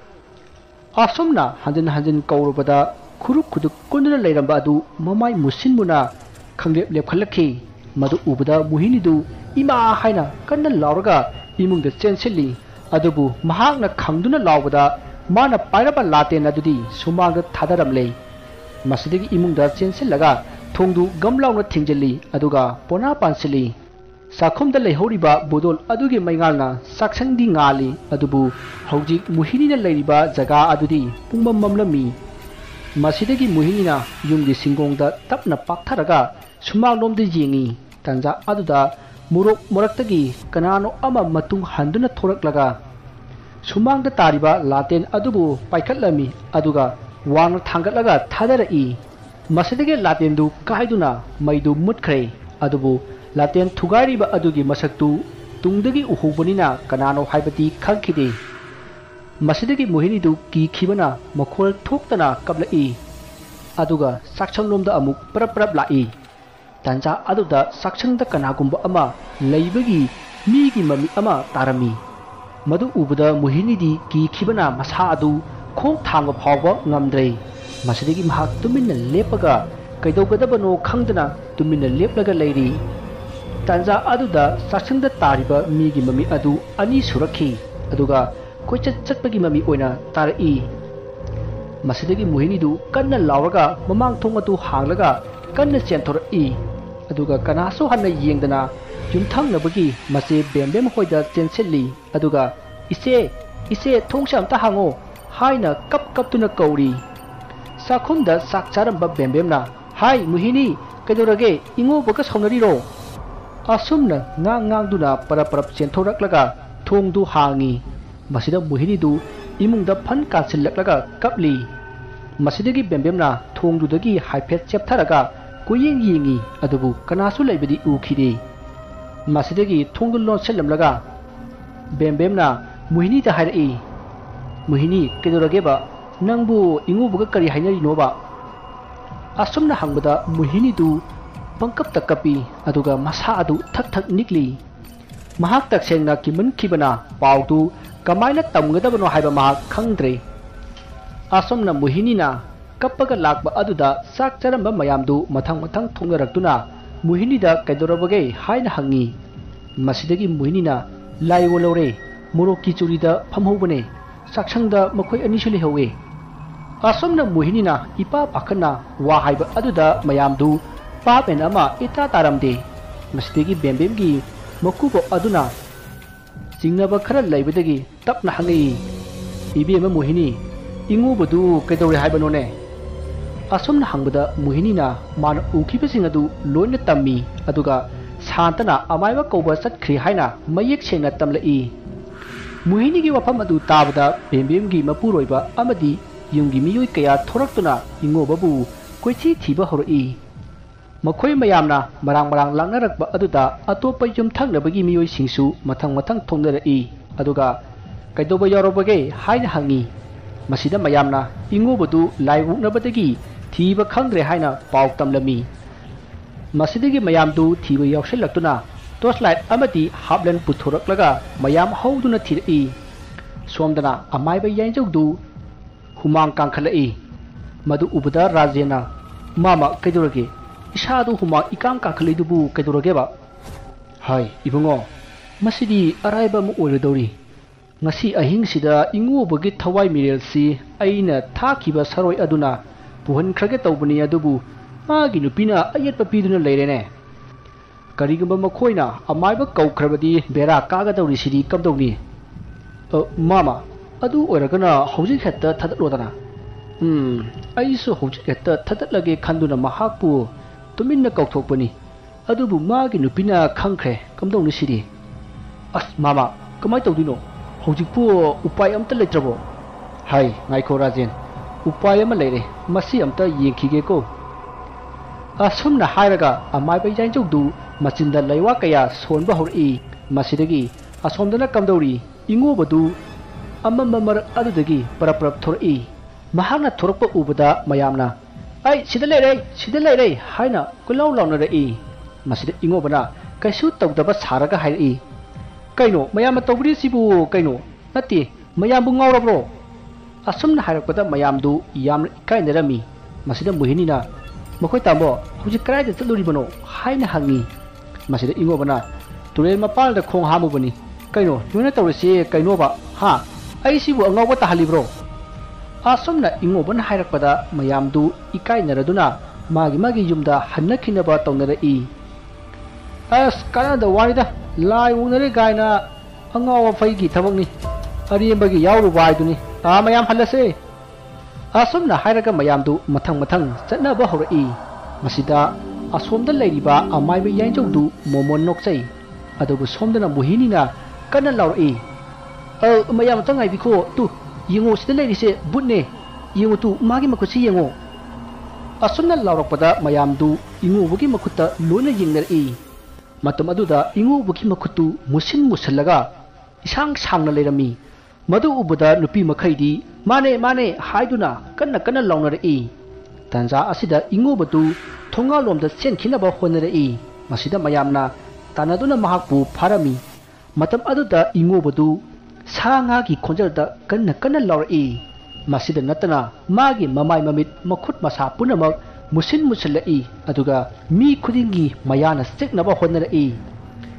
Speaker 1: asomna hanjin hanjin kaurubada khuruk khuduk kunduna leiramba adu mamai musinmuna khanglep lep khalakhi madu ubada muhinidu ima haina kanna lauraga imungda chensilli adubu mahakna khangduna laubada mana pairaba laten adudi sumangda thadaramle masdigi imungda chensillaga थोंदु गमलाउना थिंजली अदुगा पोना पानसिली साखुमदा लेहौरिबा बोदोल अदुगे मैंगालना साक्षंदी ngaली अदुबु हौजिक मुहिनीना लेरिबा जगा अदुदी पुंगमम ममलमी मसिदगी मुहिनीना युमगी सिंगोंगदा तपना पाक्थरगा सुमांगलोमदे येंगी तंजा अदुदा मुरोक मोरक्तगी कनानो अमा मतुंग हंदुना थोरकलगा सुमांगदा तारिबा लाटेन अदुबु पाइखटलमी अदुगा वांग थांगटलगा थादरई मसदगे लाटेंदु काइदुना मैदु मुटखरे अदुबु लाटेन थुगारिबा अदुगी मसक्तु तुंगदगी उहुबनिना कनानो हाइबती खंखिदे मसदगी मोहिनीदु की खिबना मखोल थोक्तना कबलई अदुगा साक्षंगलोमदा अमुक परप परप लाई तंजा अदुदा साक्षंगदा कनागुंबा अमा लैबगी मीगी mummy अमा तारमी मदु उबदा मोहिनीदी की खिबना मसा अदु खोंग थांगबा फावबा ngamdre मसदगी महाक तुमिन्ना लेपगा कैदौगदबनो खंगदना तुमिन्ना लेपलगा लेरी ꯇꯥꯟꯖꯥ ꯑꯗꯨꯗ ꯆꯥꯛꯁꯪꯗ ꯇꯥꯔꯤꯕ ꯃꯤꯒꯤ ꯃꯃꯤ ꯑꯗꯨ ꯑꯅꯤ ꯁꯨꯔꯛꯈꯤ ꯑꯗꯨꯒ ꯀꯣꯏꯆꯠ ꯆꯠꯄꯒꯤ ꯃꯃꯤ ꯑꯣꯏꯅ ꯇꯥꯔꯛꯏ ꯃꯁꯤꯗꯒꯤ ꯃꯣꯍꯤꯅꯤꯗꯨ ꯀꯟꯅ ꯂꯥꯎꯔꯒ ꯃꯃꯥꯡ ꯊꯣꯡ ꯑꯗꯨ ꯍꯥꯡꯂꯒ ꯀꯟꯅ ꯆꯦꯟꯊꯣꯔꯛꯏ ꯑꯗꯨꯒ ꯀꯅꯥꯁꯨ ꯍꯟꯅ ꯌꯦꯡꯗꯅ ꯌꯨꯝꯊꯪꯅꯕꯒꯤ ꯃꯆꯦ ꯕꯦꯝꯕꯦꯝ ꯍꯣꯏꯗ ꯆꯦꯟꯁꯤꯜꯂꯤ ꯑꯗꯨꯒ ꯏꯆꯦ ꯏꯆꯦ ꯊꯣꯡꯁꯦ ꯑꯝꯇ ꯍꯥꯡꯉꯣ ꯍꯥꯏꯅ ꯀꯞ ꯀꯞꯇꯨꯅ ꯀꯧꯔꯤ ꯆꯥꯛꯈꯨꯝꯗ ꯆꯥꯛ ꯆꯥꯔꯝꯕ ꯕꯦꯝꯕꯦꯝꯅ ꯍꯥꯏ ꯃꯣꯍꯤꯅꯤ ꯀꯩꯗꯧꯔꯒꯦ ꯏꯉꯣꯕꯒ ꯁꯥꯎꯅꯔꯤꯔꯣ ꯑꯁꯨꯝꯅ ꯉꯥꯡ ꯉꯥꯡꯗꯨꯅ ꯄꯔꯞ ꯄꯔꯞ ꯆꯦꯟꯊꯣꯔꯛꯂꯒ ꯊꯣꯡꯗꯨ ꯍꯥꯡꯉꯤ ꯃꯁꯤꯗ ꯃꯣꯍꯤꯅꯤꯗꯨ ꯏꯃꯨꯡꯗ ꯐꯟ ꯀꯥꯁꯤꯜꯂꯛꯂꯒ ꯀꯞꯂꯤ ꯃꯁꯤꯗꯒꯤ ꯕꯦꯝꯕꯦꯝꯅ ꯊꯣꯡꯗꯨꯗꯒꯤ ꯍꯥꯏꯐꯦꯠ ꯆꯦꯞꯊꯔꯒ ꯀꯣꯏꯌꯦꯡ ꯌꯦꯡꯉꯤ ꯑꯗꯨꯕꯨ ꯀꯅꯥꯁꯨ ꯂꯩꯕꯗꯤ ꯎꯈꯤꯗꯦ ꯃꯁꯤꯗꯒꯤ ꯊꯣꯡꯗꯨ ꯂꯣꯟꯁꯤꯜꯂꯝꯂꯒ ꯕꯦꯝꯕꯦꯝꯅ ꯃꯣꯍꯤꯅꯤꯗ ꯍꯥꯏꯔꯛꯏ ꯃꯣꯍꯤꯅꯤ ꯀꯩꯗꯧꯔꯒꯦꯕ ꯅꯪꯕꯨ ꯏꯉꯣꯕꯒ ꯀꯔꯤ ꯍꯥꯏꯅꯔꯤꯅꯣꯕ ꯑꯁꯨꯝꯅ ꯍꯪꯕꯗ ꯃꯣꯍꯤꯅꯤꯗꯨ ꯄꯪꯀꯞꯇ ꯀꯞꯄꯤ ꯑꯗꯨꯒ ꯃꯁꯥ ꯑꯗꯨ ꯊꯛ ꯊꯛ ꯅꯤꯛꯂꯤ ꯃꯍꯥꯛ ꯇꯁꯦꯡꯅ ꯀꯤꯃꯟꯈꯤꯕꯅ ꯄꯥꯎꯗꯨ ꯀꯃꯥꯏꯅ ꯇꯝꯒꯗꯕꯅꯣ ꯍꯥꯏꯕ ꯃꯍꯥꯛ ꯈꯪꯗ꯭ꯔꯦ ꯑꯁꯨꯝꯅ ꯃꯣꯍꯤꯅꯤꯅ ꯀꯞꯄꯒ ꯂꯥꯛꯄ ꯑꯗꯨꯗ ꯆꯥꯛ ꯆꯥꯔꯝꯕ ꯃꯌꯥꯝꯗꯨ ꯃꯊꯪ ꯃꯊꯪ ꯊꯣꯡꯅꯔꯛꯇꯨꯅ ꯃꯣꯍꯤꯅꯤꯗ ꯀꯩꯗꯧꯔꯕꯒꯦ ꯍꯥꯏꯅ ꯍꯪꯉꯤ ꯃꯁꯤꯗꯒꯤ ꯃꯣꯍꯤꯅꯤꯅ ꯂꯥꯏꯑꯣ ꯂꯧꯔꯦ ꯃꯣꯔꯣꯛꯀꯤ ꯆꯨꯔꯤꯗ ꯐꯝꯍꯧꯕꯅꯦ ꯆꯥꯛꯁꯪꯗ ꯃꯈꯣꯏ ꯑꯅꯤꯁꯨ ꯂꯩꯍꯧꯋꯦ ꯑꯁꯨꯝꯅ ꯃꯣꯍꯤꯅꯤꯅ ꯏꯄꯥ ꯄꯥꯈꯠꯅ ꯋꯥ ꯍꯥꯏꯕ ꯑꯗꯨꯗ ꯃꯌꯥꯝꯗꯨ ꯄꯥꯞ ꯑꯦꯟ ꯑꯃ ꯏꯇꯥ ꯇꯥꯔꯝꯗꯦ ꯃꯁꯤꯗꯒꯤ ꯕꯦꯝꯕꯦꯝꯒꯤ ꯃꯀꯨꯕꯣꯛ ꯑꯗꯨꯅ ꯆꯤꯡꯅꯕ ꯈꯔ ꯂꯩꯕꯗꯒꯤ ꯇꯞꯅ ꯍꯪꯉꯛꯏ ꯏꯕꯦꯝꯃ ꯃꯣꯍꯤꯅꯤ ꯏꯉꯣꯕꯗꯨ ꯀꯩꯗꯧꯔꯦ ꯍꯥꯏꯕꯅꯣꯅꯦ ꯑꯁꯨꯝꯅ ꯍꯪꯕꯗ ꯃꯣꯍꯤꯅꯤꯅ ꯃꯥꯅ ꯎꯈꯤꯕꯁꯤꯡ ꯑꯗꯨ ꯂꯣꯏꯅ ꯇꯝꯃꯤ ꯑꯗꯨꯒ ꯁꯥꯟꯇꯅ ꯑꯃꯥꯏꯕ ꯀꯧꯕ ꯆꯠꯈ꯭ꯔꯤ ꯍꯥꯏꯅ ꯃꯌꯦꯛ ꯁꯦꯡꯅ ꯇꯝꯂꯛꯏ ꯃꯣꯍꯤꯅꯤꯒꯤ ꯋꯥꯐꯝ ꯑꯗꯨ ꯇꯥꯕꯗ ꯕꯦꯝꯕꯦꯝꯒꯤ ꯃꯄꯨꯔꯣꯏꯕ ꯑꯃꯗꯤ ꯌꯨꯝꯒꯤ ꯃꯤꯑꯣꯏ ꯀꯌꯥ ꯊꯣꯔꯛꯇꯨꯅ ꯏꯉꯣꯕꯕꯨ ꯀꯣꯏꯊꯤ ꯊꯤꯕ ꯍꯧꯔꯛꯏ ꯃꯈꯣꯏ ꯃꯌꯥꯝꯅ ꯃꯔꯥꯡ ꯃꯔꯥꯡ ꯂꯥꯛꯅꯔꯛꯄ ꯑꯗꯨꯗ ꯑꯇꯣꯞꯄ ꯌꯨꯝꯊꯪꯅꯕꯒꯤ ꯃꯤꯑꯣꯏꯁꯤꯡꯁꯨ ꯃꯊꯪ ꯃꯊꯪ ꯊꯣꯡꯅꯔꯛꯏ ꯑꯗꯨꯒ ꯀꯩꯗꯧꯕ ꯌꯥꯎꯔꯕꯒꯦ ꯍꯥꯏꯅ ꯍꯪꯉꯤ ꯃꯁꯤꯗ ꯃꯌꯥꯝꯅ ꯏꯉꯣꯕꯗꯨ ꯂꯥꯏꯋꯨꯛꯅꯕꯗꯒꯤ ꯊꯤꯕ ꯈꯪꯗ꯭ꯔꯦ ꯍꯥꯏꯅ ꯄꯥꯎ ꯇꯝꯂꯝꯃꯤ ꯃꯁꯤꯗꯒꯤ ꯃꯌꯥꯝꯗꯨ ꯊꯤꯕ ꯌꯥꯎꯁꯤꯜꯂꯛꯇꯨꯅ ꯇꯣꯔꯆꯂꯥꯏꯠ ꯑꯃꯗꯤ ꯍꯥꯞꯂꯦꯟ ꯄꯨꯊꯣꯔꯛꯂꯒ ꯃꯌꯥꯝ ꯍꯧꯗꯨꯅ ꯊꯤꯔꯛꯏ ꯁꯣꯝꯗꯅ ꯑꯃꯥꯏꯕ ꯌꯥꯏꯖꯧꯗꯨ ꯍꯨꯃꯥꯡ ꯀꯥꯡꯈꯠꯂꯛꯏ ꯃꯗꯨ ꯎꯕꯗ ꯔꯥꯖꯦꯟꯅ ꯃꯥꯃ ꯀꯩꯗꯧꯔꯒꯦ ꯏꯁꯥꯗꯨ ꯍꯨꯃꯥꯡ ꯏꯀꯥꯡ ꯀꯥꯡꯈꯠꯂꯤꯗꯨꯕꯨ ꯀꯩꯗꯧꯔꯒꯦꯕ ꯍꯥꯏ ꯏꯕꯨꯡꯉꯣ ꯃꯁꯤꯗꯤ ꯑꯔꯥꯏꯕ ꯑꯃ ꯑꯣꯏꯔꯗꯧꯔꯤ ꯉꯁꯤ ꯑꯍꯤꯡꯁꯤꯗ ꯏꯉꯣꯕꯒꯤ ꯊꯋꯥꯏ ꯃꯤꯔꯦꯜꯁꯤ ꯑꯩꯅ ꯊꯥꯈꯤꯕ ꯁꯔꯣꯏ ꯑꯗꯨꯅ ꯄꯨꯍꯟꯈ꯭ꯔꯒꯦ ꯇꯧꯕꯅꯤ ꯑꯗꯨꯕꯨ ꯃꯥꯒꯤ ꯅꯨꯄꯤꯅ ꯑꯌꯦꯠꯄ ꯄꯤꯗꯨꯅ ꯂꯩꯔꯦꯅꯦ ꯀꯔꯤꯒꯨꯝꯕ ꯃꯈꯣꯏꯅ ꯑꯃꯥꯏꯕ ꯀꯧꯈ꯭ꯔꯕꯗꯤ ꯕꯦꯔꯥ ꯀꯥꯒꯗꯧꯔꯤꯁꯤꯗꯤ ꯀꯝꯗꯧꯅꯤ ꯃꯥꯃ ꯑꯗꯨ ꯑꯣꯏꯔꯒꯅ ꯍꯧꯖꯤꯛ ꯍꯦꯛꯇ ꯊꯥꯗꯠꯂꯣꯗꯅ ꯎꯝ ꯑꯩꯁꯨ ꯍꯧꯖꯤꯛ ꯍꯦꯛꯇ ꯊꯥꯗꯠꯂꯒꯦ ꯈꯟꯗꯨꯅ ꯃꯍꯥꯛꯄꯨ ꯇꯨꯃꯤꯟꯅ ꯀꯧꯊꯣꯛꯄꯅꯤ ꯑꯗꯨꯕꯨ ꯃꯥꯒꯤ ꯅꯨꯄꯤꯅ ꯈꯪꯈ꯭ꯔꯦ ꯀꯝꯗꯧꯅꯤ ꯁꯤꯗꯤ ꯑꯁ ꯃꯥꯃ ꯀꯃꯥꯏꯅ ꯇꯧꯗꯣꯏꯅꯣ ꯍꯧꯖꯤꯛꯄꯨ ꯎꯄꯥꯏ ꯑꯝꯇ ꯂꯩꯇ꯭ꯔꯕꯣ ꯍꯥꯏ ꯉꯥꯏꯈꯣ ꯔꯥꯖꯦꯟ ꯎꯄꯥꯏ ꯑꯃ ꯂꯩꯔꯦ ꯃꯁꯤ ꯑꯝꯇ ꯌꯦꯡꯈꯤꯒꯦꯀꯣ ꯑꯁꯨꯝꯅ ꯍꯥꯏꯔꯒ ꯑꯃꯥꯏꯕ ꯌꯥꯏꯖꯧꯗꯨ ꯃꯆꯤꯟꯗ ꯂꯩꯋꯥ ꯀꯌꯥ ꯁꯣꯟꯕ ꯍꯧꯔꯛꯏ ꯃꯁꯤꯗꯒꯤ ꯑꯁꯣꯝꯗꯅ ꯀꯝꯗꯧꯔꯤ ꯏꯉꯣꯕꯗꯨ ꯑꯃꯝꯕ ꯃꯔꯛ ꯑꯗꯨꯗꯒꯤ ꯄꯔꯞ ꯄꯔꯞ ꯊꯣꯔꯛꯏ ꯃꯍꯥꯛꯅ ꯊꯣꯔꯛꯄ ꯎꯕꯗ ꯃꯌꯥꯝꯅ ꯑꯩ ꯁꯤꯗ ꯂꯩꯔꯦ ꯁꯤꯗ ꯂꯩꯔꯦ ꯍꯥꯏꯅ ꯀꯣꯏꯂꯥꯎ ꯂꯥꯎꯅꯔꯛꯏ ꯃꯁꯤꯗ ꯏꯉꯣꯕꯅ ꯀꯩꯁꯨ ꯇꯧꯗꯕ ꯁꯥꯔꯒ ꯍꯥꯏꯔꯛꯏ ꯀꯩꯅꯣ ꯃꯌꯥꯝꯅ ꯇꯧꯕꯤꯔꯤꯁꯤꯕꯨ ꯀꯩꯅꯣ ꯅꯠꯇꯦ ꯃꯌꯥꯝꯕꯨ ꯉꯥꯎꯔꯕ꯭ꯔꯣ ꯑꯁꯨꯝꯅ ꯍꯥꯏꯔꯛꯄꯗ ꯃꯌꯥꯝꯗꯨ ꯌꯥꯝꯅ ꯏꯀꯥꯏꯅꯔꯝꯃꯤ ꯃꯁꯤꯗ ꯃꯣꯍꯤꯅꯤꯅ ꯃꯈꯣꯏ ꯇꯥꯃꯣ ꯍꯧꯖꯤꯛ ꯀꯗꯥꯏꯗ ꯆꯠꯂꯨꯔꯤꯕꯅꯣ ꯍꯥꯏꯅ ꯍꯪꯉꯤ ꯃꯁꯤꯗ ꯏꯉꯣꯕꯅ ꯇꯨꯔꯦꯜ ꯃꯄꯥꯟꯗ ꯈꯣꯡ ꯍꯥꯝꯃꯨꯕꯅꯤ ꯀꯩꯅꯣ ꯅꯣꯏꯅ ꯇꯧꯔꯤꯁꯤ ꯀꯩꯅꯣꯕ ꯍꯥ ꯑꯩꯁꯤꯕꯨ ꯑꯉꯥꯎꯕ ꯇꯥꯍꯜꯂꯤꯕ꯭ꯔꯣ ꯑꯁꯨꯝꯅ ꯏꯉꯣꯕꯅ ꯍꯥꯏꯔꯛꯄꯗ ꯃꯌꯥꯝꯗꯨ ꯏꯀꯥꯏꯅꯔꯗꯨꯅ ꯃꯥꯒꯤ ꯃꯥꯒꯤ ꯌꯨꯝꯗ ꯍꯟꯅꯈꯤꯅꯕ ꯇꯧꯅꯔꯛꯏ ꯑꯁ ꯀꯥꯟꯅꯗ ꯋꯥꯔꯤꯗ ꯂꯥꯏ ꯎꯅꯔꯦ ꯒꯥꯏꯅ ꯑꯉꯥꯎ ꯑꯐꯩꯒꯤ ꯊꯕꯛꯅꯤ ꯑꯔꯦꯝꯕꯒꯤ ꯌꯥꯎꯔꯨꯕ ꯍꯥꯏꯗꯨꯅꯤ ꯑꯥ ꯃꯌꯥꯝ ꯍꯜꯂꯁꯦ ꯑꯁꯨꯝꯅ ꯍꯥꯏꯔꯒ ꯃꯌꯥꯝꯗꯨ ꯃꯊꯪ ꯃꯊꯪ ꯆꯠꯅꯕ ꯍꯧꯔꯛꯏ ꯃꯁꯤꯗ ꯑꯁꯣꯝꯗ ꯂꯩꯔꯤꯕ ꯑꯃꯥꯏꯕ ꯌꯥꯏꯖꯧꯗꯨ ꯃꯣꯃꯣꯟ ꯅꯣꯛꯆꯩ ꯑꯗꯨꯕꯨ ꯁꯣꯝꯗꯅ ꯃꯣꯍꯤꯅꯤꯅ ꯀꯟꯅ ꯂꯥꯎꯔꯛꯏ ꯃꯌꯥꯝ ꯑꯝꯇ ꯉꯥꯏꯕꯤꯈꯣ ꯇꯨ ꯌꯦꯡꯉꯣ ꯁꯤꯗ ꯂꯩꯔꯤꯁꯦ ꯕꯨꯠꯅꯦ ꯌꯦꯡꯉꯣ ꯇꯨ ꯃꯥꯒꯤ ꯃꯈꯨꯠꯁꯤ ꯌꯦꯡꯉꯣ ꯑꯁꯨꯝꯅ ꯂꯥꯎꯔꯛꯄꯗ ꯃꯌꯥꯝꯗꯨ ꯏꯉꯣꯕꯒꯤ ꯃꯈꯨꯠꯇ ꯂꯣꯏꯅ ꯌꯦꯡꯅꯔꯛꯏ ꯃꯇꯝ ꯑꯗꯨꯗ ꯏꯉꯣꯕꯒꯤ ꯃꯈꯨꯠꯇꯨ ꯃꯨꯁꯤꯟ ꯃꯨꯁꯜꯂꯒ ꯏꯁꯥꯡ ꯁꯥꯡꯅ ꯂꯩꯔꯝꯃꯤ ꯃꯗꯨ ꯎꯕꯗ ꯅꯨꯄꯤ ꯃꯈꯩꯗꯤ ꯃꯥꯅꯦ ꯃꯥꯅꯦ ꯍꯥꯏꯗꯨꯅ ꯀꯟꯅ ꯀꯟꯅ ꯂꯥꯎꯅꯔꯛꯏ ꯇꯥꯟꯖꯥ ꯑꯁꯤꯗ ꯏꯉꯣꯕꯗꯨ ꯊꯣꯡꯒꯥꯜꯂꯣꯝꯗ ꯆꯦꯟꯈꯤꯅꯕ ꯍꯣꯠꯅꯔꯛꯏ ꯃꯁꯤꯗ ꯃꯌꯥꯝꯅ ꯇꯥꯟꯅꯗꯨꯅ ꯃꯍꯥꯛꯄꯨ ꯐꯥꯔꯝꯃꯤ ꯃꯇꯝ ꯑꯗꯨꯗ ꯏꯉꯣꯕꯗꯨ ꯁꯥ ꯉꯥꯒꯤ ꯈꯣꯟꯖꯦꯜꯗ ꯀꯟꯅ ꯀꯟꯅ ꯂꯥꯎꯔꯛꯏ ꯃꯁꯤꯗ ꯅꯠꯇꯅ ꯃꯥꯒꯤ ꯃꯃꯥꯏ ꯃꯃꯤꯠ ꯃꯈꯨꯠ ꯃꯁꯥ ꯄꯨꯝꯅꯃꯛ ꯃꯨꯁꯤꯟ ꯃꯨꯁꯤꯜꯂꯛꯏ ꯑꯗꯨꯒ ꯃꯤ ꯈꯨꯗꯤꯡꯒꯤ ꯃꯌꯥꯅ ꯆꯤꯛꯅꯕ ꯍꯣꯠꯅꯔꯛꯏ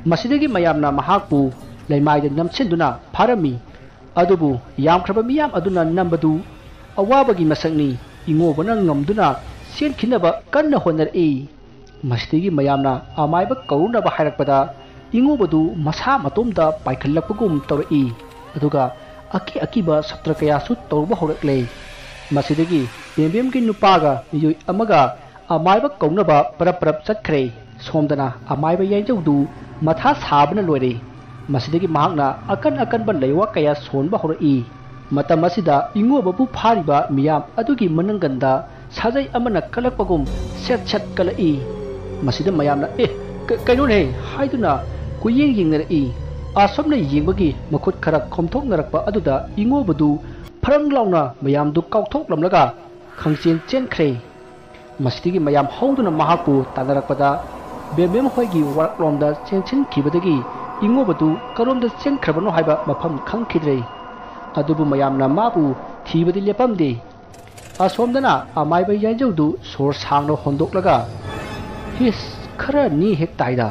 Speaker 1: ꯃꯁꯤꯗꯒꯤ ꯃꯌꯥꯝꯅ ꯃꯍꯥꯛꯄꯨ ꯂꯩꯃꯥꯏꯗ ꯅꯝꯁꯤꯟꯗꯨꯅ ꯐꯥꯔꯝꯃꯤ ꯑꯗꯨꯕꯨ ꯌꯥꯝꯈ꯭ꯔꯕ ꯃꯤꯌꯥꯝ ꯑꯗꯨꯅ ꯅꯝꯕꯗꯨ ꯑꯋꯥꯕꯒꯤ ꯃꯁꯛꯅꯤ ꯏꯉꯣꯕꯅ ꯉꯝꯗꯨꯅ ꯆꯦꯟꯈꯤꯅꯕ ꯀꯟꯅ ꯍꯣꯠꯅꯔꯛꯏ ꯃꯁꯤꯗꯒꯤ ꯃꯌꯥꯝꯅ ꯑꯃꯥꯏꯕ ꯀꯧꯔꯨꯅꯕ ꯍꯥꯏꯔꯛꯄꯗ ꯏꯉꯣꯕꯗꯨ ꯃꯁꯥ ꯃꯇꯣꯝꯗ ꯄꯥꯏꯈꯠꯂꯛꯄꯒꯨꯝ ꯇꯧꯔꯛꯏ ꯑꯗꯨꯒ ꯑꯀꯤ ꯑꯀꯤꯕ ꯁꯞꯇ꯭ꯔ ꯀꯌꯥꯁꯨ ꯇꯧꯕ ꯍꯧꯔꯛꯂꯦ ꯃꯁꯤꯗꯒꯤ ꯕꯦꯝꯕꯦꯝꯒꯤ ꯅꯨꯄꯥꯒ ꯃꯤꯑꯣꯏ ꯑꯃꯒ ꯑꯃꯥꯏꯕ ꯀꯧꯅꯕ ꯄꯔꯞ ꯄꯔꯞ ꯆꯠꯈ꯭ꯔꯦ ꯁꯣꯝꯗꯅ ꯑꯃꯥꯏꯕ ꯌꯥꯏꯖꯧꯗꯨ ꯃꯊꯥ ꯁꯥꯕꯅ ꯂꯣꯏꯔꯦ ꯃꯁꯤꯗꯒꯤ ꯃꯍꯥꯛꯅ ꯑꯀꯟ ꯑꯀꯟꯕ ꯂꯩꯋꯥ ꯀꯌꯥ ꯁꯣꯟꯕ ꯍꯧꯔꯛꯏ ꯃꯇꯝ ꯑꯁꯤꯗ ꯏꯉꯣꯕꯕꯨ ꯐꯥꯔꯤꯕ ꯃꯤꯌꯥꯝ ꯑꯗꯨꯒꯤ ꯃꯅꯪꯒꯟꯗ ꯁꯥꯖꯩ ꯑꯃꯅ ꯀꯜꯂꯛꯄꯒꯨꯝ ꯁꯦꯠ ꯁꯦꯠ ꯀꯜꯂꯛꯏ ꯃꯁꯤꯗ ꯃꯌꯥꯝꯅ ꯑꯦ ꯀꯩꯅꯣꯅꯦ ꯍꯥꯏꯗꯨꯅ ꯀꯨꯌꯦꯡ ꯌꯦꯡꯅꯔꯛꯏ ꯑꯁꯣꯝꯅ ꯌꯦꯡꯕꯒꯤ ꯃꯈꯨꯠ ꯈꯔ ꯈꯣꯝꯊꯣꯛꯅꯔꯛꯄ ꯑꯗꯨꯗ ꯏꯉꯣꯕꯗꯨ ꯐꯔꯪ ꯂꯥꯎꯅ ꯃꯌꯥꯝꯗꯨ ꯀꯥꯎꯊꯣꯛꯂꯝꯂꯒ ꯈꯪꯆꯦꯟ ꯆꯦꯟꯈ꯭ꯔꯦ ꯃꯁꯤꯗꯒꯤ ꯃꯌꯥꯝ ꯍꯧꯗꯨꯅ ꯃꯍꯥꯛꯄꯨ ꯇꯥꯟꯅꯔꯛꯄꯗ ꯕꯦꯝꯕꯦꯝ ꯍꯣꯏꯒꯤ ꯋꯥꯔꯛꯂꯣꯝꯗ ꯆꯦꯟꯁꯤꯟꯈꯤꯕꯗꯒꯤ ꯏꯉꯣꯕꯗꯨ ꯀꯔꯣꯝꯗ ꯆꯦꯟꯈ꯭ꯔꯕꯅꯣ ꯍꯥꯏꯕ ꯃꯐꯝ ꯈꯪꯈꯤꯗ꯭ꯔꯦ ꯑꯗꯨꯕꯨ ꯃꯌꯥꯝꯅ ꯃꯥꯕꯨ ꯊꯤꯕꯗꯤ ꯂꯦꯞꯄꯝꯗꯦ ꯑꯁꯣꯝꯗꯅ ꯑꯃꯥꯏꯕ ꯌꯥꯏꯖꯧꯗꯨ ꯁꯣꯔ ꯁꯥꯡꯅ ꯍꯣꯟꯗꯣꯛꯂꯒ ꯍꯤꯁ ꯈꯔ ꯅꯤ ꯍꯦꯛ ꯇꯥꯏꯗ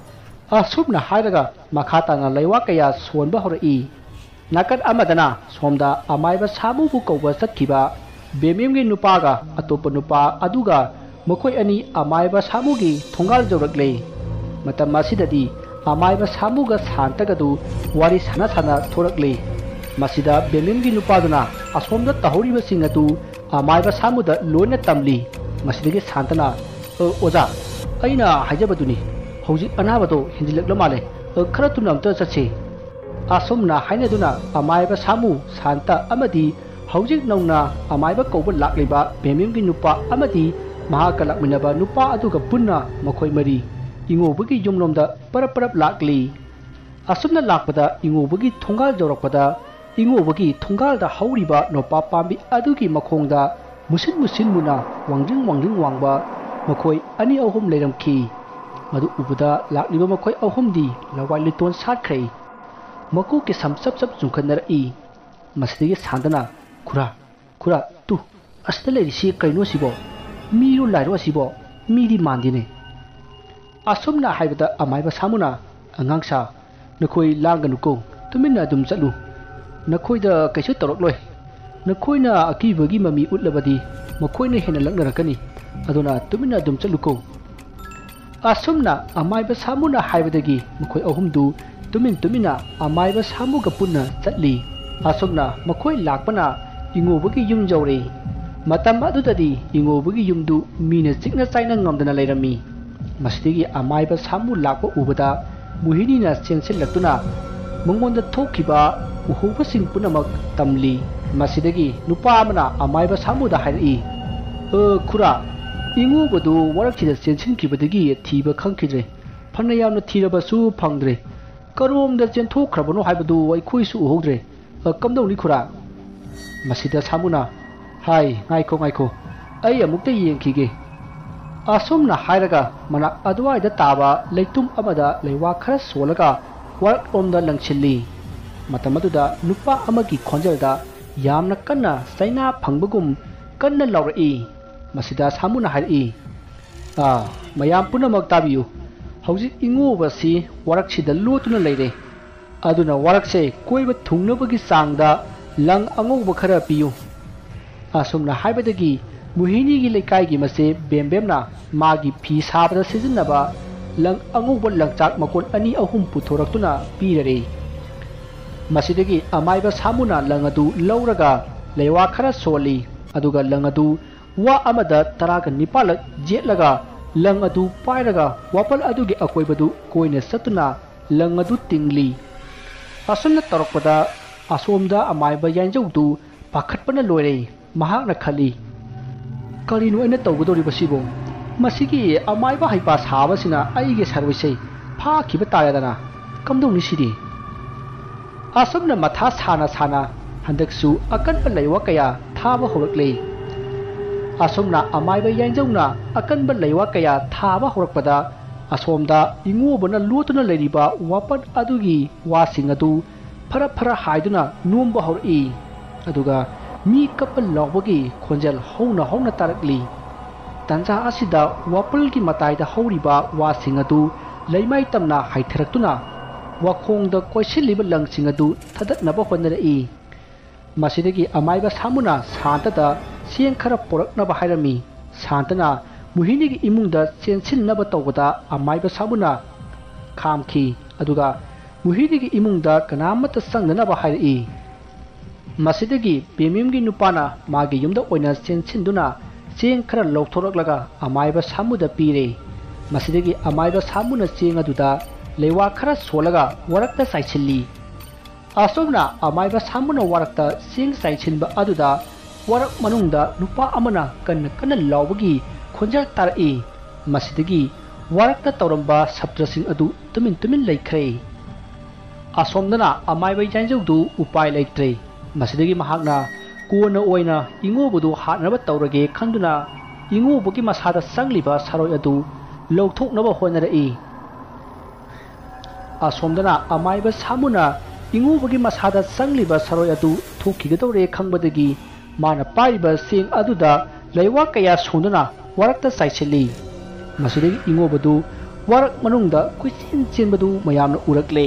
Speaker 1: ꯑꯁꯨꯝꯅ ꯍꯥꯏꯔꯒ ꯃꯈꯥ ꯇꯥꯅ ꯂꯩꯋꯥ ꯀꯌꯥ ꯁꯣꯟꯕ ꯍꯧꯔꯛꯏ ꯅꯥꯀꯟ ꯑꯃꯗꯅ ꯁꯣꯝꯗ ꯑꯃꯥꯏꯕ ꯁꯥꯃꯨꯕꯨ ꯀꯧꯕ ꯆꯠꯈꯤꯕ ꯕꯦꯝꯕꯦꯝꯒꯤ ꯅꯨꯄꯥꯒ ꯑꯇꯣꯞꯄ ꯅꯨꯄꯥ ꯑꯗꯨꯒ ꯃꯈꯣꯏ ꯑꯅꯤ ꯑꯃꯥꯏꯕ ꯁꯥꯃꯨꯒꯤ ꯊꯣꯡꯒꯥꯜ ꯌꯧꯔꯛꯂꯦ ꯃꯇꯝ ꯑꯁꯤꯗꯗꯤ ꯑꯃꯥꯏꯕ ꯁꯥꯃꯨꯒ ꯁꯥꯟꯇꯒꯗꯨ ꯋꯥꯔꯤ ꯁꯥꯟꯅ ꯁꯥꯟꯅ ꯊꯣꯔꯛꯂꯦ ꯃꯁꯤꯗ ꯕꯦꯝꯕꯦꯝꯒꯤ ꯅꯨꯄꯥꯗꯨꯅ ꯑꯁꯣꯝꯗ ꯇꯧꯍꯧꯔꯤꯕꯁꯤꯡ ꯑꯗꯨ ꯑꯃꯥꯏꯕ ꯁꯥꯃꯨꯗ ꯂꯣꯏꯅ ꯇꯝꯂꯤ ꯃꯁꯤꯗꯒꯤ ꯁꯥꯟꯇꯅ ꯑꯣꯖꯥ ꯑꯩꯅ ꯍꯥꯏꯖꯕꯗꯨꯅꯤ ꯍꯧꯖꯤꯛ ꯑꯅꯥꯕꯗꯣ ꯍꯦꯟꯖꯤꯜꯂꯛꯂ ꯃꯥꯜꯂꯦ ꯈꯔ ꯊꯨꯅ ꯑꯝꯇ ꯆꯠꯁꯤ ꯑꯁꯨꯝꯅ ꯍꯥꯏꯅꯗꯨꯅ ꯑꯃꯥꯏꯕ ꯁꯥꯃꯨ ꯁꯥꯟꯇ ꯑꯃꯗꯤ ꯍꯧꯖꯤꯛ ꯅꯧꯅ ꯑꯃꯥꯏꯕ ꯀꯧꯕ ꯂꯥꯛꯂꯤꯕ ꯕꯦꯝꯕꯦꯝꯒꯤ ꯅꯨꯄꯥ ꯑꯃꯗꯤ ꯃꯍꯥꯛꯀ ꯂꯥꯛꯃꯤꯟꯅꯕ ꯅꯨꯄꯥ ꯑꯗꯨꯒ ꯄꯨꯟꯅ ꯃꯈꯣꯏ ꯃꯔꯤ ꯏꯉꯣꯕꯒꯤ ꯌꯨꯝꯂꯣꯝꯗ ꯄꯔꯞ ꯄꯔꯞ ꯂꯥꯛꯂꯤ ꯑꯁꯨꯝꯅ ꯂꯥꯛꯄꯗ ꯏꯉꯣꯕꯒꯤ ꯊꯣꯡꯒꯥꯜ ꯌꯧꯔꯛꯄꯗ ꯏꯉꯣꯕꯒꯤ ꯊꯣꯡꯒꯥꯜꯗ ꯍꯧꯔꯤꯕ ꯅꯣꯄꯥ ꯄꯥꯝꯕꯤ ꯑꯗꯨꯒꯤ ꯃꯈꯣꯡꯗ ꯃꯨꯁꯤꯟ ꯃꯨꯁꯤꯟ ꯃꯨꯅ ꯋꯥꯡꯖꯤꯡ ꯋꯥꯡꯖꯤꯡ ꯋꯥꯡꯕ ꯃꯈꯣꯏ ꯑꯅꯤ ꯑꯍꯨꯝ ꯂꯩꯔꯝꯈꯤ ꯃꯗꯨ ꯎꯕꯗ ꯂꯥꯛꯂꯤꯕ ꯃꯈꯣꯏ ꯑꯍꯨꯝꯗꯤ ꯂꯋꯥꯏ ꯂꯤꯇꯣꯟ ꯁꯥꯠꯈ꯭ꯔꯦ ꯃꯀꯣꯛꯀꯤ ꯁꯝ ꯆꯞ ꯆꯞ ꯆꯨꯡꯈꯠꯅꯔꯛꯏ ꯃꯁꯤꯗꯒꯤ ꯁꯥꯟꯗꯅ ꯈꯨꯔꯥ ꯈꯨꯔꯥ ꯇꯨ ꯑꯁꯤꯗ ꯂꯩꯔꯤꯁꯤ ꯀꯩꯅꯣ ꯁꯤꯕꯣ ꯃꯤꯔꯣ ꯂꯥꯏꯔꯣ ꯑꯁꯤꯕꯣ ꯃꯤꯗꯤ ꯃꯥꯟꯗꯦꯅꯦ ꯑꯁꯨꯝꯅ ꯍꯥꯏꯕꯗ ꯑꯃꯥꯏꯕ ꯁꯥꯃꯨꯅ ꯑꯉꯥꯡꯁꯥ ꯅꯈꯣꯏ ꯂꯥꯡꯒꯅꯨꯀꯣ ꯇꯨꯃꯤꯟꯅ ꯑꯗꯨꯝ ꯆꯠꯂꯨ ꯅꯈꯣꯏꯗ ꯀꯩꯁꯨ ꯇꯧꯔꯛꯂꯣꯏ ꯅꯈꯣꯏꯅ ꯑꯀꯤꯕꯒꯤ ꯃꯃꯤ ꯎꯠꯂꯕꯗꯤ ꯃꯈꯣꯏꯅ ꯍꯦꯟꯅ ꯂꯛꯅꯔꯛꯀꯅꯤ ꯑꯗꯨꯅ ꯇꯨꯃꯤꯟꯅ ꯑꯗꯨꯝ ꯆꯠꯂꯨꯀꯣ ꯑꯁꯨꯝꯅ ꯑꯃꯥꯏꯕ ꯁꯥꯃꯨꯅ ꯍꯥꯏꯕꯗꯒꯤ ꯃꯈꯣꯏ ꯑꯍꯨꯝꯗꯨ ꯇꯨꯃꯤꯟ ꯇꯨꯃꯤꯟꯅ ꯑꯃꯥꯏꯕ ꯁꯥꯃꯨꯒ ꯄꯨꯟꯅ ꯆꯠꯂꯤ ꯑꯁꯨꯝꯅ ꯃꯈꯣꯏ ꯂꯥꯛꯄꯅ ꯏꯉꯣꯕꯒꯤ ꯌꯨꯝ ꯌꯧꯔꯦ ꯃꯇꯝ ꯑꯗꯨꯗꯗꯤ ꯏꯉꯣꯕꯒꯤ ꯌꯨꯝꯗꯨ ꯃꯤꯅ ꯆꯤꯛꯅ ꯆꯥꯏꯅ ꯉꯝꯗꯅ ꯂꯩꯔꯝꯃꯤ ꯃꯁꯤꯗꯒꯤ ꯑꯃꯥꯏꯕ ꯁꯥꯃꯨ ꯂꯥꯛꯄ ꯎꯕꯗ ꯃꯨꯍꯤꯅꯤꯅ ꯆꯦꯟꯁꯤꯜꯂꯛꯇꯨꯅ ꯃꯉꯣꯟꯗ ꯊꯣꯛꯈꯤꯕ ꯎꯍꯧꯕꯁꯤꯡ ꯄꯨꯝꯅꯃꯛ ꯇꯝꯂꯤ ꯃꯁꯤꯗꯒꯤ ꯅꯨꯄꯥ ꯑꯃꯅ ꯑꯃꯥꯏꯕ ꯁꯥꯃꯨꯗ ꯍꯥꯏꯔꯛꯏ ꯑ ꯈꯨꯔꯥ ꯏꯉꯣꯕꯗꯨ ꯋꯥꯔꯛꯁꯤꯗ ꯆꯦꯟꯁꯤꯟꯈꯤꯕꯗꯒꯤ ꯊꯤꯕ ꯈꯪꯈꯤꯗ꯭ꯔꯦ ꯐꯅ ꯌꯥꯝꯅ ꯊꯤꯔꯕꯁꯨ ꯐꯪꯗ꯭ꯔꯦ ꯀꯔꯣꯝꯗ ꯆꯦꯟꯊꯣꯛꯈ꯭ꯔꯕꯅꯣ ꯍꯥꯏꯕꯗꯨ ꯑꯩꯈꯣꯏꯁꯨ ꯎꯍꯧꯗ꯭ꯔꯦ ꯀꯝꯗꯧꯅꯤ ꯈꯨꯔꯥ ꯃꯁꯤꯗ ꯁꯥꯃꯨꯅ ꯍꯥꯏ ꯉꯥꯏꯈꯣ ꯉꯥꯏꯈꯣ ꯑꯩ ꯑꯃꯨꯛꯇ ꯌꯦꯡꯈꯤꯒꯦ ꯑꯁꯨꯝꯅ ꯍꯥꯏꯔꯒ ꯃꯅꯥꯛ ꯑꯗꯨꯋꯥꯏꯗ ꯇꯥꯕ ꯂꯩꯇꯨꯝ ꯑꯃꯗ ꯂꯩꯋꯥ ꯈꯔ ꯁꯣꯜꯂꯒ ꯋꯥꯔꯛꯂꯣꯝꯗ ꯂꯪꯁꯤꯜꯂꯤ ꯃꯇꯝ ꯑꯗꯨꯗ ꯅꯨꯄꯥ ꯑꯃꯒꯤ ꯈꯣꯟꯖꯦꯜꯗ ꯌꯥꯝꯅ ꯀꯟꯅ ꯆꯩꯅꯥ ꯐꯪꯕꯒꯨꯝ ꯀꯟꯅ ꯂꯥꯎꯔꯛꯏ ꯃꯁꯤꯗ ꯁꯥꯃꯨꯅ ꯍꯥꯏꯔꯛꯏ ꯑꯥ ꯃꯌꯥꯝ ꯄꯨꯝꯅꯃꯛ ꯇꯥꯕꯤꯌꯨ ꯍꯧꯖꯤꯛ ꯏꯉꯣꯕꯁꯤ ꯋꯥꯔꯛꯁꯤꯗ ꯂꯣꯠꯇꯨꯅ ꯂꯩꯔꯦ ꯑꯗꯨꯅ ꯋꯥꯔꯛꯁꯦ ꯀꯣꯏꯕ ꯊꯨꯡꯅꯕꯒꯤ ꯆꯥꯡꯗ ꯂꯪ ꯑꯉꯧꯕ ꯈꯔ ꯄꯤꯌꯨ ꯑꯁꯨꯝꯅ ꯍꯥꯏꯕꯗꯒꯤ ꯃꯨꯍꯤꯅꯤꯒꯤ ꯂꯩꯀꯥꯏꯒꯤ ꯃꯆꯦ ꯕꯦꯝꯕꯦꯝꯅ ꯃꯥꯒꯤ ꯐꯤ ꯁꯥꯕꯗ ꯁꯤꯖꯤꯟꯅꯕ ꯂꯪ ꯑꯉꯧꯕ ꯂꯪꯆꯥꯛ ꯃꯀꯣꯟ ꯑꯅꯤ ꯑꯍꯨꯝ ꯄꯨꯊꯣꯔꯛꯇꯨꯅ ꯄꯤꯔꯔꯦ ꯃꯁꯤꯗꯒꯤ ꯑꯃꯥꯏꯕ ꯁꯥꯃꯨꯅ ꯂꯪ ꯑꯗꯨ ꯂꯧꯔꯒ ꯂꯩꯋꯥ ꯈꯔ ꯁꯣꯜꯂꯤ ꯑꯗꯨꯒ ꯂꯪ ꯑꯗꯨ ꯋꯥ ꯑꯃꯗ ꯇꯔꯥꯒ ꯅꯤꯄꯥꯜꯂꯛ ꯌꯦꯠꯂꯒ ꯂꯪ ꯑꯗꯨ ꯄꯥꯏꯔꯒ ꯋꯥꯄꯜ ꯑꯗꯨꯒꯤ ꯑꯀꯣꯏꯕꯗꯨ ꯀꯣꯏꯅ ꯆꯠꯇꯨꯅ ꯂꯪ ꯑꯗꯨ ꯇꯤꯡꯂꯤ ꯑꯁꯨꯝꯅ ꯇꯧꯔꯛꯄꯗ ꯑꯁꯣꯝꯗ ꯑꯃꯥꯏꯕ ꯌꯥꯏꯖꯧꯗꯨ ꯄꯥꯈꯠꯄꯅ ꯂꯣꯏꯔꯦ ꯃꯍꯥꯛꯅ ꯈꯜꯂꯤ ꯀꯔꯤꯅꯣ ꯑꯩꯅ ꯇꯧꯒꯗꯧꯔꯤꯕꯁꯤꯕꯣ ꯃꯁꯤꯒꯤ ꯑꯃꯥꯏꯕ ꯍꯩꯄꯥ ꯁꯥꯕꯁꯤꯅ ꯑꯩꯒꯤ ꯁꯔꯣꯏꯁꯦ ꯐꯥꯈꯤꯕ ꯇꯥꯔꯦꯗꯅ ꯀꯝꯗꯧꯅꯤ ꯁꯤꯗꯤ ꯑꯁꯨꯝꯅ ꯃꯊꯥ ꯁꯥꯅ ꯁꯥꯅ ꯍꯟꯗꯛꯁꯨ ꯑꯀꯟꯕ ꯂꯩꯋꯥ ꯀꯌꯥ ꯊꯥꯕ ꯍꯧꯔꯛꯂꯦ ꯑꯁꯨꯝꯅ ꯑꯃꯥꯏꯕ ꯌꯥꯏꯖꯧꯅ ꯑꯀꯟꯕ ꯂꯩꯋꯥ ꯀꯌꯥ ꯊꯥꯕ ꯍꯧꯔꯛꯄꯗ ꯑꯁꯣꯝꯗ ꯏꯉꯣꯕꯅ ꯂꯣꯠꯇꯨꯅ ꯂꯩꯔꯤꯕ ꯋꯥꯄꯟ ꯑꯗꯨꯒꯤ ꯋꯥꯁꯤꯡ ꯑꯗꯨ ꯐꯔ ꯐꯔ ꯍꯥꯏꯗꯨꯅ ꯅꯣꯝꯕ ꯍꯧꯔꯛꯏ ꯑꯗꯨꯒ ꯃꯤ ꯀꯞꯄ ꯂꯥꯎꯕꯒꯤ ꯈꯣꯟꯖꯦꯜ ꯍꯧꯅ ꯍꯧꯅ ꯇꯥꯔꯛꯂꯤ ꯇꯟꯖꯥ ꯑꯁꯤꯗ ꯋꯥꯄꯜꯒꯤ ꯃꯇꯥꯏꯗ ꯍꯧꯔꯤꯕ ꯋꯥꯁꯤꯡ ꯑꯗꯨ leimai tamna haitharaktuna wakhongda koisilliba langsing adu thadatnaba honarei masidagi amaiba samuna santada sieng khara poraknaba hairami santana muhinigi imungda chensinnaba tawbada amaiba samuna khamki aduga muhinigi imungda kanamata sangnanaba hairei masidagi pemimgi nupana magi yumda oina chensinduna cheng khara lawthoraklaga amaiba samuda pire masidagi amaiba samuna cheng aduda lewa khara solaga warakta saichilli asomna amaiba samuna warakta cheng saichinba aduda warak manungda nupa amana kan kan lawbagi khonjal tarai masidagi warakta tawramba sabtrasing adu tumin tumin laikhre asomdana amaiba janjaudu upai laiktre masidagi mahakna kuona oina ingobudu hatnaba tawrage khanduna ingobugi masada sangliba saroi adu lawthoknaba honarei asomdana amaiba samuna ingobugi masada sangliba saroi adu thokigadore khangbadagi mana paiba sing aduda leiwa kaya sonduna warakta saichili masidagi ingobudu warak manungda kuichin chinbadu mayamna urakle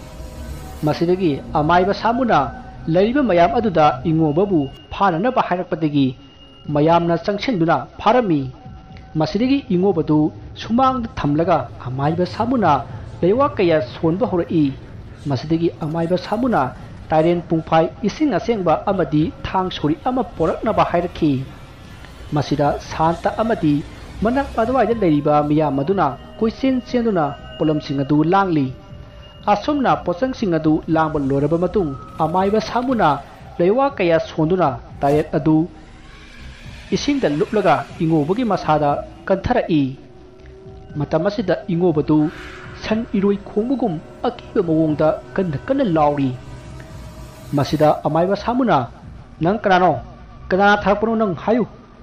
Speaker 1: masidagi amaiba samuna lariba mayam aduda ingobabu phananaba hairakpadagi mayamna changchenduna pharami masidagi ingobadu sumang thamlaga amaiba samuna leiwa kaya sonba horai masidagi amaiba samuna tairen pungphai ising asengba amadi thang sori ama poraknaba hairakhi masida santa amadi manak adwaida leriba miyam maduna koichen chenduna polamsing adu langli asomna posang singadu langbal loraba matung amaiba samuna leiwa kaya sonduna tayet adu isingda luplaga ingobugi masada kanthara-i matamasida ingobadu san iroi khongbugum akiba mawongda kanna kanna lauri masida amaiba samuna nang kanano kana tharpano nang hayu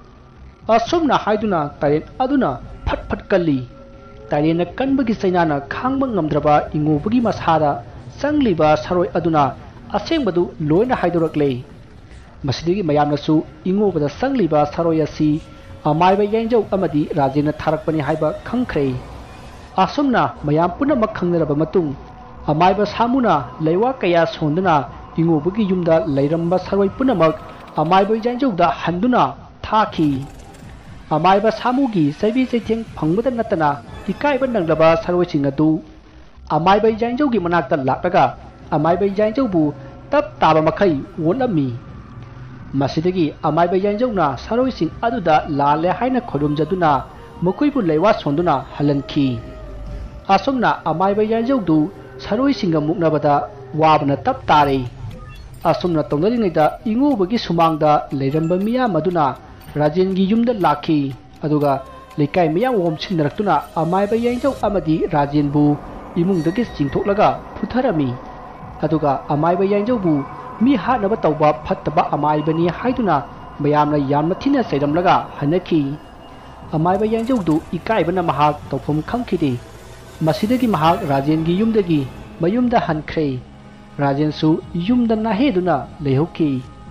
Speaker 1: asomna haiduna tayet aduna phat phat kalli tayena kanbagi sainana khangba ngamdraba ingobagi masada sangliba saroi aduna asengbadu loina haidorakle masidigi mayamnasu ingobada sangliba saroi asi amaiba yangjau amadi rajena tharakpani haiba khangkhre asumna mayam punamak khangnaraba matung amaiba samuna leiwa kaya sonduna ingobagi yumda leiramba saroi punamak amaiba yangjauda handuna thaki amaiba samugi saibi saitheng phangbada natana ikaiba nanglaba saroi singadu amaiba jangjaugi manakta lakraga amaiba jangjaubu tap taba makhai wonami masidagi amaiba jangjauna saroi sing aduda lale haina khodumjaduna mokuibu leiwa sonduna halankhi asomna amaiba jangjaudu saroi singa muknabada wabna tap tare asomna tongnaringaida ingobagi sumangda leiramba miya maduna rajengi yumda lakhi aduga lekai miyam wom sinnarakuna amaiba yangjau amadi rajenbu imungdagi chingthoklaga putharami aduga amaiba yangjaubu mi hanaba tawba phattaba amaibani haiduna mayamna yamna thina sairamlaga hanaki amaiba yangjaudu ikaibana mahak tawphum khangkhidi masidagi mahak rajengi yumdagi mayumda hankhre rajensu yumda naheduna lehokki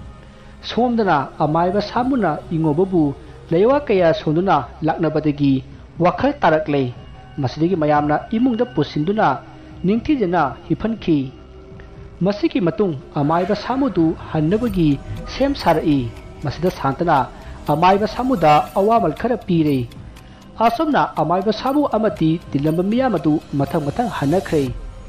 Speaker 1: somdana amaiba samuna ingobabu leiwa kaya sonduna laknabadagi wakhal tarakle masidagi mayamna imungda pusinduna ningthijana hifankhi masigi matung amaiba samudu hannabagi sem sarai masida santana amaiba samuda awamal khara pire asomna amaiba samu amati tilamba miyamadu mathang mathang hanakhre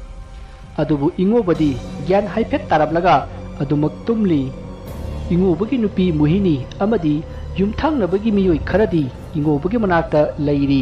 Speaker 1: adubu ingobadi gyan haifet tarablaga adumak tumli ingobagi nupi muhini amadi yumthangnabagi miyoi kharadi ingobagi manakta leiri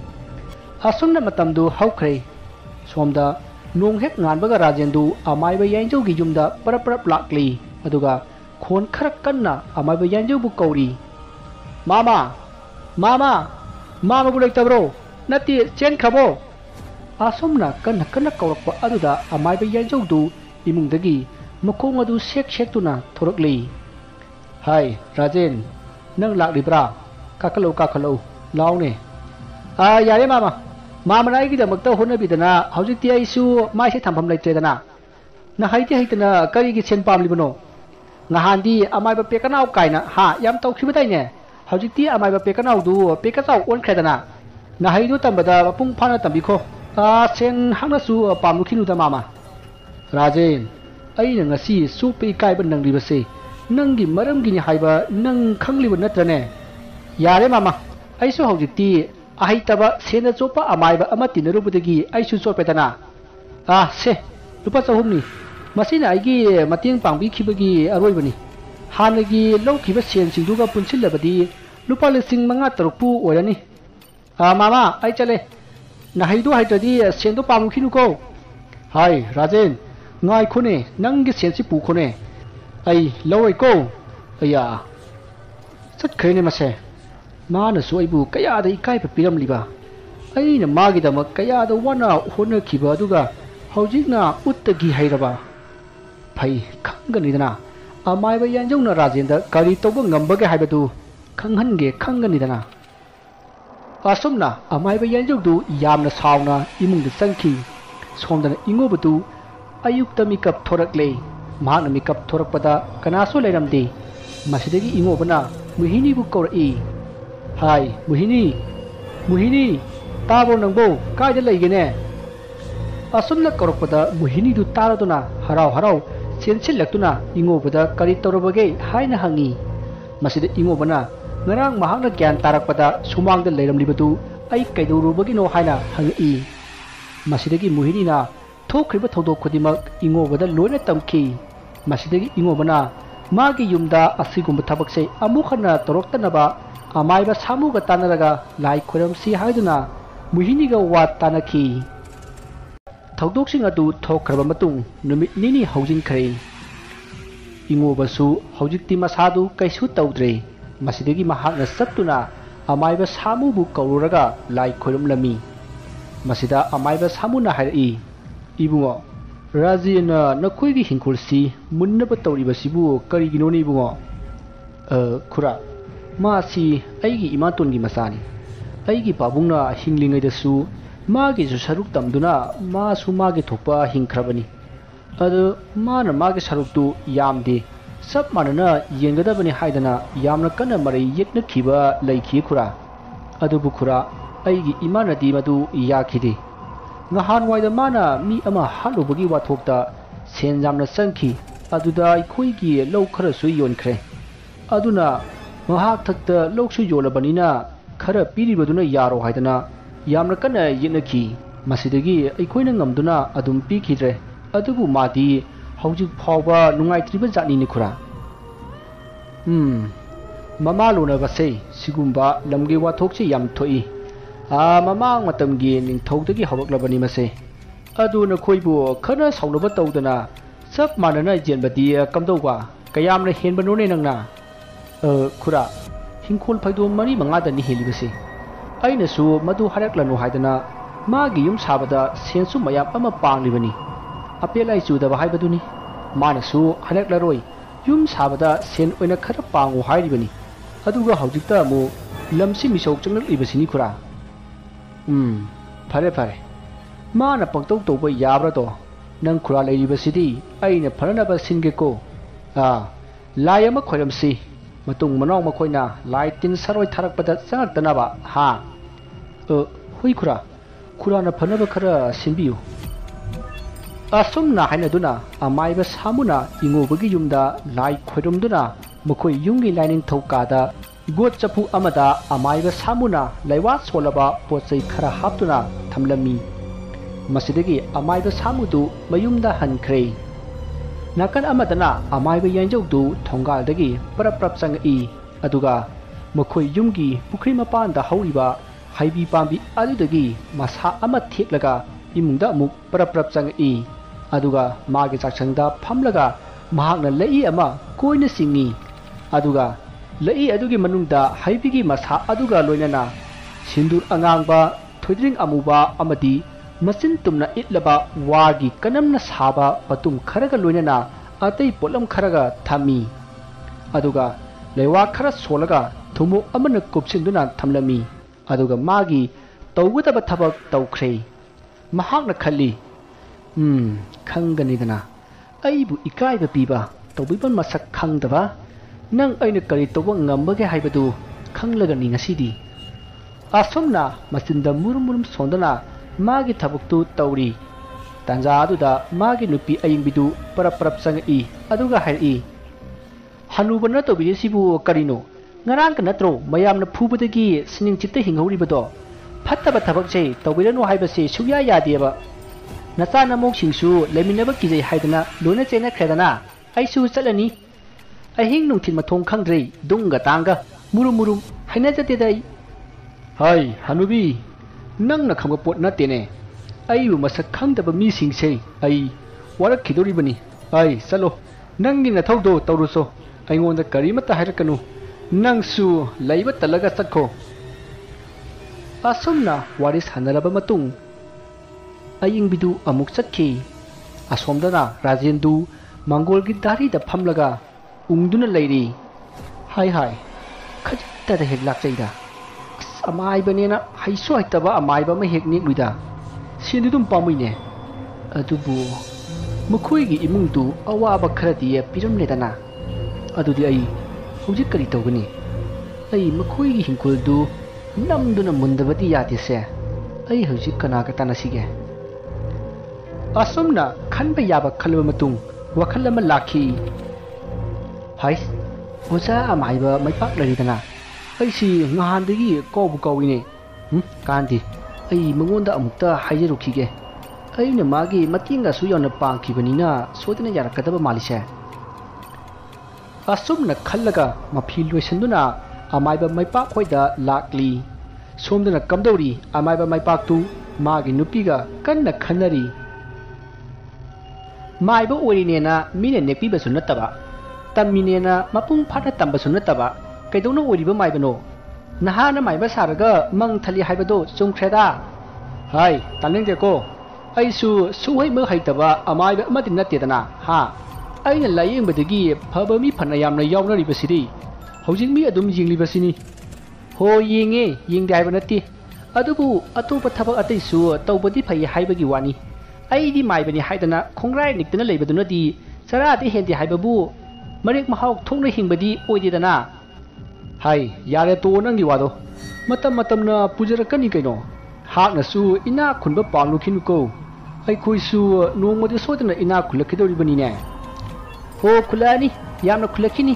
Speaker 1: asumna matamdu haukhre somda nonghek nganbaga rajendu amaiba yangjaugi yumda paraparap lakli aduga khon kharak kanna amaiba yangjaubu kauri mama mama mama bu lektabro nati chen khabo asumna kanna kanna kaurakpa aduda amaiba yangjaudu imungdagi mukong adu sek sektuna thorakli hai rajen nang lakribra kakalo kakalo laune a yare mama mama na igi damakta honabidana hojikti aisu mai se thampham leitredana na haiti haitana kari gi chen pamlibano ngahandi amai ba pekanau kaina ha yam tawkhibadai ne hojikti amai ba pekanau du pekachau on khredana na haidu tambada pung phana tambikho uh Sen हांगनासु पामुखिनुदा mama Rajen अइना ngasi Supe कायबा नंगलिबसे नंगी मरमगिनि हाइबा नंग खंगलिबा नत्रने यारे मामा अइसु हौजिक्ति अहितबा सेना चोपा अमाइबा अमा तिनरुबदगी अइसु चोपेदना आ से रुपा चहुमनि मसिना आइगी मतेंग पांबिखिबगी अरोइबनि हानगी लौखिबा सेनसिंगदुगा पुनसिलबदी रुपा लिसिंग मंगा तरुपु ओरनी आ मामा आई चले नाहिदो हाइतदी सेनदो पामुखिनुको हाय Rajen ngai khone nang gi sensi pu khone ai loi ko aya sat khene mase ma na so ibu kaya da ikai pa piram liba ai na ma gi da ma kaya da wana hona khiba aduga hojik na uttagi hairaba phai khangani dana amai ba yanjau na rajendra kari toba ngamba ge haibadu khanghan ge khangani dana asumna amai ba yanjau du yamna sauna imung de sangki somdana ingobatu अयुक्त मिकअप थोरकले महान मिकअप थोरकपदा कनासो लेरमदे मसिदगी इंगोबना मुहिनी बु कौरई हाय मुहिनी मुहिनी ताबो नंगबो कायदा लेगेने असुमना कौरकपदा मुहिनी दु तारदुना हराव हराव सेनसिलक्तुना इंगोबदा करी तौरबगे हायना हंगी मसिद इंगोबना ngarang mahakna gyan tarakpada sumangda leramlibadu ai kaidurubagino haina hangi masidagi muhini na थोखरिबा थौदोक खुदिमक इंगोबदा लोइना तमखि मसिदगी इंगोबना मागी युमदा असिगुम थबकसे अमुखना तोरक्तनबा अमाइबा सामुगा तानरगा लाई खोरमसी हाइदुना मुहिनीगा वात तानखि थौदोकसिंग अदु थोखरबा मतुंग नुमित निनी हौजिनखरे इंगोबसु हौजिक्ति मसादु कैसु तौद्रे मसिदगी महाकना सत्तुना अमाइबा सामुबु कौरगा लाई खोरमलमी मसिदा अमाइबा सामुना हाइरई इबुंगो राजीना नखोइगी हिंखुलसी मुन्नबा तौरिबसिबु करिगिनोनि इबुंगो अ खुरा मासी अइगी इमातोनगी मसानी अइगी पाबुंगना हिंगलिंगैदसु मागे जु सरुक तमदुना मासु मागे थोपा हिंखरबनी अद माना मागे सरुकतु यामदे सब मानना येंगदबनी हाइदना यामना कन्ना मरै येकनखिबा लैखि खुरा अदुबु खुरा अइगी इमानदी मदु याखिदे ngahan waida mana mi ama halubagi wathokta senjamna sangki aduda ikhoi gi lau khara su yonkhre aduna mahak thakta loksu yolabanina khara piribaduna yaro haidana yamna kana yinakhi masidagi ikhoina ngamduna adum pikhidre adubu madi hojik phawba nungaitriba jani ni khura hmm mama lona base sigumba lamge wathokse yam thoi आ ममांग मतमगी निंथौदगी हवक्लबनी मसे अदुना खोइबु खना सौनबा तौदना सब मानना जेनबदी कमदौवा कयामना हेनबनोने नंगना अ खुरा हिंखोल फैदो मरी मंगादनी हेलिबसे अइनसु मदु हरक्लनु हाइदना मागी yum साबदा सेंसु मयाम अमा पांगलिबनी अपेलाई चुदबा हाइबदुनी मानसु हरक्लरोय yum साबदा Sen ओइना खरा पांगो हाइरिबनी अदुगा हौजिकता मु लमसि मिसौक चंगलइबसिनी खुरा Hmm, fare fare. Mana pangtau tau ba yabra to. Nang khura leiribasidi aina pharanaba singeko. Ah, lai ama khoiram si. Matung manong makhoina lai tin saroi tharakpada changaktanaba ha. Uh, hui khura. Khura na phanaba khara sinbiu. Asum na haina duna amaiba samuna ingobagi yumda lai khoirumduna makhoi yungi lainin thokada गोट चफु अमदा अमाइबा सामुना लैवा सोलबा पोचै खरा हाप्तुना थमलमी मसिदगी अमाइबा सामुदु मयुमदा हनख्रे नाकन अमदना अमाइबा यांजौदु थोंगालदगी परप परप चंगई अदुगा मखोय युमगी पुखरी मपानदा हौरिबा हाइबी पांबी अदुदगी मसा अमा थेक्लगा इमुंगदा अमुक परप परप चंगई अदुगा मागे चाकसंगदा फमलगा महाकना लई अमा कोइना सिंगी अदुगा लई अदुगी मनुंगदा हाइबिगी मसा अदुगा लोइनना सिंदूर अंगांगबा थोइद्रिंग अमुबा अमदी मसिन तुमना इतलबा वागी कनमना साबा पतुम खरगा लोइनना अतै पोलम खरगा थामी अदुगा लेवा खरा सोलगा थुमु अमन कुपसिंदुना थमलमी अदुगा मागी तौगदबा थबक तौख्रे महाकना खल्ली हम्म खंगनिदना अइबु इकाइबा पीबा तौबिबन मसक खंगदबा नंग अइना करी तौबा ngambage haibadu khanglagani ngasidi asomna masinda murum murum sondana ꯃꯥꯒꯤ ꯊꯕꯛꯇꯨ ꯇꯧꯔꯤ ꯇꯥꯟꯖꯥ ꯑꯗꯨꯗ ꯃꯥꯒꯤ ꯅꯨꯄꯤ ꯑꯌꯤꯡꯕꯤꯗꯨ ꯄꯔꯞ ꯄꯔꯞ ꯆꯪꯉꯛꯏ ꯑꯗꯨꯒ ꯍꯥꯏꯔꯛꯏ ꯍꯅꯨꯕꯅ ꯇꯧꯕꯤꯔꯤꯁꯤꯕꯨ ꯀꯔꯤꯅꯣ ꯉꯔꯥꯡꯀ ꯅꯠꯇ꯭ꯔꯣ ꯃꯌꯥꯝꯅ ꯐꯨꯕꯗꯒꯤ ꯁꯤꯅꯤꯡ ꯆꯤꯠꯇ ꯍꯤꯡꯍꯧꯔꯤꯕꯗꯣ ꯐꯠꯇꯕ ꯊꯕꯛꯁꯦ ꯇꯧꯕꯤꯔꯅꯨ ꯍꯥꯏꯕꯁꯦ ꯁꯨꯛꯌꯥ ꯌꯥꯗꯦꯕ ꯅꯆꯥ ꯅꯃꯧꯁꯤꯡꯁꯨ ꯂꯩꯃꯤꯟꯅꯕ ꯀꯤꯖꯩ ꯍꯥꯏꯗꯅ ꯂꯣꯏꯅ ꯆꯦꯟꯅꯈ꯭ꯔꯦꯗꯅ ꯑꯩꯁꯨ ꯆꯠꯂꯅꯤ ꯑꯍꯤꯡ ꯅꯨꯡꯊꯤꯜ ꯃꯊꯣꯡ ꯈꯪꯗ꯭ꯔꯦ ꯗꯨꯡꯒ ꯇꯥꯡꯒ ꯃꯨꯔꯨꯝ ꯃꯨꯔꯨꯝ ꯍꯩꯅꯖꯗꯦꯗ ꯑꯩ ꯍꯥꯏ ꯍꯅꯨꯕꯤ ꯅꯪꯅ ꯈꯪꯕ ꯄꯣꯠ ꯅꯠꯇꯦꯅꯦ ꯑꯩꯕꯨ ꯃꯁꯛ ꯈꯪꯗꯕ ꯃꯤꯁꯤꯡꯁꯦ ꯑꯩ ꯋꯥꯔꯛꯈꯤꯗꯧꯔꯤꯕꯅꯤ ꯑꯩ ꯆꯠꯂꯣ ꯅꯪꯒꯤ ꯅꯊꯧꯗꯣ ꯇꯧꯔꯨꯁꯣ ꯑꯩꯉꯣꯟꯗ ꯀꯔꯤꯃꯠꯇ ꯍꯥꯏꯔꯛꯀꯅꯨ ꯅꯪꯁꯨ ꯂꯩꯕ ꯇꯜꯂꯒ ꯆꯠꯈꯣ ꯑꯁꯨꯝꯅ ꯋꯥꯔꯤ ꯁꯥꯟꯅꯔꯕ ꯃꯇꯨꯡ ꯑꯌꯤꯡꯕꯤꯗꯨ ꯑꯃꯨꯛ ꯆꯠꯈꯤ ꯑꯁꯣꯝꯗꯅ ꯔꯥꯖꯦꯟꯗꯨ ꯃꯪꯒꯣꯜꯒꯤ ꯗꯥꯔꯤꯗ ꯐꯝꯂꯒ ꯎꯪꯗꯨꯅ ꯂꯩꯔꯤ ꯍꯥꯏ ꯍꯥꯏ ꯈꯖꯤꯛꯇꯗ ꯍꯦꯛ ꯂꯥꯛꯆꯩꯗ ꯑꯁ ꯑꯃꯥꯏꯕꯅꯦꯅ ꯍꯩꯁꯨ ꯍꯩꯇꯕ ꯑꯃꯥꯏꯕ ꯑꯃ ꯍꯦꯛ ꯅꯦꯛꯂꯨꯏꯗ ꯁꯤꯗꯤ ꯑꯗꯨꯝ ꯄꯥꯝꯃꯨꯏꯅꯦ ꯑꯗꯨꯕꯨ ꯃꯈꯣꯏꯒꯤ ꯏꯃꯨꯡꯗꯨ ꯑꯋꯥꯕ ꯈꯔꯗꯤ ꯄꯤꯔꯝꯂꯦꯗꯅ ꯑꯗꯨꯗꯤ ꯑꯩ ꯍꯧꯖꯤꯛ ꯀꯔꯤ ꯇꯧꯒꯅꯤ ꯑꯩ ꯃꯈꯣꯏꯒꯤ ꯍꯤꯡꯈꯣꯜꯗꯨ ꯅꯝꯗꯨꯅ ꯃꯨꯟꯗꯕꯗꯤ ꯌꯥꯗꯦꯁꯦ ꯑꯩ ꯍꯧꯖꯤꯛ ꯀꯅꯥꯒ ꯇꯥꯟꯅꯁꯤꯒꯦ ꯑꯁꯨꯝꯅ ꯈꯟꯕ ꯌꯥꯕ ꯈꯜꯂꯕ ꯃꯇꯨꯡ ꯋꯥꯈꯜ ꯑꯃ ꯂꯥꯛꯈꯤ ꯍꯥꯏꯁ ꯑꯣꯖꯥ ꯑꯃꯥꯏꯕ ꯃꯩꯄꯥꯛ ꯂꯩꯔꯤꯗꯅ ꯑꯩꯁꯤ ꯅꯍꯥꯟꯗꯒꯤ ꯀꯥꯎꯕꯨ ꯀꯥꯎꯏꯅꯦ ꯎꯝ ꯀꯥꯟꯗꯤ ꯑꯩ ꯃꯉꯣꯟꯗ ꯑꯃꯨꯛꯇ ꯍꯥꯏꯖꯔꯨꯈꯤꯒꯦ ꯑꯩꯅ ꯃꯥꯒꯤ ꯃꯇꯦꯡꯒꯁꯨ ꯌꯥꯝꯅ ꯄꯥꯡꯈꯤꯕꯅꯤꯅ ꯁꯣꯏꯗꯅ ꯌꯥꯔꯛꯀꯗꯕ ꯃꯥꯜꯂꯤꯁꯦ ꯑꯁꯨꯝꯅ ꯈꯜꯂꯒ ꯃꯐꯤ ꯂꯣꯏꯁꯤꯟꯗꯨꯅ ꯑꯃꯥꯏꯕ ꯃꯩꯄꯥꯛ ꯍꯣꯏꯗ ꯂꯥꯛꯂꯤ ꯁꯣꯝꯗꯅ ꯀꯝꯗꯧꯔꯤ ꯑꯃꯥꯏꯕ ꯃꯩꯄꯥꯛꯇꯨ ꯃꯥꯒꯤ ꯅꯨꯄꯤꯒ ꯀꯟꯅ ꯈꯟꯅꯔꯤ ꯃꯥꯏꯕ ꯑꯣꯏꯔꯤꯅꯦꯅ ꯃꯤꯅ ꯅꯦꯛꯄꯤꯕꯁꯨ ꯅꯠꯇꯕ ꯇꯝꯃꯤꯅꯦꯅ ꯃꯄꯨꯡ ꯐꯥꯅ ꯇꯝꯕꯁꯨ ꯅꯠꯇꯕ ꯀꯩꯗꯧꯅ ꯑꯣꯏꯔꯤꯕ ꯃꯥꯏꯕꯅꯣ ꯅꯍꯥꯅ ꯃꯥꯏꯕ ꯁꯥꯔꯒ ꯃꯪ ꯊꯜꯂꯤ ꯍꯥꯏꯕꯗꯣ ꯆꯨꯝꯈ꯭ꯔꯦꯗ ꯍꯥꯏ ꯇꯥꯅꯤꯡꯗꯦꯀꯣ ꯑꯩꯁꯨ ꯁꯨꯡꯍꯩꯃꯛ ꯍꯩꯇꯕ ꯑꯃꯥꯏꯕ ꯑꯃꯗꯤ ꯅꯠꯇꯦꯗꯅ ꯍꯥ ꯑꯩꯅ ꯂꯥꯌꯦꯡꯕꯗꯒꯤ ꯐꯕ ꯃꯤ ꯐꯅ ꯌꯥꯝꯅ ꯌꯥꯎꯅꯔꯤꯕꯁꯤꯗꯤ ꯍꯧꯖꯤꯛ ꯃꯤ ꯑꯗꯨꯝ ꯌꯦꯡꯂꯤꯕꯁꯤꯅꯤ ꯍꯣ ꯌꯦꯡꯉꯦ ꯌꯦꯡꯗꯦ ꯍꯥꯏꯕ ꯅꯠꯇꯦ ꯑꯗꯨꯕꯨ ꯑꯇꯣꯞꯄ ꯊꯕꯛ ꯑꯇꯩꯁꯨ ꯇꯧꯕꯗꯤ ꯐꯩ ꯍꯥꯏꯕꯒꯤ ꯋꯥꯅꯤ ꯑꯩꯗꯤ ꯃꯥꯏꯕꯅꯤ ꯍꯥꯏꯗꯅ ꯈꯣꯡꯒ꯭ꯔꯥꯏ ꯅꯤꯛꯇꯅ ꯂꯩꯕꯗꯨꯅꯗꯤ ꯆꯔꯥꯗꯤ ꯍꯦꯟꯗꯦ ꯍꯥꯏꯕꯕꯨ ꯃꯔꯦꯛ ꯃꯍꯥꯎ ꯊꯣꯛꯅ ꯍꯤꯡꯕꯗꯤ ꯑꯣꯏꯗꯦꯗꯅ ꯍꯥꯏ ꯌꯥꯔꯦ ꯇꯣ ꯅꯪꯒꯤ ꯋꯥꯗꯣ ꯃꯇꯝ ꯃꯇꯝꯅ ꯄꯨꯖꯔꯛꯀꯅꯤ ꯀꯩꯅꯣ ꯍꯥꯛꯅꯁꯨ ꯏꯅꯥꯛ ꯈꯨꯟꯕ ꯄꯥꯝꯂꯨꯈꯤꯅꯨꯀꯣ ꯑꯩꯈꯣꯏꯁꯨ ꯅꯣꯡꯃꯗꯤ ꯁꯣꯏꯗꯅ ꯏꯅꯥꯛ ꯈꯨꯜꯂꯛꯈꯤꯗꯧꯔꯤꯕꯅꯤꯅꯦ ꯍꯣ ꯈꯨꯜꯂꯛꯑꯅꯤ ꯌꯥꯝꯅ ꯈꯨꯜꯂꯛꯈꯤꯅꯤ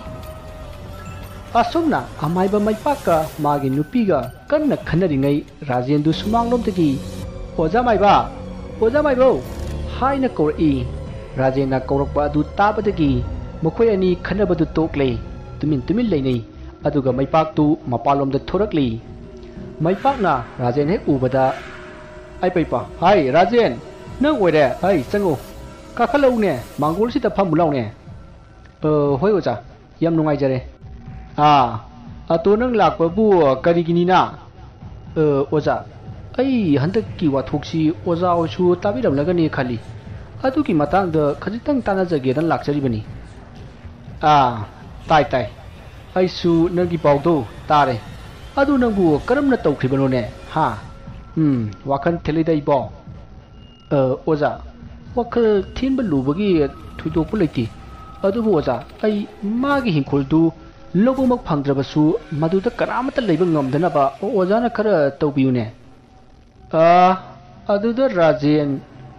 Speaker 1: ꯑꯁꯨꯝꯅ ꯑꯃꯥꯏꯕ ꯃꯩꯄꯥꯛꯀ ꯃꯥꯒꯤ ꯅꯨꯄꯤꯒ ꯀꯟꯅ ꯈꯟꯅꯔꯤꯉꯩ ꯔꯥꯖꯦꯟꯗꯨ ꯁꯨꯃꯥꯡꯂꯣꯝꯗꯒꯤ ꯑꯣꯖꯥ ꯃꯥꯏꯕ ꯑꯣꯖꯥ ꯃꯥꯏꯕꯧ ꯍꯥꯏꯅ ꯀꯧꯔꯛꯏ ꯔꯥꯖꯦꯟꯅ ꯀꯧꯔꯛꯄ ꯑꯗꯨ ꯇꯥꯕꯗꯒꯤ ꯃꯈꯣꯏ ꯑꯅꯤ ꯈꯟꯅꯕꯗꯨ ꯇꯣꯛꯂꯦ ꯇꯨꯃꯤꯟ ꯇꯨꯃꯤꯟ ꯂꯩꯅꯩ ꯑꯗꯨꯒ ꯃꯩꯄꯥꯛꯇꯨ ꯃꯄꯥꯟꯂꯣꯝꯗ ꯊꯣꯔꯛꯂꯤ ꯃꯩꯄꯥꯛꯅ ꯔꯥꯖꯦꯟ ꯍꯦꯛ ꯎꯕꯗ ꯑꯩ ꯄꯩꯄ ꯍꯥꯏ ꯔꯥꯖꯦꯟ ꯅꯪ ꯑꯣꯏꯔꯦ ꯍꯩ ꯆꯪꯉꯣ ꯀꯥꯈꯠꯂꯛꯎꯅꯦ ꯃꯥꯡꯒꯣꯜꯁꯤꯗ ꯐꯝꯃꯨ ꯂꯥꯎꯅꯦ ꯍꯣꯏ ꯑꯣꯖꯥ ꯌꯥꯝ ꯅꯨꯡꯉꯥꯏꯖꯔꯦ ꯑꯥ ꯑꯇꯣ ꯅꯪ ꯂꯥꯛꯄꯕꯨ ꯀꯔꯤꯒꯤꯅꯤꯅ ꯑꯣꯖꯥ ꯑꯩ ꯍꯟꯗꯛꯀꯤ ꯋꯥꯊꯣꯛꯁꯤ ꯑꯣꯖꯥ ꯍꯣꯏꯁꯨ ꯇꯥꯕꯤꯔꯝꯂꯒꯅꯤ ꯈꯜꯂꯤ ꯑꯗꯨꯒꯤ ꯃꯇꯥꯡꯗ ꯈꯖꯤꯛꯇꯪ ꯇꯥꯟꯅꯖꯒꯦꯅ ꯂꯥꯛꯆꯔꯤꯕꯅꯤ ꯑꯥ ꯇꯥꯏ ꯇꯥꯏ ꯑꯩꯁꯨ ꯅꯪꯒꯤ ꯄꯥꯎꯗꯣ ꯇꯥꯔꯦ ꯑꯗꯨ ꯅꯪꯕꯨ ꯀꯔꯝꯅ ꯇꯧꯈ꯭ꯔꯤꯕꯅꯣꯅꯦ ꯍꯥ ꯎꯝ ꯋꯥꯈꯜ ꯊꯦꯜꯂꯤꯗ ꯏꯕꯣ ꯑꯣꯖꯥ ꯋꯥꯈꯜ ꯊꯤꯟꯕ ꯂꯨꯕꯒꯤ ꯊꯣꯏꯗꯣꯛꯄ ꯂꯩꯇꯦ ꯑꯗꯨꯕꯨ ꯑꯣꯖꯥ ꯑꯩ ꯃꯥꯒꯤ ꯍꯤꯡꯈꯣꯜꯗꯨ ꯂꯧꯕꯃꯛ ꯐꯪꯗ꯭ꯔꯕꯁꯨ ꯃꯗꯨꯗ ꯀꯅꯥꯃꯠꯇ ꯂꯩꯕ ꯉꯝꯗꯅꯕ ꯑꯣꯖꯥꯅ ꯈꯔ ꯇꯧꯕꯤꯌꯨꯅꯦ ꯑꯥ ꯑꯗꯨꯗ ꯔꯥꯖꯦꯟ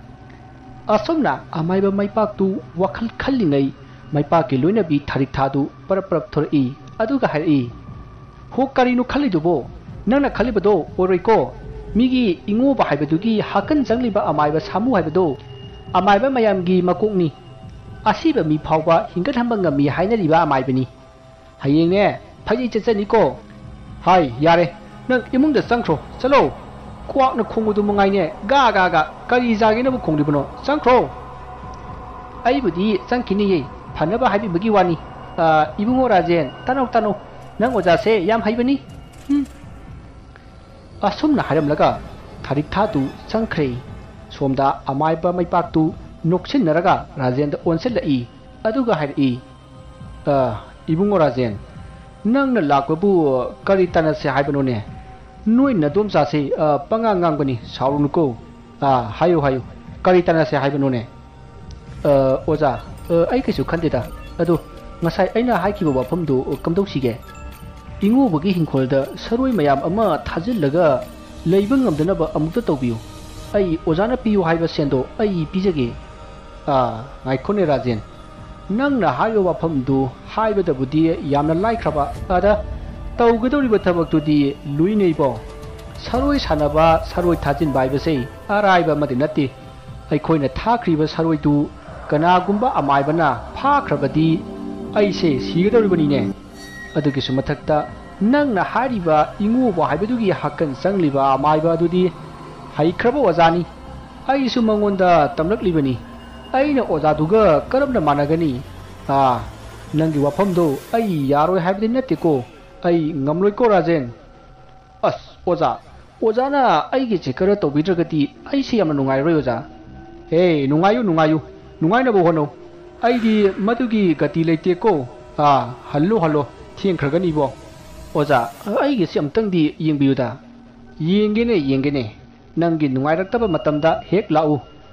Speaker 1: ꯑꯁꯣꯝꯅ ꯑꯃꯥꯏꯕ ꯃꯩꯄꯥꯛꯇꯨ ꯋꯥꯈꯜ ꯈꯜꯂꯤꯉꯩ ꯃꯩꯄꯥꯛꯀꯤ ꯂꯣꯏꯅꯕꯤ ꯊꯥꯔꯤꯛꯊꯥꯗꯨ ꯄꯔꯞ ꯄꯔꯞ ꯊꯣꯔꯛꯏ ꯑꯗꯨꯒ ꯍꯥꯏꯔꯛꯏ ꯍꯣ ꯀꯔꯤꯅꯣ ꯈꯜꯂꯤꯗꯨꯕꯣ ꯅꯪꯅ ꯈꯜꯂꯤꯕꯗꯣ ꯑꯣꯏꯔꯣꯏꯀꯣ ꯃꯤꯒꯤ ꯏꯉꯣꯕ ꯍꯥꯏꯕꯗꯨꯒꯤ ꯍꯥꯀꯟ ꯆꯪꯂꯤꯕ ꯑꯃꯥꯏꯕ ꯁꯥꯃꯨ ꯍꯥꯏꯕꯗꯣ ꯑꯃꯥꯏꯕ ꯃꯌꯥꯝꯒꯤ ꯃꯀꯣꯛꯅꯤ ꯑꯁꯤꯕ ꯃꯤ ꯐꯥꯎꯕ ꯍꯤꯡꯒꯠꯍꯟꯕ ꯉꯝꯃꯤ ꯍꯥꯏꯅꯔꯤꯕ ꯑꯃꯥꯏꯕꯅꯤ ꯍꯌꯦꯡꯅꯦ ꯐꯩꯖꯩ ꯆꯠꯆꯅꯤꯀꯣ ꯍꯥꯏ ꯌꯥꯔꯦ ꯅꯪ ꯏꯃꯨꯡꯗ ꯆꯪꯈ꯭ꯔꯣ ꯆꯠꯂꯣ ꯀ꯭ꯋꯥꯛꯅ ꯈꯣꯡꯕꯗꯨ ꯃꯉꯥꯏꯅꯦ ꯒꯥ ꯒꯥ ꯒꯥ ꯀꯔꯤ ꯖꯥꯒꯦꯅꯕꯨ ꯈꯣꯡꯂꯤꯕꯅꯣ ꯆꯪꯈ꯭ꯔꯣ ꯑꯩꯕꯨꯗꯤ ꯆꯪꯈꯤꯅꯤꯌꯦ ꯐꯅꯕ ꯍꯥꯏꯕꯤꯕꯒꯤ ꯋꯥꯅꯤ ꯏꯕꯨꯡꯉꯣ ꯔꯥꯖꯦꯟ ꯇꯥꯅꯧ ꯇꯥꯅꯧ ꯅꯪ ꯑꯣꯖꯥꯁꯦ ꯌꯥꯝ ꯍꯩꯕꯅꯤ ꯎꯝ ꯑꯁꯨꯝꯅ ꯍꯥꯏꯔꯝꯂꯒ ꯊꯥꯔꯤꯛꯊꯥꯗꯨ ꯆꯪꯈ꯭ꯔꯦ ꯁꯣꯝꯗ ꯑꯃꯥꯏꯕ ꯃꯩꯄꯥꯛꯇꯨ ꯅꯣꯛꯁꯤꯟꯅꯔꯒ ꯔꯥꯖꯦꯟꯗ ꯑꯣꯟꯁꯤꯜꯂꯛꯏ ꯑꯗꯨꯒ ꯍꯥꯏꯔꯛꯏ ꯏꯕꯨꯡꯉꯣ ꯔꯥꯖꯦꯟ ꯅꯪꯅ ꯂꯥꯛꯄꯕꯨ ꯀꯔꯤ ꯇꯥꯟꯅꯁꯦ ꯍꯥꯏꯕꯅꯣꯅꯦ ꯅꯣꯏ ꯅꯗꯣꯝꯆꯥꯁꯦ ꯄꯉꯥꯡ ꯉꯥꯡꯕꯅꯤ ꯁꯥꯎꯔꯨꯅꯨꯀꯣ ꯍꯥꯏꯌꯨ ꯍꯥꯏꯌꯨ ꯀꯔꯤ ꯇꯥꯟꯅꯁꯦ ꯍꯥꯏꯕꯅꯣꯅꯦ ꯑꯣꯖꯥ ꯑꯩ ꯀꯩꯁꯨ ꯈꯟꯗꯦꯗ ꯑꯗꯣ ꯉꯁꯥꯏ ꯑꯩꯅ ꯍꯥꯏꯈꯤꯕ ꯋꯥꯐꯝꯗꯨ ꯀꯝꯗꯧꯁꯤꯒꯦ ꯏꯉꯣꯕꯒꯤ ꯍꯤꯡꯈꯣꯜꯗ ꯁꯔꯣꯏ ꯃꯌꯥꯝ ꯑꯃ ꯊꯥꯖꯤꯜꯂꯒ ꯂꯩꯕ ꯉꯝꯗꯅꯕ ꯑꯃꯨꯛꯇ ꯇꯧꯕꯤꯌꯨ ꯑꯩ ꯑꯣꯖꯥꯅ ꯄꯤꯌꯨ ꯍꯥꯏꯕ ꯁꯦꯟꯗꯣ ꯑꯩ ꯄꯤꯖꯒꯦ ꯑꯥ ꯉꯥꯏꯈꯣꯅꯦ ꯔꯥꯖꯦꯟ ꯅꯪꯅ ꯍꯥꯏꯕ ꯋꯥꯐꯝꯗꯨ ꯍꯥꯏꯕꯗꯕꯨꯗꯤ ꯌꯥꯝꯅ ꯂꯥꯏꯈ꯭ꯔꯕ ꯑꯗ ꯇꯧꯒꯗꯧꯔꯤꯕ ꯊꯕꯛꯇꯨꯗꯤ ꯂꯨꯏꯅꯩꯕꯣ ꯁꯔꯣꯏ ꯁꯥꯟꯅꯕ ꯁꯔꯣꯏ ꯊꯥꯖꯤꯟꯕ ꯍꯥꯏꯕꯁꯦ ꯑꯔꯥꯏꯕ ꯑꯃꯗꯤ ꯅꯠꯇꯦ ꯑꯩꯈꯣꯏꯅ ꯊꯥꯈ꯭ꯔꯤꯕ ꯁꯔꯣꯏꯗꯨ ꯀꯅꯥꯒꯨꯝꯕ ꯑꯃꯥꯏꯕꯅ ꯐꯥꯈ꯭ꯔꯕꯗꯤ ꯑꯩꯁꯦ ꯁꯤꯒꯗꯧꯔꯤꯕꯅꯤꯅꯦ ꯑꯗꯨꯒꯤꯁꯨ ꯃꯊꯛꯇ ꯅꯪꯅ ꯍꯥꯏꯔꯤꯕ ꯏꯉꯣꯕ ꯍꯥꯏꯕꯗꯨꯒꯤ ꯍꯛꯀꯟ ꯆꯪꯂꯤꯕ ꯑꯃꯥꯏꯕ ꯑꯗꯨꯗꯤ ꯍꯩꯈ꯭ꯔꯕ ꯑꯣꯖꯥꯅꯤ ꯑꯩꯁꯨ ꯃꯉꯣꯟꯗ ꯇꯝꯂꯛꯂꯤꯕꯅꯤ ꯑꯩꯅ ꯑꯣꯖꯥꯗꯨꯒ ꯀꯔꯝꯅ ꯃꯥꯟꯅꯒꯅꯤ ꯑꯥ ꯅꯪꯒꯤ ꯋꯥꯐꯝꯗꯣ ꯑꯩ ꯌꯥꯔꯣꯏ ꯍꯥꯏꯕꯗꯤ ꯅꯠꯇꯦꯀꯣ ꯑꯩ ꯉꯝꯂꯣꯏꯀꯣ ꯔꯥꯖꯦꯟ ꯑꯁ ꯑꯣꯖꯥ ꯑꯣꯖꯥꯅ ꯑꯩꯒꯤꯁꯦ ꯈꯔ ꯇꯧꯕꯤꯗ꯭ꯔꯒꯗꯤ ꯑꯩꯁꯦ ꯌꯥꯝꯅ ꯅꯨꯡꯉꯥꯏꯔꯣꯏ ꯑꯣꯖꯥ ꯍꯦ ꯅꯨꯡꯉꯥꯏꯌꯨ ꯅꯨꯡꯉꯥꯏꯌꯨ ꯅꯨꯡꯉꯥꯏꯅꯕ ꯍꯣꯠꯅꯧ ꯑꯩꯗꯤ ꯃꯗꯨꯒꯤ ꯒꯇꯤ ꯂꯩꯇꯦꯀꯣ ꯑꯥ ꯍꯜꯂꯣ ꯍꯜꯂꯣ ꯊꯦꯡꯈ꯭ꯔꯒꯅꯤꯕꯣ ꯑꯣꯖꯥ ꯑꯩꯒꯤꯁꯦ ꯑꯝꯇꯪꯗꯤ ꯌꯦꯡꯕꯤꯌꯨꯗ ꯌꯦꯡꯒꯦꯅꯦ ꯌꯦꯡꯒꯦꯅꯦ ꯅꯪꯒꯤ ꯅꯨꯡꯉꯥꯏꯔꯛꯇꯕ ꯃꯇꯝꯗ ꯍꯦꯛ ꯂꯥꯛꯎ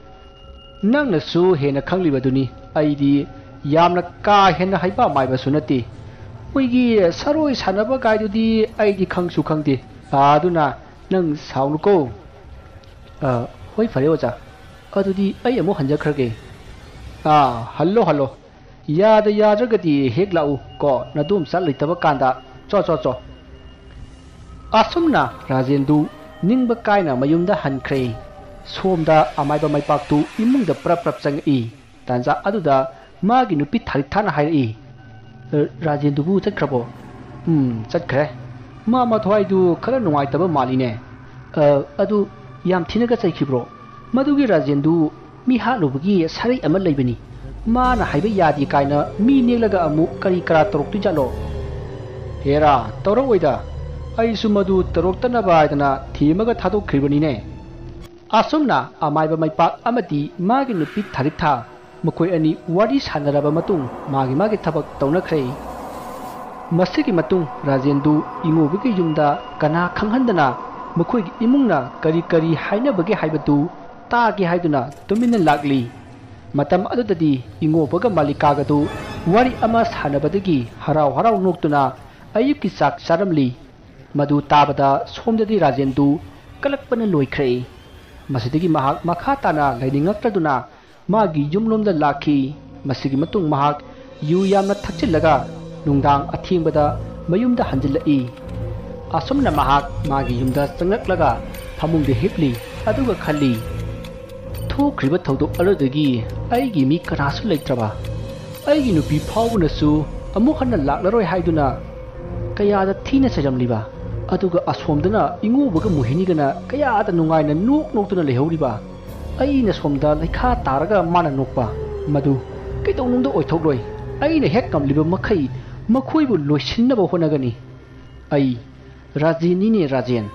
Speaker 1: ꯅꯪꯅꯁꯨ ꯍꯦꯟꯅ ꯈꯪꯂꯤꯕꯗꯨꯅꯤ ꯑꯩꯗꯤ ꯌꯥꯝꯅ ꯀꯥ ꯍꯦꯟꯅ ꯍꯩꯕ ꯑꯃꯥꯏꯕꯁꯨ ꯅꯠꯇꯦ ꯃꯣꯏꯒꯤ ꯁꯔꯣꯏ ꯁꯥꯟꯅꯕ ꯒꯥꯏꯗꯨꯗꯤ ꯑꯩꯗꯤ ꯈꯪꯁꯨ ꯈꯪꯗꯦ ꯑꯗꯨꯅ ꯅꯪ ꯁꯥꯎꯅꯨꯀꯣ ꯑꯥ ꯍꯣꯏ ꯐꯔꯦ ꯑꯣꯖꯥ ꯑꯗꯨꯗꯤ ꯑꯩ ꯑꯃꯨꯛ ꯍꯟꯖꯈ꯭ꯔꯒꯦ ꯑꯥ ꯍꯜꯂꯣ ꯍꯜꯂꯣ ꯌꯥꯗ ꯌꯥꯗ꯭ꯔꯒꯗꯤ ꯍꯦꯛ ꯂꯥꯛꯎ ꯀꯣ ꯅꯗꯣꯝꯆꯥ ꯂꯩꯇꯕ ꯀꯥꯟꯗ ꯆꯣ ꯆꯣ ꯆꯣ ꯑꯁꯨꯝꯅ ꯔꯥꯖꯦꯟꯗꯨ ꯅꯤꯡꯕ ꯀꯥꯏꯅ ꯃꯌꯨꯝꯗ ꯍꯟꯈ꯭ꯔꯦ ꯁꯣꯝꯗ ꯑꯃꯥꯏꯕ ꯃꯩꯄꯥꯛꯇꯨ ꯏꯃꯨꯡꯗ ꯄ꯭ꯔꯞ ꯄ꯭ꯔꯞ ꯆꯪꯉꯛꯏ ꯇꯥꯟꯖꯥ ꯑꯗꯨꯗ ꯃꯥꯒꯤ ꯅꯨꯄꯤ ꯊꯥꯔꯤꯛꯊꯥꯅ ꯍꯥꯏꯔꯛꯏ ꯔꯥꯖꯦꯟꯗꯨꯕꯨ ꯆꯠꯈ꯭ꯔꯕꯣ ꯎꯝ ꯆꯠꯈ꯭ꯔꯦ ꯃꯥ ꯃꯊ꯭ꯋꯥꯏꯗꯨ ꯈꯔ ꯅꯨꯡꯉꯥꯏꯇꯕ ꯃꯥꯜꯂꯤꯅꯦ ꯑꯗꯨ ꯌꯥꯝ ꯊꯤꯅꯒ ꯆꯩꯈꯤꯕ꯭ꯔꯣ ꯃꯗꯨꯒꯤ ꯔꯥꯖꯦꯟꯗꯨ ꯃꯤ ꯍꯥꯠꯂꯨꯕꯒꯤ ꯁꯔꯩ ꯑꯃ ꯂꯩꯕꯅꯤ ꯃꯥꯅ ꯍꯥꯏꯕ ꯌꯥꯗꯦ ꯀꯥꯏꯅ ꯃꯤ ꯅꯦꯛꯂꯒ ꯑꯃꯨꯛ ꯀꯔꯤ ꯀꯔꯥ ꯇꯧꯔꯛꯇꯣꯏꯖꯥꯠꯂꯣ ꯍꯦꯔꯥ ꯇꯧꯔꯛꯑꯣꯏꯗ ꯑꯩꯁꯨ ꯃꯗꯨ ꯇꯧꯔꯛꯇꯅꯕ ꯍꯥꯏꯗꯅ ꯊꯦꯝꯃꯒ ꯊꯥꯗꯣꯛꯈ꯭ꯔꯤꯕꯅꯤꯅꯦ ꯑꯁꯨꯝꯅ ꯑꯃꯥꯏꯕ ꯃꯩꯄꯥꯛ ꯑꯃꯗꯤ ꯃꯥꯒꯤ ꯅꯨꯄꯤ ꯊꯥꯔꯤꯛꯊꯥ ꯃꯈꯣꯏ ꯑꯅꯤ ꯋꯥꯔꯤ ꯁꯥꯟꯅꯔꯕ ꯃꯇꯨꯡ ꯃꯥꯒꯤ ꯃꯥꯒꯤ ꯊꯕꯛ ꯇꯧꯅꯈ꯭ꯔꯦ ꯃꯁꯤꯒꯤ ꯃꯇꯨꯡ ꯔꯥꯖꯦꯟꯗꯨ ꯏꯉꯣꯕꯒꯤ ꯌꯨꯝꯗ ꯀꯅꯥ ꯈꯪꯍꯟꯗꯅ ꯃꯈꯣꯏꯒꯤ ꯏꯃꯨꯡꯅ ꯀꯔꯤ ꯀꯔꯤ ꯍꯥꯏꯅꯕꯒꯦ ꯍꯥꯏꯕꯗꯨ ꯇꯥꯒꯦ ꯍꯥꯏꯗꯨꯅ ꯇꯨꯃꯤꯟꯅ ꯂꯥꯛꯂꯤ ꯃꯇꯝ ꯑꯗꯨꯗꯗꯤ ꯏꯉꯣꯕꯒ ꯃꯥꯂꯤꯀꯥꯒꯗꯨ ꯋꯥꯔꯤ ꯑꯃ ꯁꯥꯟꯅꯕꯗꯒꯤ ꯍꯔꯥꯎ ꯍꯔꯥꯎ ꯅꯣꯛꯇꯨꯅ ꯑꯌꯨꯛꯀꯤ ꯆꯥꯛ ꯆꯥꯔꯝꯂꯤ ꯃꯗꯨ ꯇꯥꯕꯗ ꯁꯣꯝꯗꯗꯤ ꯔꯥꯖꯦꯟꯗꯨ ꯀꯂꯛꯄꯅ ꯂꯣꯏꯈ꯭ꯔꯦ ꯃꯁꯤꯗꯒꯤ ꯃꯍꯥꯛ ꯃꯈꯥ ꯇꯥꯅ ꯂꯩꯅꯤꯡꯉꯛꯇꯗꯨꯅ ꯃꯥꯒꯤ ꯌꯨꯝꯂꯣꯝꯗ ꯂꯥꯛꯈꯤ ꯃꯁꯤꯒꯤ ꯃꯇꯨꯡ ꯃꯍꯥꯛ ꯌꯨ ꯌꯥꯝꯅ ꯊꯛꯆꯤꯜꯂꯒ ꯅꯨꯡꯗꯥꯡ ꯑꯊꯦꯡꯕꯗ ꯃꯌꯨꯝꯗ ꯍꯟꯖꯤꯜꯂꯛꯏ ꯑꯁꯨꯝꯅ ꯃꯍꯥꯛ ꯃꯥꯒꯤ ꯌꯨꯝꯗ ꯆꯪꯂꯛꯂꯒ ꯐꯃꯨꯡꯗ ꯍꯤꯞꯂꯤ ꯑꯗꯨꯒ ꯈꯜꯂꯤ ꯊꯣꯛꯈ꯭ꯔꯤꯕ ꯊꯧꯗꯣꯛ ꯑꯗꯨꯗꯒꯤ ꯑꯩꯒꯤ ꯃꯤ ꯀꯅꯥꯁꯨ ꯂꯩꯇ꯭ꯔꯕ ꯑꯩꯒꯤ ꯅꯨꯄꯤ ꯐꯥꯎꯕꯅꯁꯨ ꯑꯃꯨꯛ ꯍꯟꯅ ꯂꯥꯛꯂꯔꯣꯏ ꯍꯥꯏꯗꯨꯅ ꯀꯌꯥꯗ ꯊꯤꯅ ꯆꯩꯔꯝꯂꯤꯕ ꯑꯗꯨꯒ ꯑꯁꯣꯝꯗꯅ ꯏꯉꯣꯕꯒ ꯃꯣꯍꯤꯅꯤꯒꯅ ꯀꯌꯥꯗ ꯅꯨꯡꯉꯥꯏꯅ ꯅꯣꯛ ꯅꯣꯛꯇꯨꯅ ꯂꯩꯍꯧꯔꯤꯕ ꯑꯩꯅ ꯁꯣꯝꯗ ꯂꯩꯈꯥ ꯇꯥꯔꯒ ꯃꯥꯅ ꯅꯣꯛꯄ ꯃꯗꯨ ꯀꯩꯗꯧꯅꯨꯡꯗ ꯑꯣꯏꯊꯣꯛꯂꯣꯏ ꯑꯩꯅ ꯍꯦꯛ ꯉꯝꯂꯤꯕ ꯃꯈꯩ ꯃꯈꯣꯏꯕꯨ ꯂꯣꯏꯁꯤꯟꯅꯕ ꯍꯣꯠꯅꯒꯅꯤ ꯑꯩ ꯔꯥꯖꯦꯟꯅꯤꯅꯦ ꯔꯥꯖꯦꯟ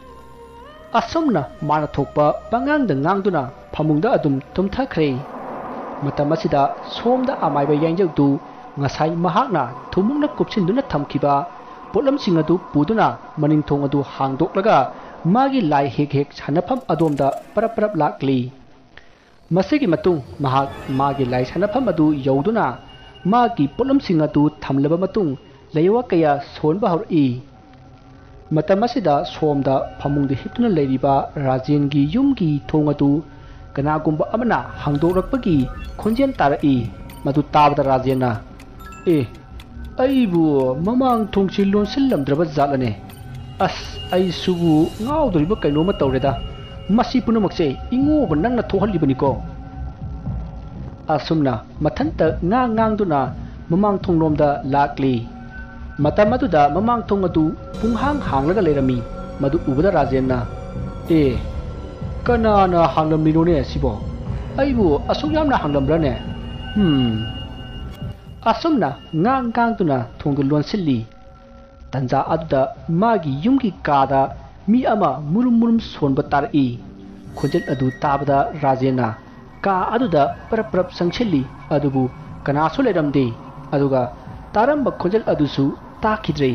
Speaker 1: ꯑꯁꯨꯝꯅ ꯃꯥꯅ ꯊꯣꯛꯄ ꯄꯉꯥꯡꯗ ꯉꯥꯡꯗꯨꯅ ꯐꯃꯨꯡꯗ ꯑꯗꯨꯝ ꯇꯨꯝꯊꯈ꯭ꯔꯦ ꯃꯇꯝ ꯑꯁꯤꯗ ꯁꯣꯝꯗ ꯑꯃꯥꯏꯕ ꯌꯥꯏꯖꯧꯗꯨ ꯉꯁꯥꯏ ꯃꯍꯥꯛꯅ ꯊꯨꯝꯃꯨꯛꯅ ꯀꯨꯞꯁꯤꯟꯗꯨꯅ ꯊꯝꯈꯤꯕ ꯄꯣꯠꯂꯝꯁꯤꯡ ꯑꯗꯨ ꯄꯨꯗꯨꯅ ꯃꯅꯤꯡꯊꯣꯡ ꯑꯗꯨ ꯍꯥꯡꯗꯣꯛꯂꯒ ꯃꯥꯒꯤ ꯂꯥꯏ ꯍꯦꯛ ꯍꯦꯛ ꯁꯥꯟꯅꯐꯝ ꯑꯗꯣꯝꯗ ꯄꯔꯞ ꯄꯔꯞ ꯂꯥꯛꯂꯤ ꯃꯁꯤꯒꯤ ꯃꯇꯨꯡ ꯃꯍꯥꯛ ꯃꯥꯒꯤ ꯂꯥꯏ ꯁꯥꯟꯅꯐꯝ ꯑꯗꯨ ꯌꯧꯗꯨꯅ ꯃꯥꯒꯤ ꯄꯣꯠꯂꯝꯁꯤꯡ ꯑꯗꯨ ꯊꯝꯂꯕ ꯃꯇꯨꯡ ꯂꯩꯋꯥ ꯀꯌꯥ ꯁꯣꯟꯕ ꯍꯧꯔꯛꯏ ꯃꯇꯝ ꯑꯁꯤꯗ ꯁꯣꯝꯗ ꯐꯃꯨꯡꯗ ꯍꯤꯞꯇꯨꯅ ꯂꯩꯔꯤꯕ ꯔꯥꯖꯦꯟꯒꯤ ꯌꯨꯝꯒꯤ ꯊꯣꯡ ꯑꯗꯨ ꯀꯅꯥꯒꯨꯝꯕ ꯑꯃꯅ ꯍꯥꯡꯗꯣꯛꯂꯛꯄꯒꯤ ꯈꯣꯟꯖꯦꯜ ꯇꯥꯔꯛꯏ ꯃꯗꯨ ꯇꯥꯕꯗ ꯔꯥꯖꯦꯟꯅ ꯑꯦ ꯑꯩꯕꯨ ꯃꯃꯥꯡ ꯊꯣꯡꯁꯤ ꯂꯣꯟꯁꯤꯜꯂꯝꯗ꯭ꯔꯕ ꯖꯥꯠꯂꯅꯦ ꯑꯁ ꯑꯩꯁꯨꯕꯨ ꯉꯥꯎꯗꯣꯔꯤꯕ ꯀꯩꯅꯣꯝꯃ ꯇꯧꯔꯦꯗ ꯃꯁꯤ ꯄꯨꯝꯅꯃꯛꯁꯦ ꯏꯉꯣꯕ ꯅꯪꯅ ꯊꯣꯛꯍꯜꯂꯤꯕꯅꯤꯀꯣ ꯑꯁꯨꯝꯅ ꯃꯊꯟꯇ ꯉꯥꯡ ꯉꯥꯡꯗꯨꯅ ꯃꯃꯥꯡ ꯊꯣꯡꯂꯣꯝꯗ ꯂꯥꯛꯂꯤ ꯃꯇꯝ ꯑꯗꯨꯗ ꯃꯃꯥꯡ ꯊꯣꯡ ꯑꯗꯨ ꯄꯨꯡꯍꯥꯡ ꯍꯥꯡꯂꯒ ꯂꯩꯔꯝꯃꯤ ꯃꯗꯨ ꯎꯕꯗ ꯔꯥꯖꯦꯟꯅ ꯑꯦ ꯀꯅꯥꯅ ꯍꯥꯡꯂꯝꯂꯤꯅꯣꯅꯦ ꯁꯤꯕꯣ ꯑꯩꯕꯨ ꯑꯁꯨꯛ ꯌꯥꯝꯅ ꯍꯥꯡꯂꯝꯕ꯭ꯔꯅꯦ ꯍꯝ ꯑꯁꯨꯝꯅ ꯉꯥꯡ ꯉꯥꯡꯗꯨꯅ ꯊꯣꯡꯗꯨ ꯂꯣꯟꯁꯤꯜꯂꯤ ꯇꯟꯖꯥ ꯑꯗꯨꯗ ꯃꯥꯒꯤ ꯌꯨꯝꯒꯤ ꯀꯥꯗ ꯃꯤ ꯑꯃ ꯃꯨꯔꯨꯝ ꯃꯨꯔꯨꯝ ꯁꯣꯟꯕ ꯇꯥꯔꯛꯏ ꯈꯣꯟꯖꯦꯜ ꯑꯗꯨ ꯇꯥꯕꯗ ꯔꯥꯖꯦꯟꯅ ꯀꯥ ꯑꯗꯨꯗ ꯄꯔꯞ ꯄꯔꯞ ꯆꯪꯁꯤꯜꯂꯤ ꯑꯗꯨꯕꯨ ꯀꯅꯥꯁꯨ ꯂꯩꯔꯝꯗꯦ ꯑꯗꯨꯒ ꯇꯥꯔꯝꯕ ꯈꯣꯟꯖꯦꯜ ꯑꯗꯨꯁꯨ ꯇꯥꯈꯤꯗ꯭ꯔꯦ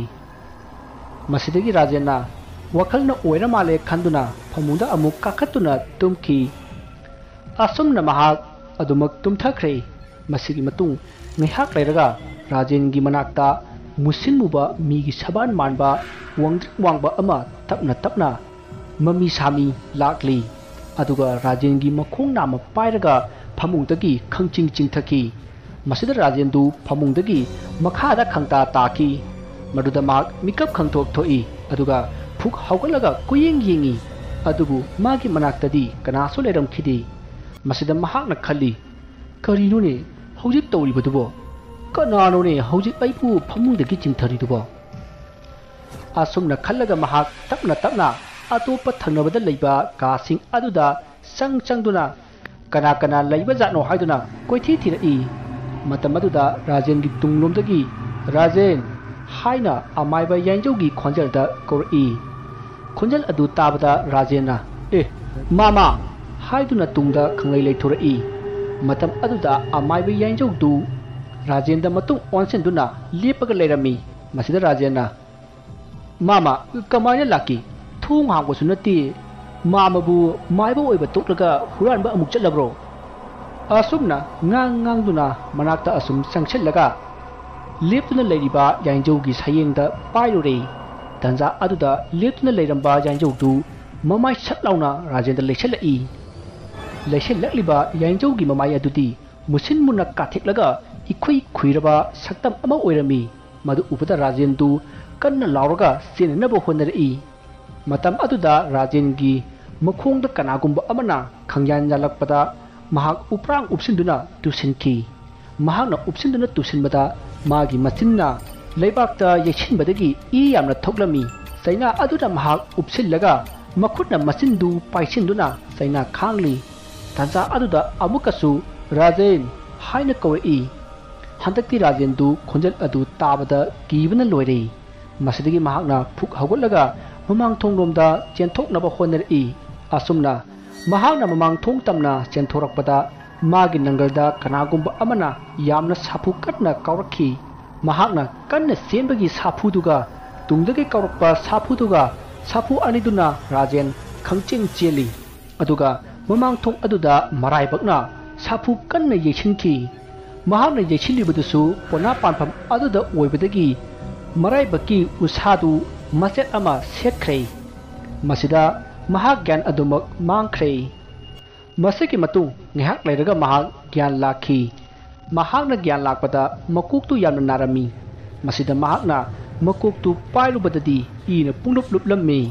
Speaker 1: ꯃꯁꯤꯗꯒꯤ ꯔꯥꯖꯦꯟꯅ ꯋꯥꯈꯜꯅ ꯑꯣꯏꯔ ꯃꯥꯜꯂꯦ ꯈꯟꯗꯨꯅ ꯐꯃꯨꯡꯗ ꯑꯃꯨꯛ ꯀꯥꯈꯠꯇꯨꯅ ꯇꯨꯝꯈꯤ ꯑꯁꯨꯝꯅ ꯃꯍꯥꯛ ꯑꯗꯨꯃꯛ ꯇꯨꯝꯊꯈ꯭ꯔꯦ ꯃꯁꯤꯒꯤ ꯃꯇꯨꯡ ꯉꯥꯏꯍꯥꯛ ꯂꯩꯔꯒ ꯔꯥꯖꯦꯟꯒꯤ ꯃꯅꯥꯛꯇ ꯃꯨꯁꯤꯟ ꯃꯨꯕ ꯃꯤꯒꯤ ꯁꯕꯥꯟ ꯃꯥꯟꯕ ꯋꯥꯡꯗ꯭ꯔꯤꯛ ꯋꯥꯡꯕ ꯑꯃ ꯇꯞꯅ ꯇꯞꯅ ꯃꯃꯤ ꯁꯥꯃꯤ ꯂꯥꯛꯂꯤ ꯑꯗꯨꯒ ꯔꯥꯖꯦꯟꯒꯤ ꯃꯈꯣꯡ ꯅꯥꯝꯃ ꯄꯥꯏꯔꯒ ꯐꯃꯨꯡꯗꯒꯤ ꯈꯪꯆꯤꯡ ꯆꯤꯡꯊꯈꯤ ꯃꯁꯤꯗ ꯔꯥꯖꯦꯟꯗꯨ ꯐꯃꯨꯡꯗꯒꯤ ꯃꯈꯥꯗ ꯈꯪꯇꯥ ꯇꯥꯈꯤ ꯃꯗꯨꯗ ꯃꯍꯥꯛ ꯃꯤꯀꯞ ꯈꯪꯊꯣꯛ ꯊꯣꯛꯏ ꯑꯗꯨꯒ ꯐꯨꯛ ꯍꯧꯒꯠꯂꯒ ꯀꯨꯌꯦꯡ ꯌꯦꯡꯉꯤ ꯑꯗꯨꯕꯨ ꯃꯥꯒꯤ ꯃꯅꯥꯛꯇꯗꯤ ꯀꯅꯥꯁꯨ ꯂꯩꯔꯝꯈꯤꯗꯦ ꯃꯁꯤꯗ ꯃꯍꯥꯛꯅ ꯈꯜꯂꯤ ꯀꯔꯤꯅꯣꯅꯦ ꯍꯧꯖꯤꯛ ꯇꯧꯔꯤꯕꯗꯨꯕꯣ ꯀꯅꯥꯅꯣꯅꯦ ꯍꯧꯖꯤꯛ ꯑꯩꯕꯨ ꯐꯃꯨꯡꯗꯒꯤ ꯆꯤꯡꯊꯔꯤꯗꯨꯕꯣ ꯑꯁꯨꯝꯅ ꯈꯜꯂꯒ ꯃꯍꯥꯛ ꯇꯞꯅ ꯇꯞꯅ ꯑꯇꯣꯞꯄ ꯊꯪꯅꯕꯗ ꯂꯩꯕ ꯀꯥꯁꯤꯡ ꯑꯗꯨꯗ ꯆꯪ ꯆꯪꯗꯨꯅ ꯀꯅꯥ ꯀꯅꯥ ꯂꯩꯕ ꯖꯥꯠꯅꯣ ꯍꯥꯏꯗꯨꯅ ꯀꯣꯏꯊꯤ ꯊꯤꯔꯛꯏ ꯃꯇꯝ ꯑꯗꯨꯗ ꯔꯥꯖꯦꯟꯒꯤ ꯇꯨꯡꯂꯣꯝꯗꯒꯤ ꯔꯥꯖꯦꯟ ꯍꯥꯏꯅ ꯑꯃꯥꯏꯕ ꯌꯥꯏꯖꯧꯒꯤ ꯈꯣꯟꯖꯦꯜꯗ ꯀꯧꯔꯛꯏ ꯈꯣꯟꯖꯦꯜ ꯑꯗꯨ ꯇꯥꯕꯗ ꯔꯥꯖꯦꯟꯅ ꯑꯦ ꯃꯥꯃꯥ ꯍꯥꯏꯗꯨꯅ ꯇꯨꯡꯗ ꯈꯪꯂꯩ ꯂꯩꯊꯣꯔꯛꯏ ꯃꯇꯝ ꯑꯗꯨꯗ ꯑꯃꯥꯏꯕ ꯌꯥꯏꯖꯧꯗꯨ ꯔꯥꯖꯦꯟꯗ ꯃꯇꯨꯡ ꯑꯣꯟꯁꯤꯟꯗꯨꯅ ꯂꯦꯞꯄꯒ ꯂꯩꯔꯝꯃꯤ ꯃꯁꯤꯗ ꯔꯥꯖꯦꯟꯅ ꯃꯥꯃꯥ ꯀꯃꯥꯏꯅ ꯂꯥꯛꯀꯤ ꯊꯣꯡ ꯍꯥꯡꯕꯁꯨ ꯅꯠꯇꯦ ꯃꯥꯃꯕꯨ ꯃꯥꯏꯕ ꯑꯣꯏꯕ ꯇꯣꯛꯂꯒ ꯍꯨꯔꯥꯟꯕ ꯑꯃꯨꯛ ꯆꯠꯂꯕ꯭ꯔꯣ ꯑꯁꯨꯝꯅ ꯉꯥꯡ ꯉꯥꯡꯗꯨꯅ ꯃꯅꯥꯛꯇ ꯑꯁꯨꯝ ꯆꯪꯁꯤꯜꯂꯒ ꯂꯦꯞꯇꯨꯅ ꯂꯩꯔꯤꯕ ꯌꯥꯏꯖꯧꯒꯤ ꯁꯌꯦꯡꯗ ꯄꯥꯏꯔꯨꯔꯦ ꯇꯟꯖꯥ ꯑꯗꯨꯗ ꯂꯦꯞꯇꯨꯅ ꯂꯩꯔꯝꯕ ꯌꯥꯏꯖꯧꯗꯨ ꯃꯃꯥꯏ ꯁꯠ ꯂꯥꯎꯅ ꯔꯥꯖꯦꯟꯗ ꯂꯩꯁꯜꯂꯛꯏ ꯂꯩꯁꯜꯂꯛꯂꯤꯕ ꯌꯥꯏꯖꯧꯒꯤ ꯃꯃꯥꯏ ꯑꯗꯨꯗꯤ ꯃꯨꯁꯤꯟ ꯃꯨꯟꯅ ꯀꯥꯊꯦꯛꯂꯒ ꯏꯈꯨꯏ ꯈꯨꯏꯔꯕ ꯁꯛꯇꯝ ꯑꯃ ꯑꯣꯏꯔꯝꯃꯤ ꯃꯗꯨ ꯎꯕꯗ ꯔꯥꯖꯦꯟꯗꯨ कन्ना लाउरगा चेननब होनरई मतम अदुदा राजेनगी मखोंद कनागुंबा अमना खंग्यान जालकपदा महाक उप्रांग उपसिंदुना तुसिनखी महाकना उपसिंदुना तुसिनबदा मागी मचिन्ना लेबाकता येछिनबदगी ई यामना थोक्लमी सैना अदुदा महाक उपसिनलगा मखुटना मचिनदु पाइसिनदुना सैना खांगली तंजा अदुदा अमुकसु राजेन हाइना कौरई हंदक्ति राजेनदु खोंजल अदु ताबदा कीबना लोइरे मसिदगी महाकना फुक हौगलगा ममांग थोंगलोमदा चेंथोकनबा होनरई असुमना महाकना ममांग थोंग तमना चेंथोरकपदा मागी नंगलदा कनागुंबा अमना यामना साफु कटना कौरखी महाकना कन्ना सेनबगी साफुदुगा तुंगदगी कौरकपा साफुदुगा साफु अनिदुना राजेन खंचेंग चेली अदुगा ममांग थोंग अदुदा मराइबकना साफु कन्ना येछिनखी महाकना येछिलिबदुसु पोना पानफम अदुदा ओइबदगी मराइबकी उसादु मसेट अमा सेख्रे मसिदा महाक ज्ञान अदुमक मांख्रे मसिकी मतु नहाक लेरगा महाक ज्ञान लाखी महाकना ज्ञान लाकपदा मकुकतु यामना नारमी मसिदा महाकना मकुकतु पाइलुबददी ईना पुंगलुप लुपलम्मी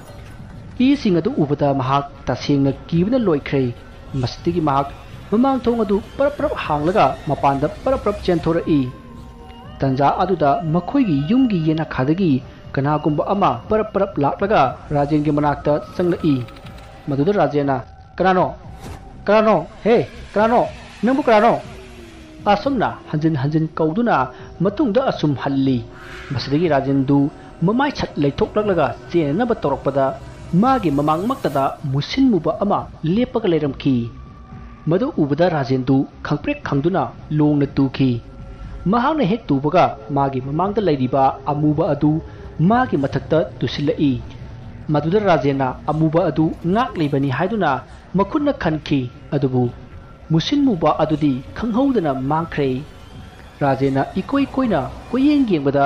Speaker 1: ई सिंग अदु उबदा महाक तसेंगना कीबना लोइख्रे मसिदगी महाक ममांग थोंग अदु परप परप हांगलगा मपानदा परप परप चेंथोरई तंजा अदुदा मखोइगी युमगी येना खादगी कनागुंबा अमा परप परप लाक्लगा राजेनगी मनाक्ता संगलई मदुदा राजेना कनानो कनानो हे कनानो नंबु कनानो असुमना हंजिन हंजिन कौदुना मतुंगदा असुम हल्ली मसिदगी राजेनदु ममाय छत लैथोक्लगलगा चेननब तोरकपदा मागी ममांग मक्तदा मुसिन मुबा अमा लेपगा लेरमखी मदु उबदा राजेनदु खंगप्रेक खंगदुना लोंगना तुखी महाकना हेक तुबगा मागी ममांगदा लैरिबा अमुबा अदु मागी मथक्ता तुसिलई मदुदा राजेना अमुबा अदु ngak लेबनी हाइदुना मखुनना खनखी अदुबु मुसिन मुबा अदुदी खंगहौदना मांख्रे राजेना इकोई कोइना कोयेंग येंगबदा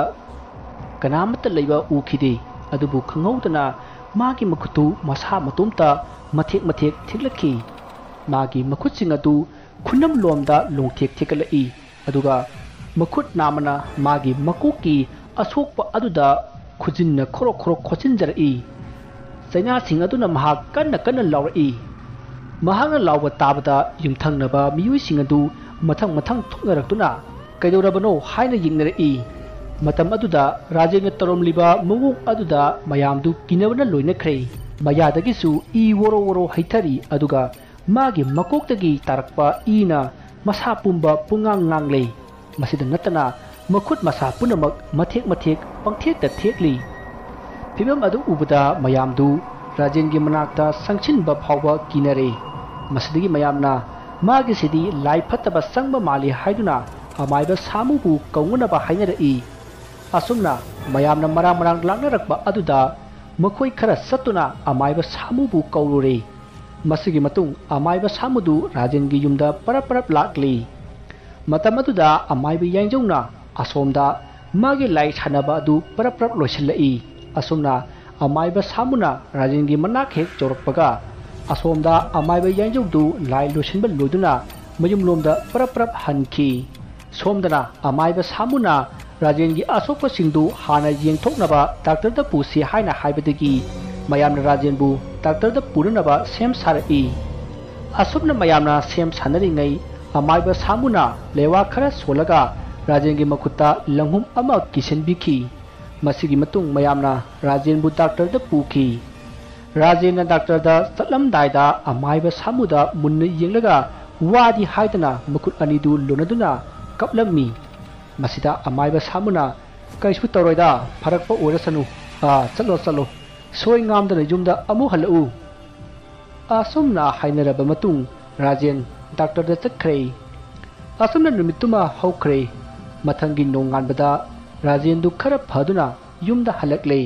Speaker 1: कनामता लैबा उखिदे अदुबु खंगहौदना मागी मखुतु मसा मतोमता मथेक मथेक थिकलखी मागी मखुतसिंग अदु खुन्नम लोमदा लोंथेक थिकलई अदुगा मखुत नामना मागी मकोकी असोकपा अदुदा खुजिन्ना खोरो खोरो खोचिनजरई सैना सिंह अदुना महाक कन्ना कन्ना लाउरई महाकना लाउबा ताबदा युमथंगनबा मियुइसिंग अदु मथंग मथंग थोकनरक्तुना कैदौरबनो हाइना यिंगनरई मतम अदुदा राजेंगा तरोमलिबा मवोंग अदुदा मयामदु किनबना लोइनख्रे मयादगिसु ई वोरो वोरो हैथरी अदुगा मागी मकोक्तगी तारकपा ईना मसा पुंबा पुंगांग ngangle मसिदा नतना मखुत मसा पुनमक मथेक मथेक पंगथेकता थेकली फिबम अदु उबदा मयामदु राजेनगी मनाक्ता संगछिनबा फावबा किनरे मसिदगी मयामना मागी सिदी लाई फत्तबा संगबा माली हाइदुना अमाइबा सामुबु कौंगनबा हाइनरई असुमना मयामना मरांग मरांग लांगनरकबा अदुदा मखोई खरा सत्तुना अमाइबा सामुबु कौरुरे मसिगी मतुंग अमाइबा सामुदु राजेनगी युमदा परप परप लाक्ली मतम अदुदा अमाइबा याइजौना असोमदा मागी लाई सानबा अदु परप परप लोइसलई असुमना अमाइबा सामुना राजेनगी मनाक हेक चोरकपगा असोमदा अमाइबा याइजौदु लाइ लोसिनबा लोइदुना मयुमलोमदा परप परप हनखी सोमदना अमाइबा सामुना राजेनगी असोकसिंगदु हाना येंथोकनबा डाक्टरदा पुसी हाइना हाइबदगी मयामना राजेनबु डाक्टरदा पुरनबा सेम सारई असुमना मयामना सेम सानरिङै अमाइबा सामुना लेवा खरा सोलगा राजेनगी मखुत्ता लंहुम अमा किसनबिखी मसिगी मतुंग मयामना राजेनबु डाक्टरदा पुखी राजेन डाक्टरदा चलमदायदा अमाइबा सामुदा मुन्न येंगलगा वादी हाइदना मखुत अनिदु लोनदुना कपलमी मसिदा अमाइबा सामुना कैसु तौरैदा फरकपा ओरसनु आ चलो चलो सोय ngamdana yumda amu halu asumna hainaraba matung Rajen doctor दा चखरे असमना numituma hokre mathangi nonganbada Rajen दु खरा फदुना युमदा हलकले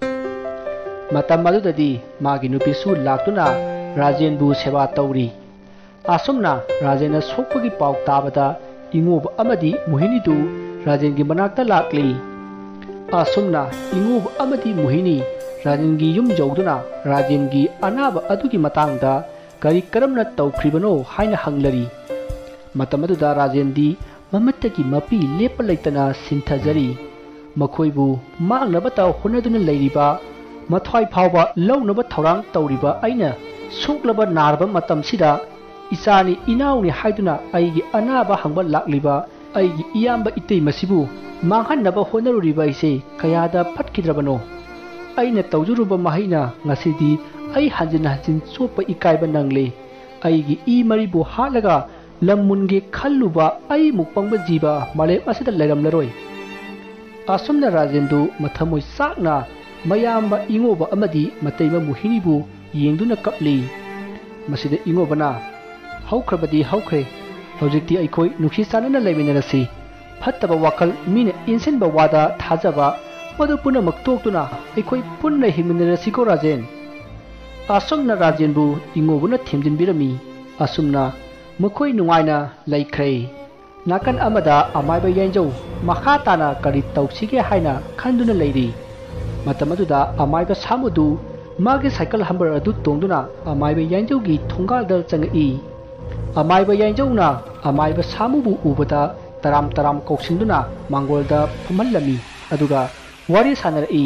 Speaker 1: matam madudadi magi nupisu laktuna Rajen बु सेवा तौरी असमना राजेन सोकपगी पाउ ताबदा इंगोब अमदी मुहिनी दु राजेन गी मनाक्ता लाकली असमना इंगोब अमदी मुहिनी राजेन गी युम जौदुना राजेन गी अनाब अदुगी मतंगदा करी करमना तौख्रिबनो हाइना हंगलरी मतमदुदा राजेन दी ममत्तगी मपी लेप लैतना सिंथजरी मखोइबु मांगनबता होनदुना लैरिबा मथ्वाइ फावबा लौनबा थौरांग तौरिबा आइना सुक्लबा नारबा मतमसिदा इचानी इनाउनी हाइदुना आइगी अनाबा हंगबा लाक्लिबा आइगी इयाम्बा इतै मसिबु मांगहन्नबा होनरुरिबा इसे कयादा फटकिद्रबनो आइना तौजुरुबा माहिना ngasiदी ai hanjin hanjin chopa ikaiba nangle aigi i maribu halaga lammunge khalluba ai mukpangba jiba male asida leiramlaroi asumna rajendu mathamoi sakna mayamba ingoba amadi mataiba muhinibu yengduna kapli masida ingobana haukrabadi haukre hojikti aikoi nukhi sanana leiminarasi phattaba wakal mine insenba wada thajaba madu puna maktoktuna aikoi punna himinarasi ko rajen असुमना राजेनबु इंगोबुना थेमजिनबिरमी असुमना मखोइ नुंगाइना लैख्रे नाकन अमदा अमाइबा याइजौ मखा ताना करि तौसिगे हाइना खंदुना Larry मतमदुदा अमाइबा सामुदु मागे cycle हम्बर अदु तोंदुना अमाइबा याइजौगी थोंगालदा चंगई अमाइबा याइजौना अमाइबा सामुबु उबदा तराम तराम कौसिंदुना मांगोलदा फमल्लमी अदुगा वारी सानरई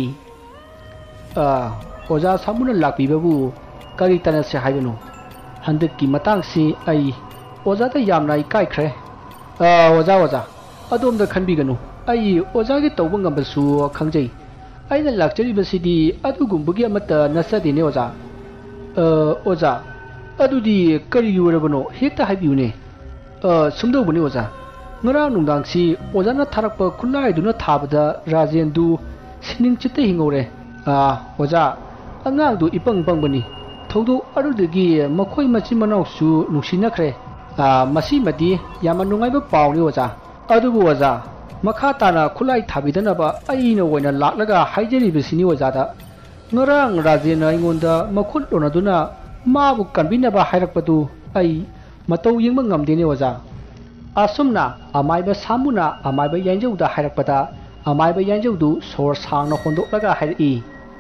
Speaker 1: आ ओजा सामुना लापीबबु करी तना से हाइबनो हंदक की मतंग से आई ओजा ता यामना इकाइख्रे आ ओजा ओजा अदोम दा खनबिगनु आई ओजा गे तौब ngambsu खंगजै आइना लाक्चरिबसिदी अदुगुंबगी अमता नसदिने ओजा अ ओजा अदुदी करी युरबनो हेक्ता हाइबिउने अ सुमदौबने ओजा ngara nungdangsi ओजा ना थारकप खुलाई दुना थाबदा राजेनदु सिनिंग चिते हिंगोरे आ ओजा अंगांदु इपंग पंगबनी थौदो अरुदगी मखोइ मचि मनाउसु नुसिनख्रे आ मसी मदी यामा नुंगाइबा पाउनि ओजा अदुबु ओजा मखा ताना खुलाई थाबिदनबा आइनो ओइना लाक्लगा हाइजेरिबसिनि ओजादा ngरang राजेन आइंगोंदा मखुल लोनदुना माबु कनबिनबा हाइरकपदु आई मतौ यिंगबा ngamदेने ओजा असुमना अमाइबा सामुना अमाइबा याइजौदा हाइरकपदा अमाइबा याइजौदु सोर सांगना होंदोक्लगा हाइरई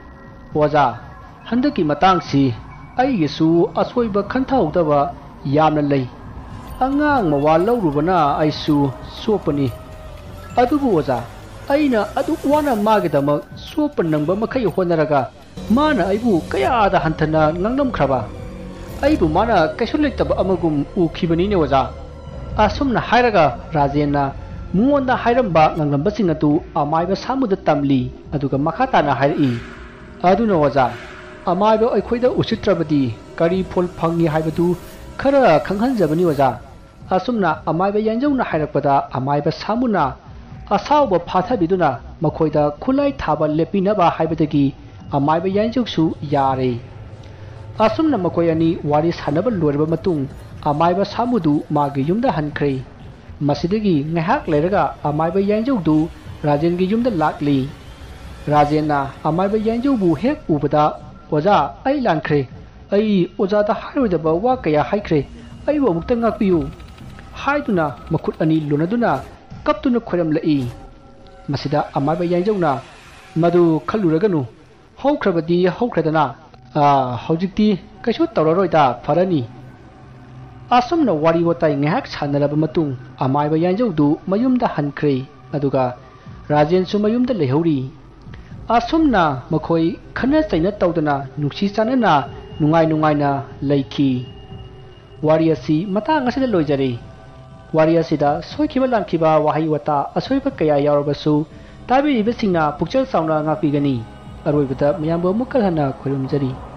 Speaker 1: ओजा हंदकी मतंगसी आइगेसु असोइबा खंथाउदबा यामना लई अंगांग मवा लौरुबना आइसु सोपनी अदुबु ओजा आइना अदु वाना मागेदमक सोप नंगबा मखै होनरगा माना आइबु कयादा हंथना ngangnamख्रबा आइबु माना कैसु लेतबा अमगुम उखिबनीने ओजा असुमना हाइरगा राजेनना मुंगोंदा हाइरंबा nganglambasingatu अमाइबा सामुदा तमली अदुगा मखाताना हाइरई अदुना ओजा अमाइबा अखोइदा उसित्रबदी करी फोल फंगी हाइबदु खरा खंगहनजबनी ओजा असुमना अमाइबा याइजौना हाइरकपदा अमाइबा सामुना असाउबा फाथाबिदुना मखोइदा खुलाई थाबा लेपिनबा हाइबदगी अमाइबा याइजौसु यारे असुमना मखोयनी वारी सानबा लोरबा मतुंग अमाइबा सामुदु मागी युमदा हनख्रे मसिदगी ngahak लेरगा अमाइबा याइजौदु राजेनगी युमदा लाक्ली राजेना अमाइबा याइजौबु हेक उबदा ओजा आई लांख्रे आई ओजादा हाइरोदबा वा कया हाइख्रे आइबो मुक्ता ngakpiyu हाइदुना मखुत अनि लोनदुना कपतुना खोरमलई मसिदा अमाइबा याइजौना मदु खलुरगनु हौख्रबदी हौख्रदना आ हौजिक्ति कैसु तौररोइदा फरनी असुमना वारी वताई ngahak sanaraba matung amaiba yanjaudu mayumda hankhre aduga rajensu mayumda lehori asumna makhoi khana chaina tawdana nungsi chanana nungai nungai na leikhi wari asi matang asida loijare wari asida soikhiba lamkhiba wahai wata asoiba kaya yarabasu tabi ibasingna pukchal sauna ngakpigani aroibada mayambo mukkal hana khoirumjari